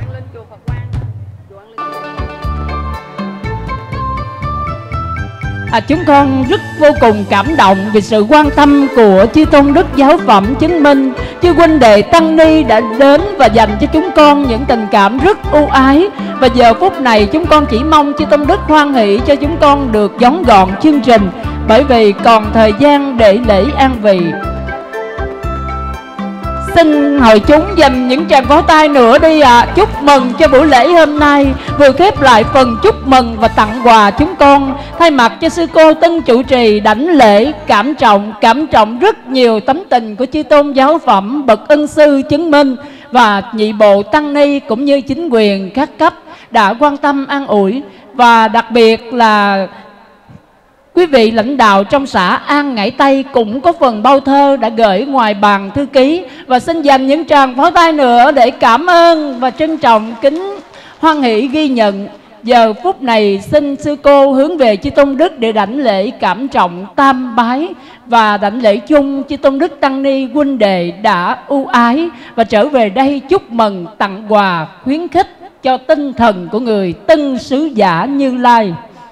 Chúng con rất vô cùng cảm động vì sự quan tâm của chư Tôn Đức giáo phẩm chứng minh. Chư huynh đệ Tăng Ni đã đến và dành cho chúng con những tình cảm rất ưu ái. Và giờ phút này chúng con chỉ mong chư Tôn Đức hoan hỷ cho chúng con được vắn gọn chương trình, bởi vì còn thời gian để lễ an vị. Xin hội chúng dành những tràng pháo tay nữa đi ạ. Chúc mừng cho buổi lễ hôm nay. Vừa khép lại phần chúc mừng và tặng quà, chúng con thay mặt cho sư cô Tân trụ trì đảnh lễ cảm trọng rất nhiều tấm tình của chư tôn giáo phẩm, bậc ân sư chứng minh và nhị bộ tăng ni cũng như chính quyền các cấp đã quan tâm an ủi. Và đặc biệt là quý vị lãnh đạo trong xã An Ngãi Tây cũng có phần bao thơ đã gửi ngoài bàn thư ký. Và xin dành những tràng pháo tay nữa để cảm ơn và trân trọng kính hoan hỷ ghi nhận. Giờ phút này xin sư cô hướng về chư Tôn Đức để đảnh lễ cảm trọng tam bái và đảnh lễ chung chư Tôn Đức Tăng Ni huynh đệ đã ưu ái và trở về đây chúc mừng tặng quà khuyến khích cho tinh thần của người tân sứ giả Như Lai.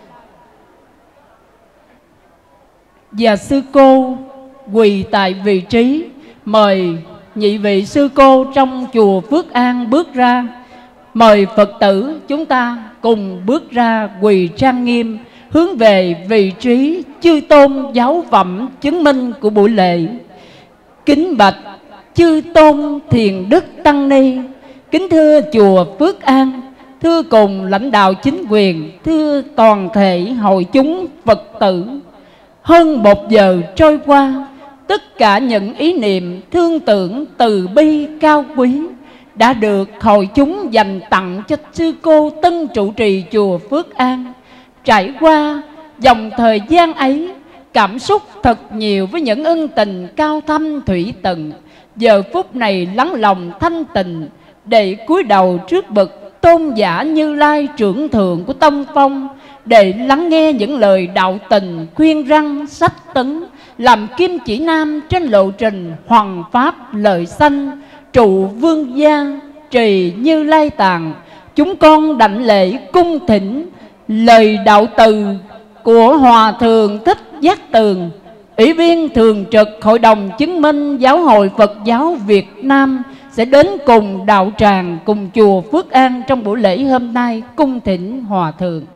Và sư cô quỳ tại vị trí, mời nhị vị sư cô trong chùa Phước An bước ra. Mời Phật tử chúng ta cùng bước ra quỳ trang nghiêm, hướng về vị trí chư tôn giáo phẩm chứng minh của buổi lễ. Kính bạch chư tôn thiền đức tăng ni, kính thưa chùa Phước An, thưa cùng lãnh đạo chính quyền, thưa toàn thể hội chúng Phật tử. Hơn 1 giờ trôi qua, tất cả những ý niệm thương tưởng từ bi cao quý đã được hội chúng dành tặng cho sư cô Tân trụ trì chùa Phước An. Trải qua dòng thời gian ấy, cảm xúc thật nhiều với những ân tình cao thâm thủy tận. Giờ phút này lắng lòng thanh tịnh để cúi đầu trước bậc tôn giả Như Lai trưởng thượng của tông phong, để lắng nghe những lời đạo tình khuyên răn sách tấn, làm kim chỉ nam trên lộ trình hoằng pháp lợi sanh, trụ vương gia trì Như Lai tạng. Chúng con đảnh lễ cung thỉnh lời đạo từ của Hòa Thượng Thích Giác Tường, Ủy viên thường trực Hội đồng chứng minh Giáo hội Phật giáo Việt Nam sẽ đến cùng đạo tràng cùng chùa Phước An trong buổi lễ hôm nay. Cung thỉnh Hòa Thượng.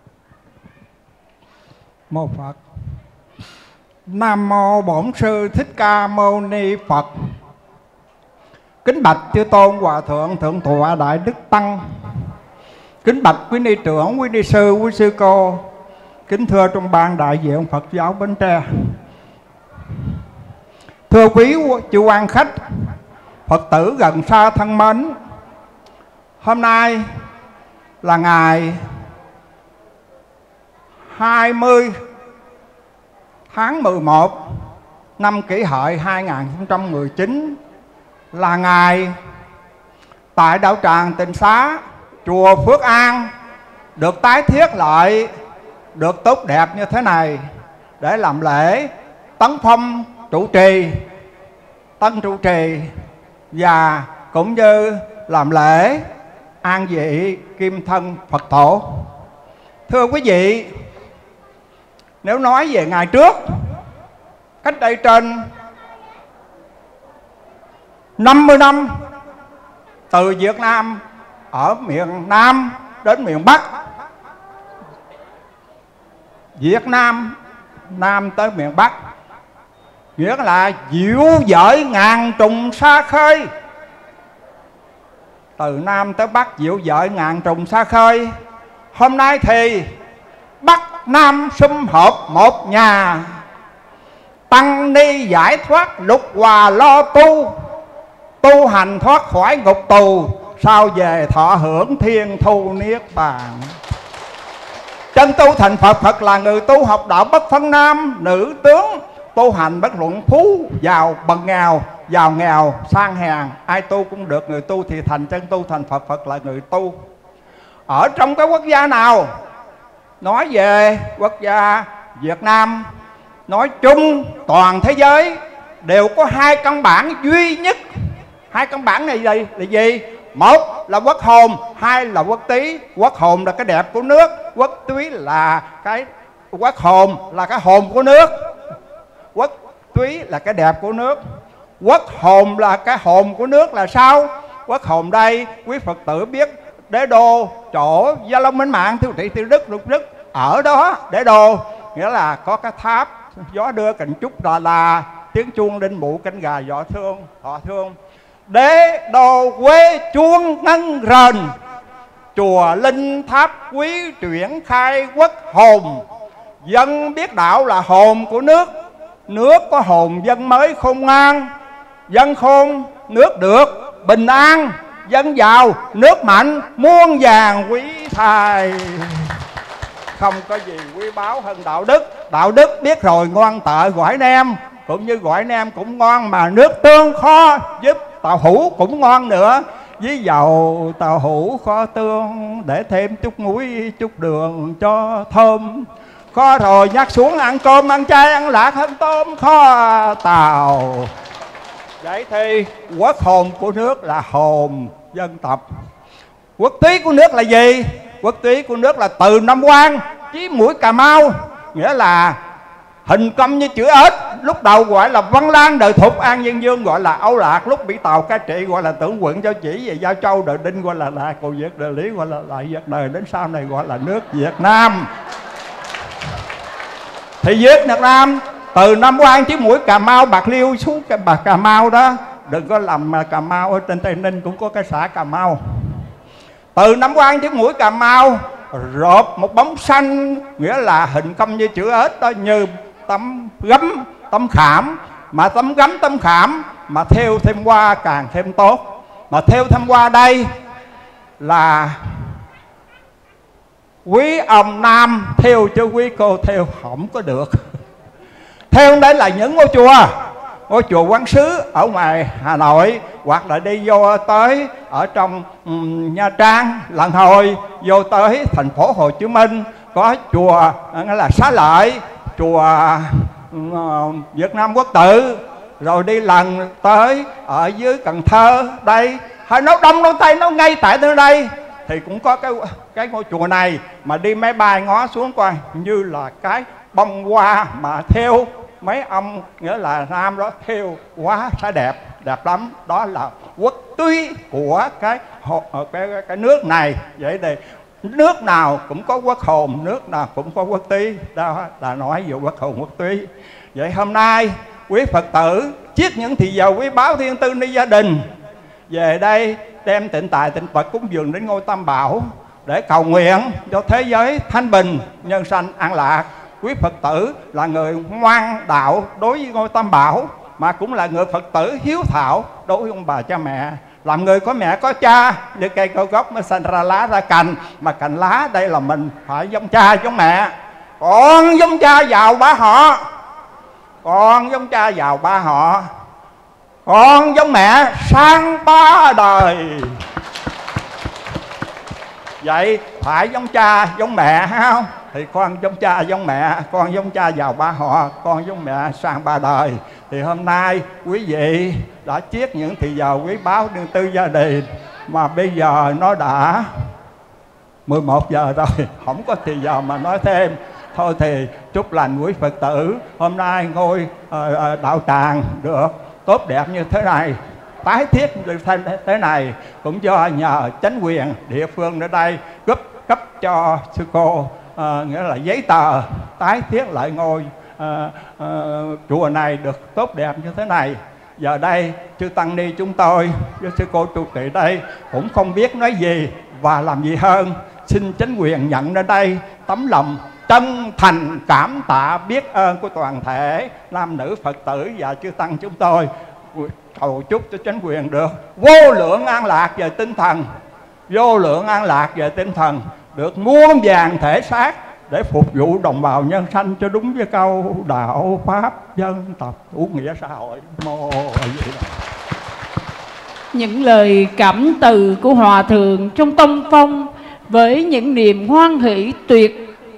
Mô Phật. Nam mô Bổn Sư Thích Ca Mâu Ni Phật. Kính bạch chư tôn hòa thượng thượng tọa đại đức tăng, kính bạch quý ni trưởng, quý ni sư, quý sư cô, kính thưa trong ban đại diện Phật giáo Bến Tre, thưa quý chư quan khách, Phật tử gần xa thân mến. Hôm nay là ngày 20 tháng 11 năm Kỷ Hợi 2019, là ngày tại đạo tràng Tịnh Xá chùa Phước An được tái thiết lại, được tốt đẹp như thế này để làm lễ tấn phong trụ trì, tân trụ trì và cũng như làm lễ an vị kim thân Phật tổ. Thưa quý vị, nếu nói về ngày trước, cách đây trên 50 năm, từ Việt Nam ở miền Nam đến miền Bắc, Việt Nam Nam tới miền Bắc, nghĩa là diệu dợi ngàn trùng xa khơi. Từ Nam tới Bắc diệu dợi ngàn trùng xa khơi. Hôm nay thì Bắc Nam sum họp một nhà, tăng ni giải thoát lục hòa lo tu, tu hành thoát khỏi ngục tù, sao về thọ hưởng thiên thu niết bàn. Chân tu thành Phật, Phật là người tu học đạo bất phân nam nữ tướng, tu hành bất luận phú giàu bằng nghèo, giàu nghèo sang hèn, ai tu cũng được. Người tu thì thành chân tu thành Phật, Phật là người tu. Ở trong cái quốc gia nào nói về quốc gia Việt Nam nói chung toàn thế giới đều có hai căn bản duy nhất. Hai căn bản này là gì? Một là quốc hồn, hai là quốc túy. Quốc hồn là cái đẹp của nước, quốc túy là cái quốc hồn là cái hồn của nước. Quốc túy là cái đẹp của nước, quốc hồn là cái hồn của nước là sao? Quốc hồn đây quý Phật tử biết Đế Đô chỗ Gia Long Minh Mạng Thiêu Thị Tiêu Đức Lục Đức ở đó. Đế Đô nghĩa là có cái tháp gió đưa cành trúc là tiếng chuông đinh mụ canh gà dọ thương thọ thương. Đế Đô quê chuông ngân rền, chùa linh tháp quý chuyển khai quốc hồn. Dân biết đạo là hồn của nước, nước có hồn dân mới khôn ngoan. Dân khôn nước được bình an, dân giàu nước mạnh muôn vàng quý thai. Không có gì quý báu hơn đạo đức. Đạo đức biết rồi ngoan tợ gỏi nem, cũng như gỏi nem cũng ngon, mà nước tương kho giúp tàu hũ cũng ngon nữa. Với dầu tàu hũ kho tương để thêm chút muối chút đường cho thơm. Kho rồi nhắc xuống ăn cơm ăn chay ăn lạc hơn tôm kho tàu. Vậy thì quốc hồn của nước là hồn dân tộc. Quốc túy của nước là gì? Quốc túy của nước là từ Nam Quan chí mũi Cà Mau, nghĩa là hình cong như chữ ếch. Lúc đầu gọi là Văn Lang Đời Thục, An Nhân Dương gọi là Âu Lạc. Lúc bị Tàu cai trị gọi là Tưởng Quận Giao Chỉ, về Giao Châu Đời Đinh gọi là Lạc, Cầu Việt Đời Lý gọi là Lại Việt Đời, đến sau này gọi là nước Việt Nam. Thì Việt Nam từ Nam Quan chí mũi Cà Mau, Bạc Liêu xuống cái Cà Mau đó. Đừng có làm mà Cà Mau ở trên Tây Ninh cũng có cái xã Cà Mau. Từ Nam Quan chí mũi Cà Mau rộp một bóng xanh, nghĩa là hình cong như chữ ếch đó, như tấm gấm tấm khảm. Mà tấm gấm tấm khảm mà thêu thêm hoa càng thêm tốt. Mà thêu thêm hoa đây là quý ông nam thêu chứ quý cô thêu không có được. Theo đây là những ngôi chùa Quán Sứ ở ngoài Hà Nội, hoặc là đi vô tới ở trong Nha Trang, Lần Hồi, vô tới thành phố Hồ Chí Minh có chùa nghĩa là Xá Lợi, chùa Việt Nam Quốc Tự, rồi đi lần tới ở dưới Cần Thơ đây, hay nó đông nó Tây nó ngay tại nơi đây thì cũng có cái ngôi chùa này. Mà đi máy bay ngó xuống coi như là cái bông hoa mà theo mấy ông nghĩa là nam đó theo quá sẽ đẹp lắm. Đó là quốc túy của cái nước này. Vậy thì nước nào cũng có quốc hồn, nước nào cũng có quốc túy. Đó là nói về quốc hồn quốc túy. Vậy hôm nay quý Phật tử chiết những thì giờ quý báo thiên tư ni gia đình về đây đem tịnh tài tịnh Phật cúng dường đến ngôi Tam Bảo để cầu nguyện cho thế giới thanh bình, nhân sanh an lạc. Quý Phật tử là người ngoan đạo đối với ngôi Tam Bảo, mà cũng là người Phật tử hiếu thảo đối với ông bà cha mẹ. Làm người có mẹ có cha, như cây cao gốc mới sanh ra lá ra cành, mà cành lá đây là mình phải giống cha giống mẹ. Con giống cha giàu ba họ, con giống cha giàu ba họ, con giống mẹ sang ba đời. Vậy phải giống cha giống mẹ không? Thì con giống cha giống mẹ, con giống cha giàu ba họ, con giống mẹ sang ba đời. Thì hôm nay quý vị đã chiết những thì giờ quý báo điện tư gia đình, mà bây giờ nó đã 11 giờ rồi, không có thì giờ mà nói thêm. Thôi thì chúc lành quý Phật tử hôm nay ngôi đạo tràng được tốt đẹp như thế này, tái thiết được thế này, cũng do nhờ chính quyền địa phương ở đây cấp cho sư cô nghĩa là giấy tờ tái thiết lại ngôi chùa này được tốt đẹp như thế này. Giờ đây chư tăng ni chúng tôi với sư cô trụ trì đây cũng không biết nói gì và làm gì hơn, xin chính quyền nhận ra đây tấm lòng chân thành cảm tạ biết ơn của toàn thể nam nữ Phật tử và chư tăng chúng tôi. Cầu chúc cho chính quyền được vô lượng an lạc về tinh thần, vô lượng an lạc về tinh thần, được muôn vàng thể xác để phục vụ đồng bào nhân sanh cho đúng với câu đạo pháp dân tộc chủ nghĩa xã hội. Mô Di Đà. Những lời cảm từ của Hòa Thượng trong tông phong với những niềm hoan hỷ tuyệt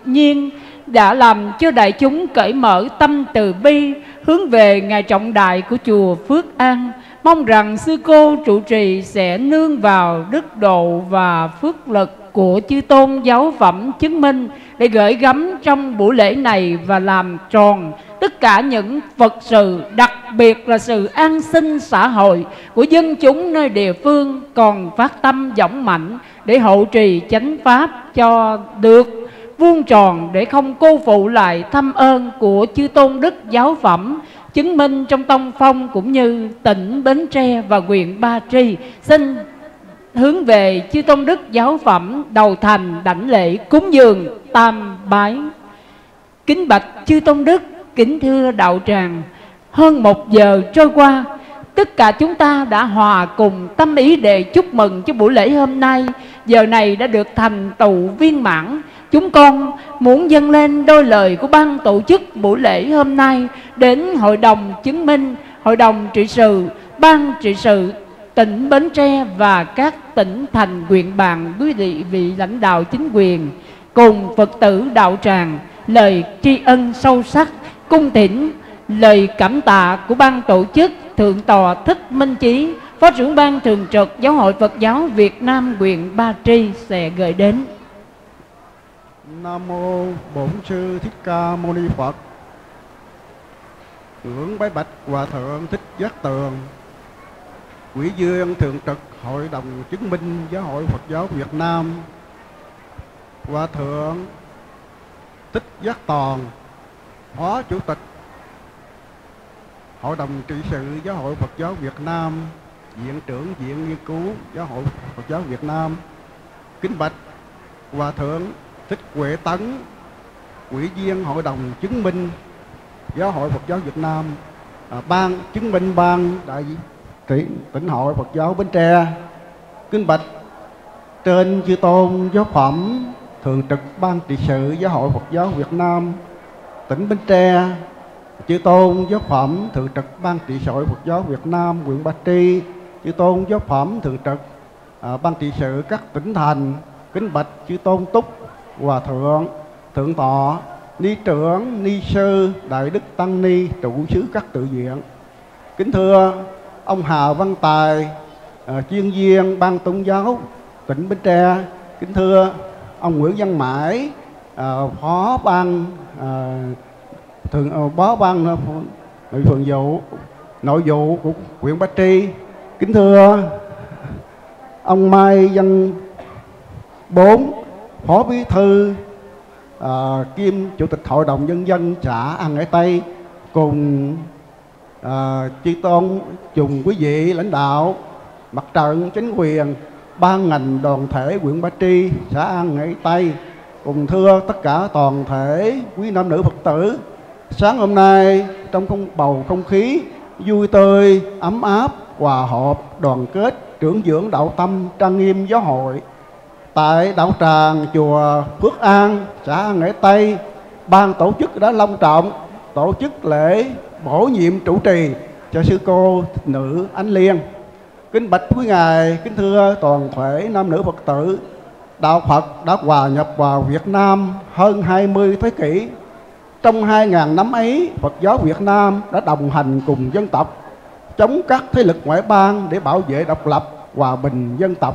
nhiên đã làm cho đại chúng cởi mở tâm từ bi hướng về ngày trọng đại của chùa Phước An. Mong rằng sư cô trụ trì sẽ nương vào đức độ và phước lực của chư tôn giáo phẩm chứng minh để gửi gắm trong buổi lễ này và làm tròn tất cả những Phật sự, đặc biệt là sự an sinh xã hội của dân chúng nơi địa phương, còn phát tâm dõng mạnh để hộ trì chánh pháp cho được vuông tròn, để không cô phụ lại thâm ơn của chư tôn đức giáo phẩm chứng minh trong tông phong cũng như tỉnh Bến Tre và huyện Ba Tri. Xin hướng về chư tôn đức giáo phẩm đầu thành đảnh lễ cúng dường tam bái. Kính bạch chư tôn đức, kính thưa đạo tràng, hơn 1 giờ trôi qua, tất cả chúng ta đã hòa cùng tâm ý để chúc mừng cho buổi lễ hôm nay. Giờ này đã được thành tựu viên mãn. Chúng con muốn dâng lên đôi lời của ban tổ chức buổi lễ hôm nay đến Hội đồng chứng minh, Hội đồng trị sự, ban trị sự tỉnh Bến Tre và các tỉnh thành huyện bạn, quý vị lãnh đạo chính quyền cùng Phật tử đạo tràng lời tri ân sâu sắc, cung thỉnh lời cảm tạ của ban tổ chức Thượng tọa Thích Minh Chí, Phó trưởng ban thường trực Giáo hội Phật giáo Việt Nam huyện Ba Tri sẽ gửi đến. Nam mô Bổn Sư Thích Ca Mâu Ni Phật. Ngưỡng bái bạch Hòa thượng Thích Giác Tường, Ủy viên thường trực Hội đồng chứng minh Giáo hội Phật giáo Việt Nam. Hòa thượng Thích Giác Toàn, Phó Chủ tịch Hội đồng trị sự Giáo hội Phật giáo Việt Nam, Viện trưởng Viện Nghiên cứu Giáo hội Phật giáo Việt Nam. Kính bạch Hòa thượng Thích Huệ Tấn, Ủy viên Hội đồng chứng minh Giáo hội Phật giáo Việt Nam, ban chứng minh ban đại trị tỉnh hội Phật giáo Bến Tre. Kính bạch trên chư tôn giáo phẩm thường trực ban trị sự Giáo hội Phật giáo Việt Nam tỉnh Bến Tre, chư tôn giáo phẩm thường trực ban trị sự Phật giáo Việt Nam huyện Ba Tri, chư tôn giáo phẩm thường trực ban trị sự các tỉnh thành. Kính bạch chư tôn túc, hòa thượng, thượng tọa, ni trưởng, ni sư, đại đức tăng ni, trụ xứ các tự viện. Kính thưa ông Hà Văn Tài, chuyên viên ban tôn giáo tỉnh Bến Tre. Kính thưa ông Nguyễn Văn Mãi, phó ban phó ban nội vụ của huyện Ba Tri. Kính thưa ông Mai Văn Bốn, phó bí thư kiêm chủ tịch hội đồng nhân dân xã An Hải Tây, cùng chư tôn, cùng quý vị lãnh đạo mặt trận chính quyền, ban ngành đoàn thể huyện Ba Tri, xã An Hải Tây, cùng thưa tất cả toàn thể quý nam nữ Phật tử. Sáng hôm nay trong bầu không khí vui tươi, ấm áp, hòa hợp, đoàn kết, trưởng dưỡng đạo tâm, trang nghiêm giáo hội, tại đạo tràng chùa Phước An, xã An Hải Tây, ban tổ chức đã long trọng tổ chức lễ bổ nhiệm trụ trì cho sư cô Thích Nữ Ánh Liên. Kính bạch quý ngài, kính thưa toàn thể nam nữ Phật tử, đạo Phật đã hòa nhập vào Việt Nam hơn 20 thế kỷ. Trong 2000 năm ấy, Phật giáo Việt Nam đã đồng hành cùng dân tộc chống các thế lực ngoại bang để bảo vệ độc lập, hòa bình dân tộc,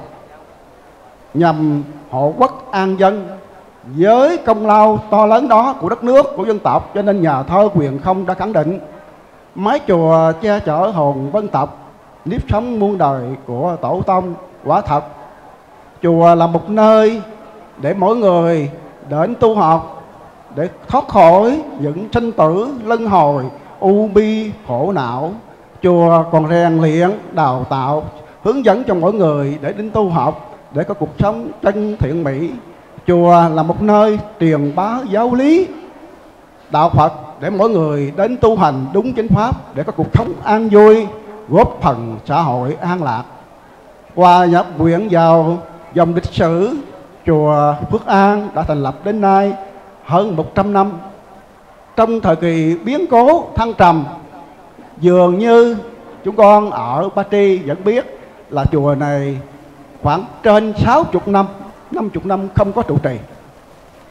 nhằm hộ quốc an dân. Với công lao to lớn đó của đất nước, của dân tộc, cho nên nhà thơ Quyền Không đã khẳng định: mái chùa che chở hồn dân tộc, nếp sống muôn đời của tổ tông. Quả thật, chùa là một nơi để mỗi người đến tu học, để thoát khỏi những sinh tử luân hồi, u bi khổ não. Chùa còn rèn luyện, đào tạo, hướng dẫn cho mỗi người để đến tu học, để có cuộc sống chân thiện mỹ. Chùa là một nơi truyền bá giáo lý đạo Phật để mỗi người đến tu hành đúng chánh pháp, để có cuộc sống an vui, góp phần xã hội an lạc. Hòa nhập quyện vào dòng lịch sử, chùa Phước An đã thành lập đến nay hơn 100 năm. Trong thời kỳ biến cố thăng trầm, dường như chúng con ở Ba Tri vẫn biết là chùa này khoảng trên 60 năm, 50 năm không có trụ trì.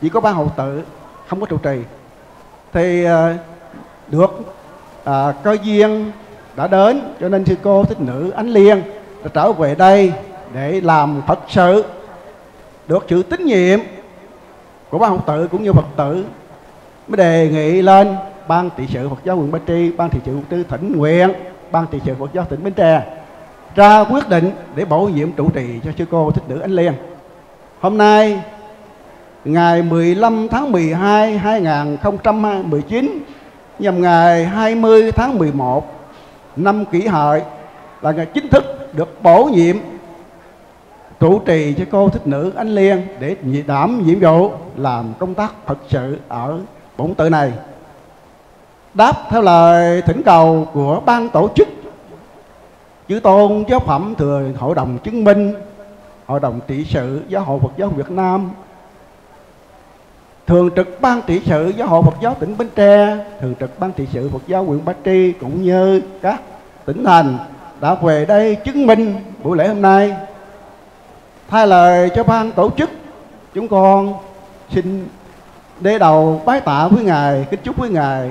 chỉ có ban hậu tự không có trụ trì. Thì được cơ duyên đã đến, cho nên sư cô Thích Nữ Ánh Liên đã trở về đây để làm Phật sự. Được sự tín nhiệm của ban hậu tự cũng như Phật tử, mới đề nghị lên ban trị sự Phật giáo huyện Ba Tri, ban trị sự Phật tử thỉnh nguyện, ban trị sự Phật giáo tỉnh Bến Tre ra quyết định để bổ nhiệm trụ trì cho sư cô Thích Nữ Ánh Liên. Hôm nay ngày 15 tháng 12 2019 nhằm ngày 20 tháng 11 năm Kỷ Hợi là ngày chính thức được bổ nhiệm trụ trì cho cô Thích Nữ Ánh Liên để đảm nhiệm vụ làm công tác Phật sự ở bổn tự này. Đáp theo lời thỉnh cầu của ban tổ chức, chư tôn giáo phẩm thừa hội đồng chứng minh, hội đồng trị sự giáo hội Phật giáo Việt Nam, thường trực ban trị sự giáo hội Phật giáo tỉnh Bến Tre, thường trực ban trị sự Phật giáo huyện Ba Tri cũng như các tỉnh thành đã về đây chứng minh buổi lễ hôm nay. Thay lời cho ban tổ chức, chúng con xin đế đầu bái tạ với ngài, kính chúc với ngài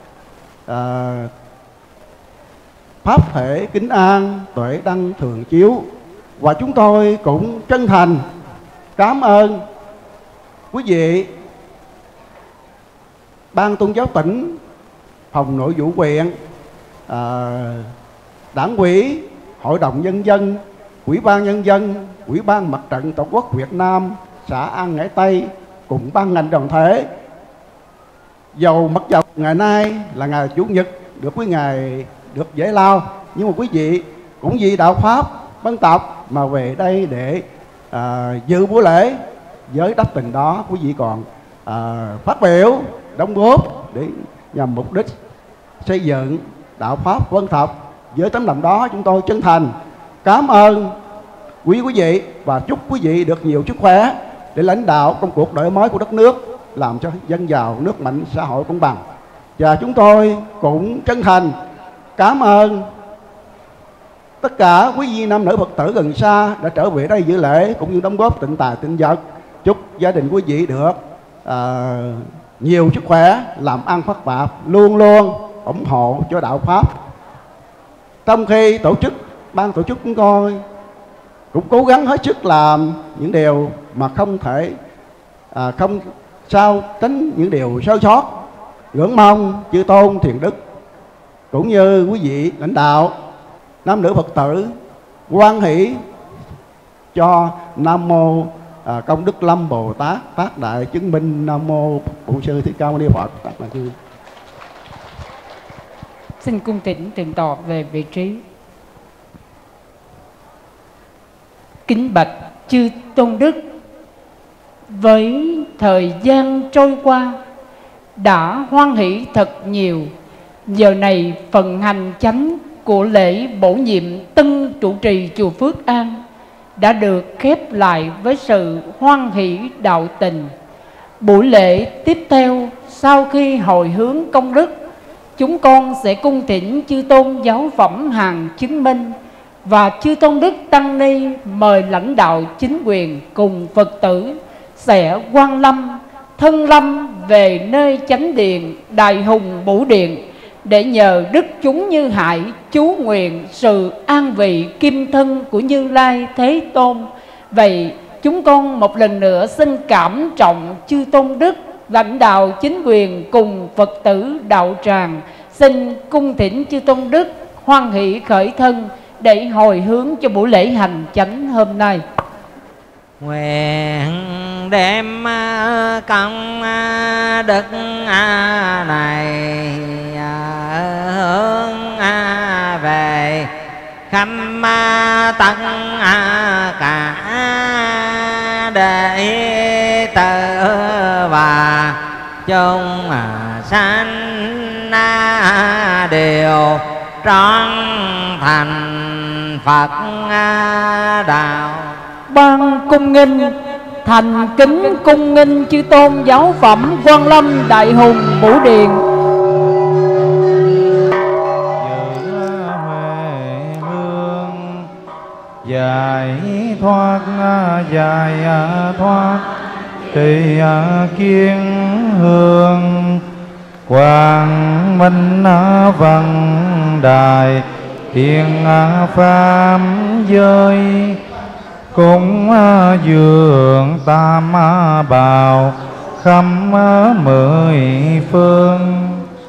pháp thể kính an, tuệ đăng thường chiếu. Và chúng tôi cũng chân thành cảm ơn quý vị ban tôn giáo tỉnh, phòng nội vụ huyện, đảng ủy, hội đồng nhân dân, ủy ban nhân dân, ủy ban mặt trận tổ quốc Việt Nam, xã An Ngãi Tây cùng ban ngành đoàn thể. Dầu mặc dầu ngày nay là ngày Chủ nhật được quý ngài được giải lao, nhưng mà quý vị cũng vì đạo pháp ban tập mà về đây để dự buổi lễ. Với đắp tình đó, quý vị còn phát biểu đóng góp để nhằm mục đích xây dựng đạo pháp vân tập. Với tấm lòng đó, chúng tôi chân thành cảm ơn quý vị và chúc quý vị được nhiều sức khỏe để lãnh đạo công cuộc đổi mới của đất nước, làm cho dân giàu nước mạnh, xã hội công bằng. Và chúng tôi cũng chân thành cảm ơn tất cả quý vị nam nữ Phật tử gần xa đã trở về đây dự lễ cũng như đóng góp tịnh tài tịnh vật. Chúc gia đình quý vị được nhiều sức khỏe, làm ăn phát đạt, luôn luôn ủng hộ cho đạo pháp. Trong khi ban tổ chức chúng tôi cũng cố gắng hết sức làm những điều mà không thể không sao tránh những điều sơ sót. Ngưỡng mong chư tôn thiền đức cũng như quý vị lãnh đạo nam nữ Phật tử hoan hỷ cho Nam Mô Công Đức Lâm Bồ Tát Phát Đại Chứng Minh. Nam Mô Bổn Sư Thích Ca Mâu Ni Phật. Xin cung thỉnh Thượng tọa về vị trí. Kính bạch chư tôn đức, với thời gian trôi qua đã hoan hỷ thật nhiều. Giờ này phần hành chánh của lễ bổ nhiệm tân trụ trì chùa Phước An đã được khép lại với sự hoan hỷ đạo tình. Buổi lễ tiếp theo, sau khi hồi hướng công đức, chúng con sẽ cung thỉnh chư tôn giáo phẩm hàng chứng minh và chư tôn đức tăng ni mời lãnh đạo chính quyền cùng Phật tử sẽ quang lâm thân lâm về nơi chánh điện Đại Hùng Bửu Điện để nhờ đức chúng Như Hải chú nguyện sự an vị kim thân của Như Lai Thế Tôn. Vậy chúng con một lần nữa xin cảm trọng chư tôn đức, lãnh đạo chính quyền cùng Phật tử đạo tràng, xin cung thỉnh chư tôn đức hoan hỷ khởi thân để hồi hướng cho buổi lễ hành chánh hôm nay. Nguyện đem công đức này hướng về khắp tất cả đệ tử và chúng sanh đều trọn thành Phật đạo. Ban cung nghinh thành kính cung nghinh chư tôn giáo phẩm Quang Lâm Đại Hùng Bửu Điện. Giải thoát trì kiến hương quang minh văn đài thiên pháp giới cúng dường tam bảo khắp mười phương.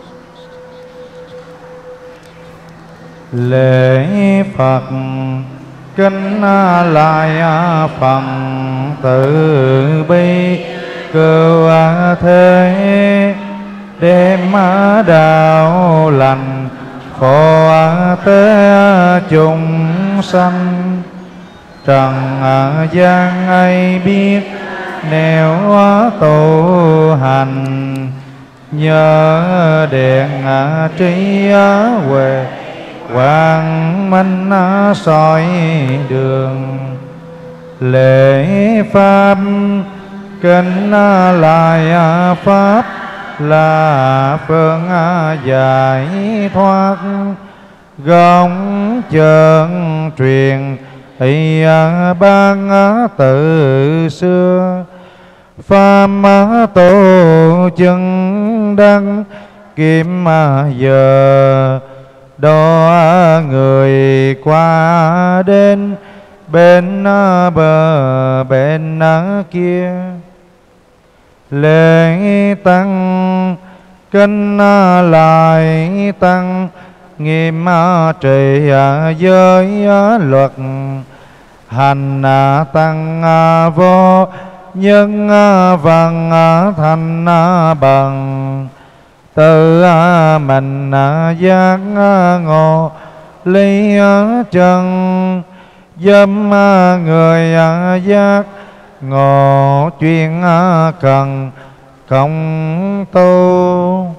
Lễ Phật kính lại phần từ bi cứu thế đêm đạo lành phổ tế chúng sanh. Trần gian ai biết nếu tu hành nhớ đèn trí huệ quang minh soi đường. Lễ pháp kính lại pháp là phương giải thoát gông chân truyền ý ban từ xưa. Pháp tu chân đăng kiếm giờ đó người qua đến bên bờ bên kia. Lễ tăng kính lại tăng nghiêm trì giới luật hành tăng vô nhân văn thành bằng tự mình giác ngộ lý chân dâm người giác ngộ chuyên cần không tu.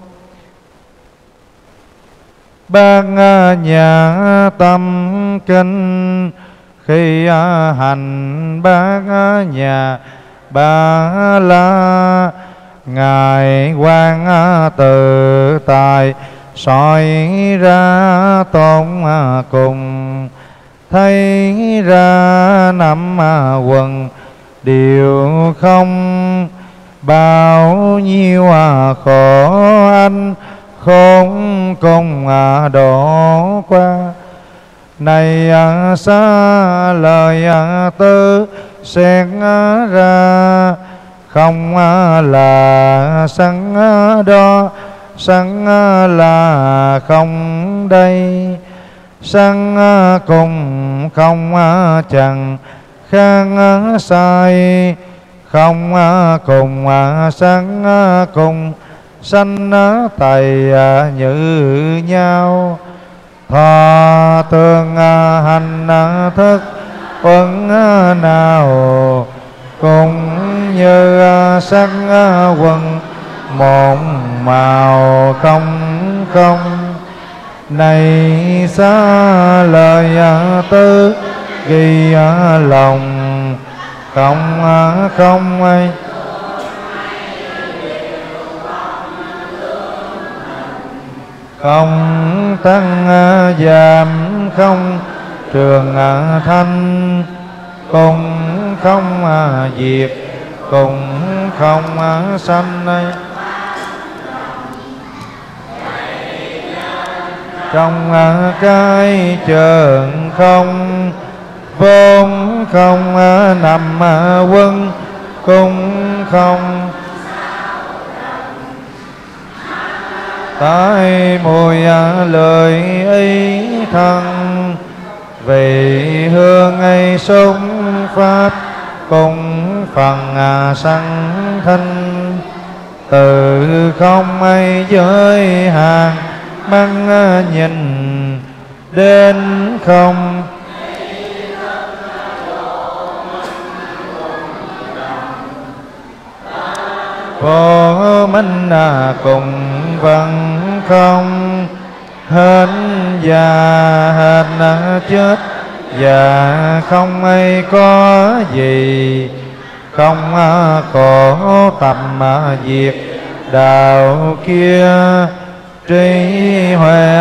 Bác nhà tâm kinh khi hành bác nhà Ba La ngài quan tự tại soi ra tôn cùng thấy ra năm quần đều không bao nhiêu khổ anh khốn cùng đổ qua. Này xa lời tư xen ra không là sẵn đó sẵn là không đây sẵn cùng không chẳng khang sai không cùng sẵn cùng sanh tày như nhau. Thọ tương hành thức quân nào cũng như sắc quân một màu không không. Này xa lời tư ghi lòng không không ai không tăng giảm không trường thanh cũng không diệt cũng không sanh. Trong cái chơn không vốn không nằm quân cũng không tại mùi lời ý thân vì hương ấy sung pháp cùng phần sanh thanh từ không ấy giới hạn mang nhìn đến không. Vô minh cùng vẫn không hết già hết chết và không ai có gì không khổ tập diệt đạo kia trí huệ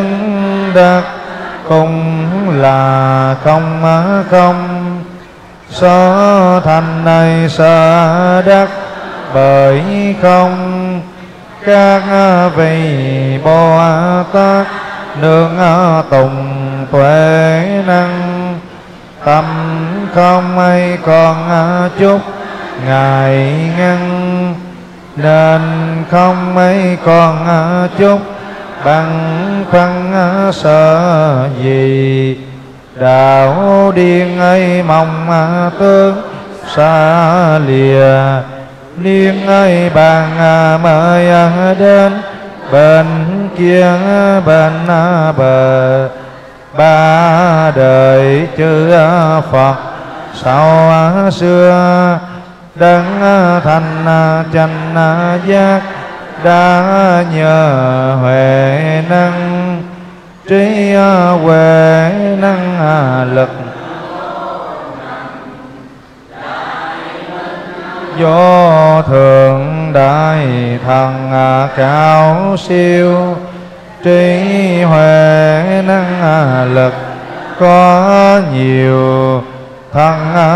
chứng đắc cũng là không không Số thành này sợ đắc bởi không. Các vị Bồ Tát nương tùng tuệ năng, tâm không ai còn chút ngại ngăn, nên không ai còn chút băn khoăn sợ gì. Đạo điên ấy mong tướng xa lìa, niên ấy bàn mời đến bên kia bên bờ. Ba đời chư Phật sau xưa, đấng thành chánh giác đã nhờ huệ năng, trí huệ năng lực vô thượng đại thần cao siêu. Trí huệ năng lực có nhiều, thân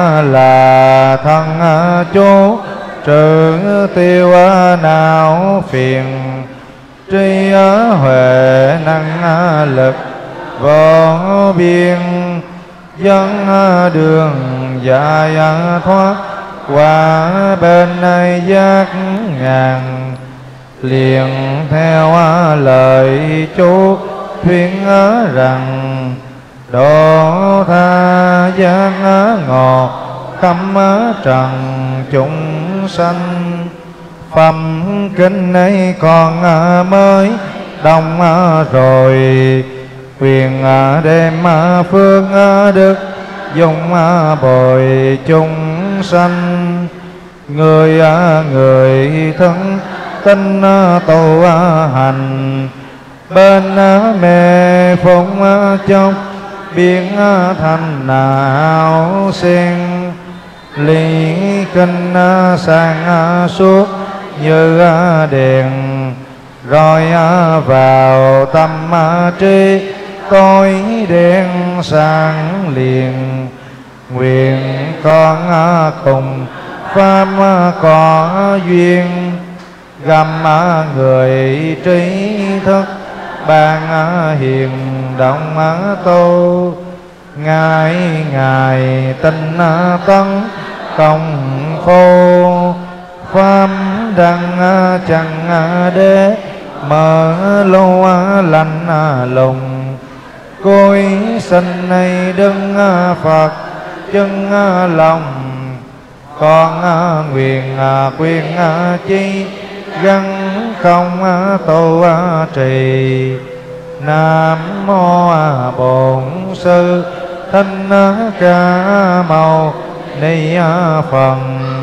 là thân chú trừ tiêu não phiền. Trí huệ năng lực vô biên, dân đường dài thoát qua bên giác ngàn. Liền theo lời chú thuyết rằng, độ tha giác ngọt khắp trần chúng sanh. Phẩm kinh ấy còn mới đông rồi, quyền đem phương đức dùng bồi chúng sanh. Người thân tinh tu hành, bên mê phụng trong biến thành ảo sen. Lý kinh sang suốt như đèn, rồi vào tâm trí tối đen sáng liền. Nguyện con cùng pháp có duyên, gầm người trí thức ban hiền động tu. Ngài ngài tinh tấn công phu, pháp đăng chẳng đế mở lô lành lùng. Cối sinh này đứng Phật chân lòng, con nguyện quyền chi gắn không tu trì. Nam mô Bổn Sư Thích Ca Mâu Ni Phật.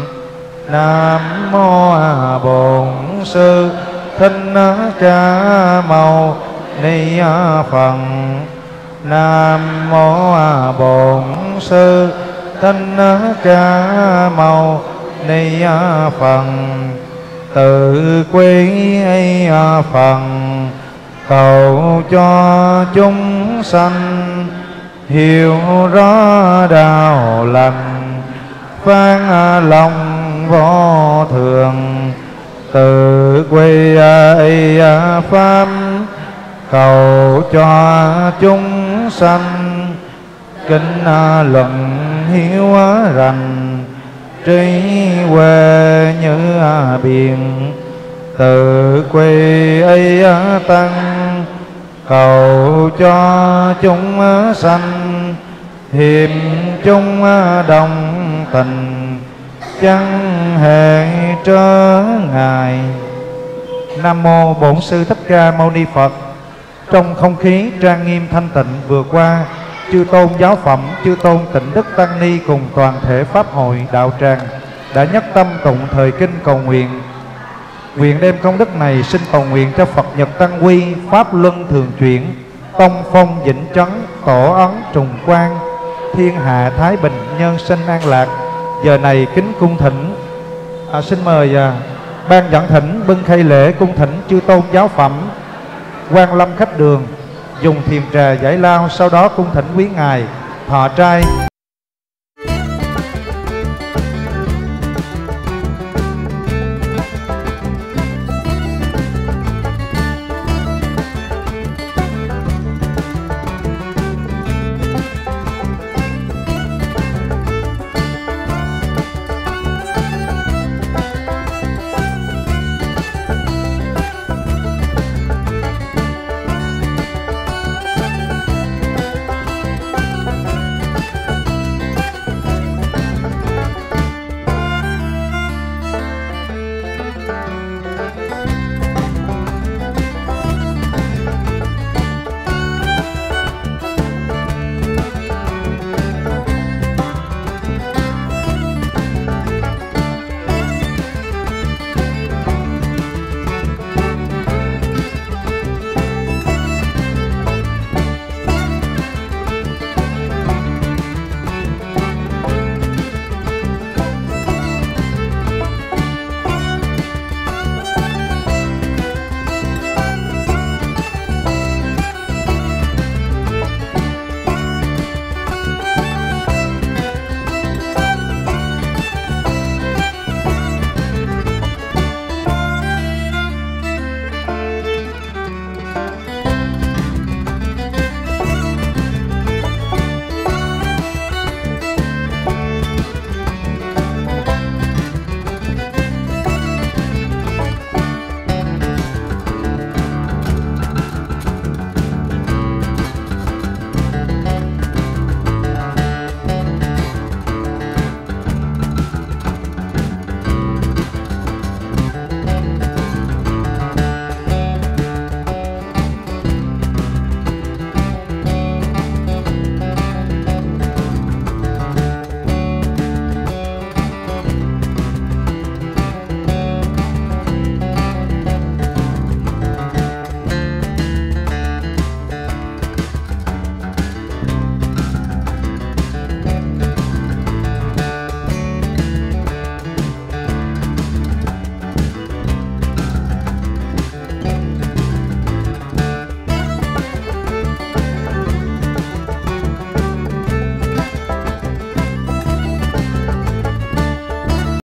Nam mô Bổn Sư Thích Ca Mâu Ni Phật. Nam mô Bổn Sư Thích Ca Mâu Ni Phật. Tự quy Phật cầu cho chúng sanh hiểu rõ đạo lành, phán lòng vô thường. Tự quy pháp cầu cho chúng sanh kinh luận hiếu rành, trí huệ như biển. Tự quy ấy tăng cầu cho chúng sanh hiệp chung đồng tình, chẳng hề trở ngại. Nam mô Bổn Sư Thích Ca Mâu Ni Phật. Trong không khí trang nghiêm thanh tịnh vừa qua, chư tôn giáo phẩm, chư tôn Tịnh Đức Tăng Ni cùng toàn thể pháp hội đạo tràng đã nhất tâm tụng thời kinh cầu nguyện. Nguyện đem công đức này xin cầu nguyện cho Phật Nhật Tăng Quy, Pháp Luân Thường Chuyển, Tông Phong Vĩnh Chấn, Tổ Ấn Trùng Quang, thiên hạ thái bình, nhân sinh an lạc. Giờ này kính cung thỉnh, xin mời ban dẫn thỉnh bưng khay lễ cung thỉnh chư tôn giáo phẩm, Quan Lâm khách đường dùng thiềm trà giải lao, sau đó cung thỉnh quý ngài thọ trai.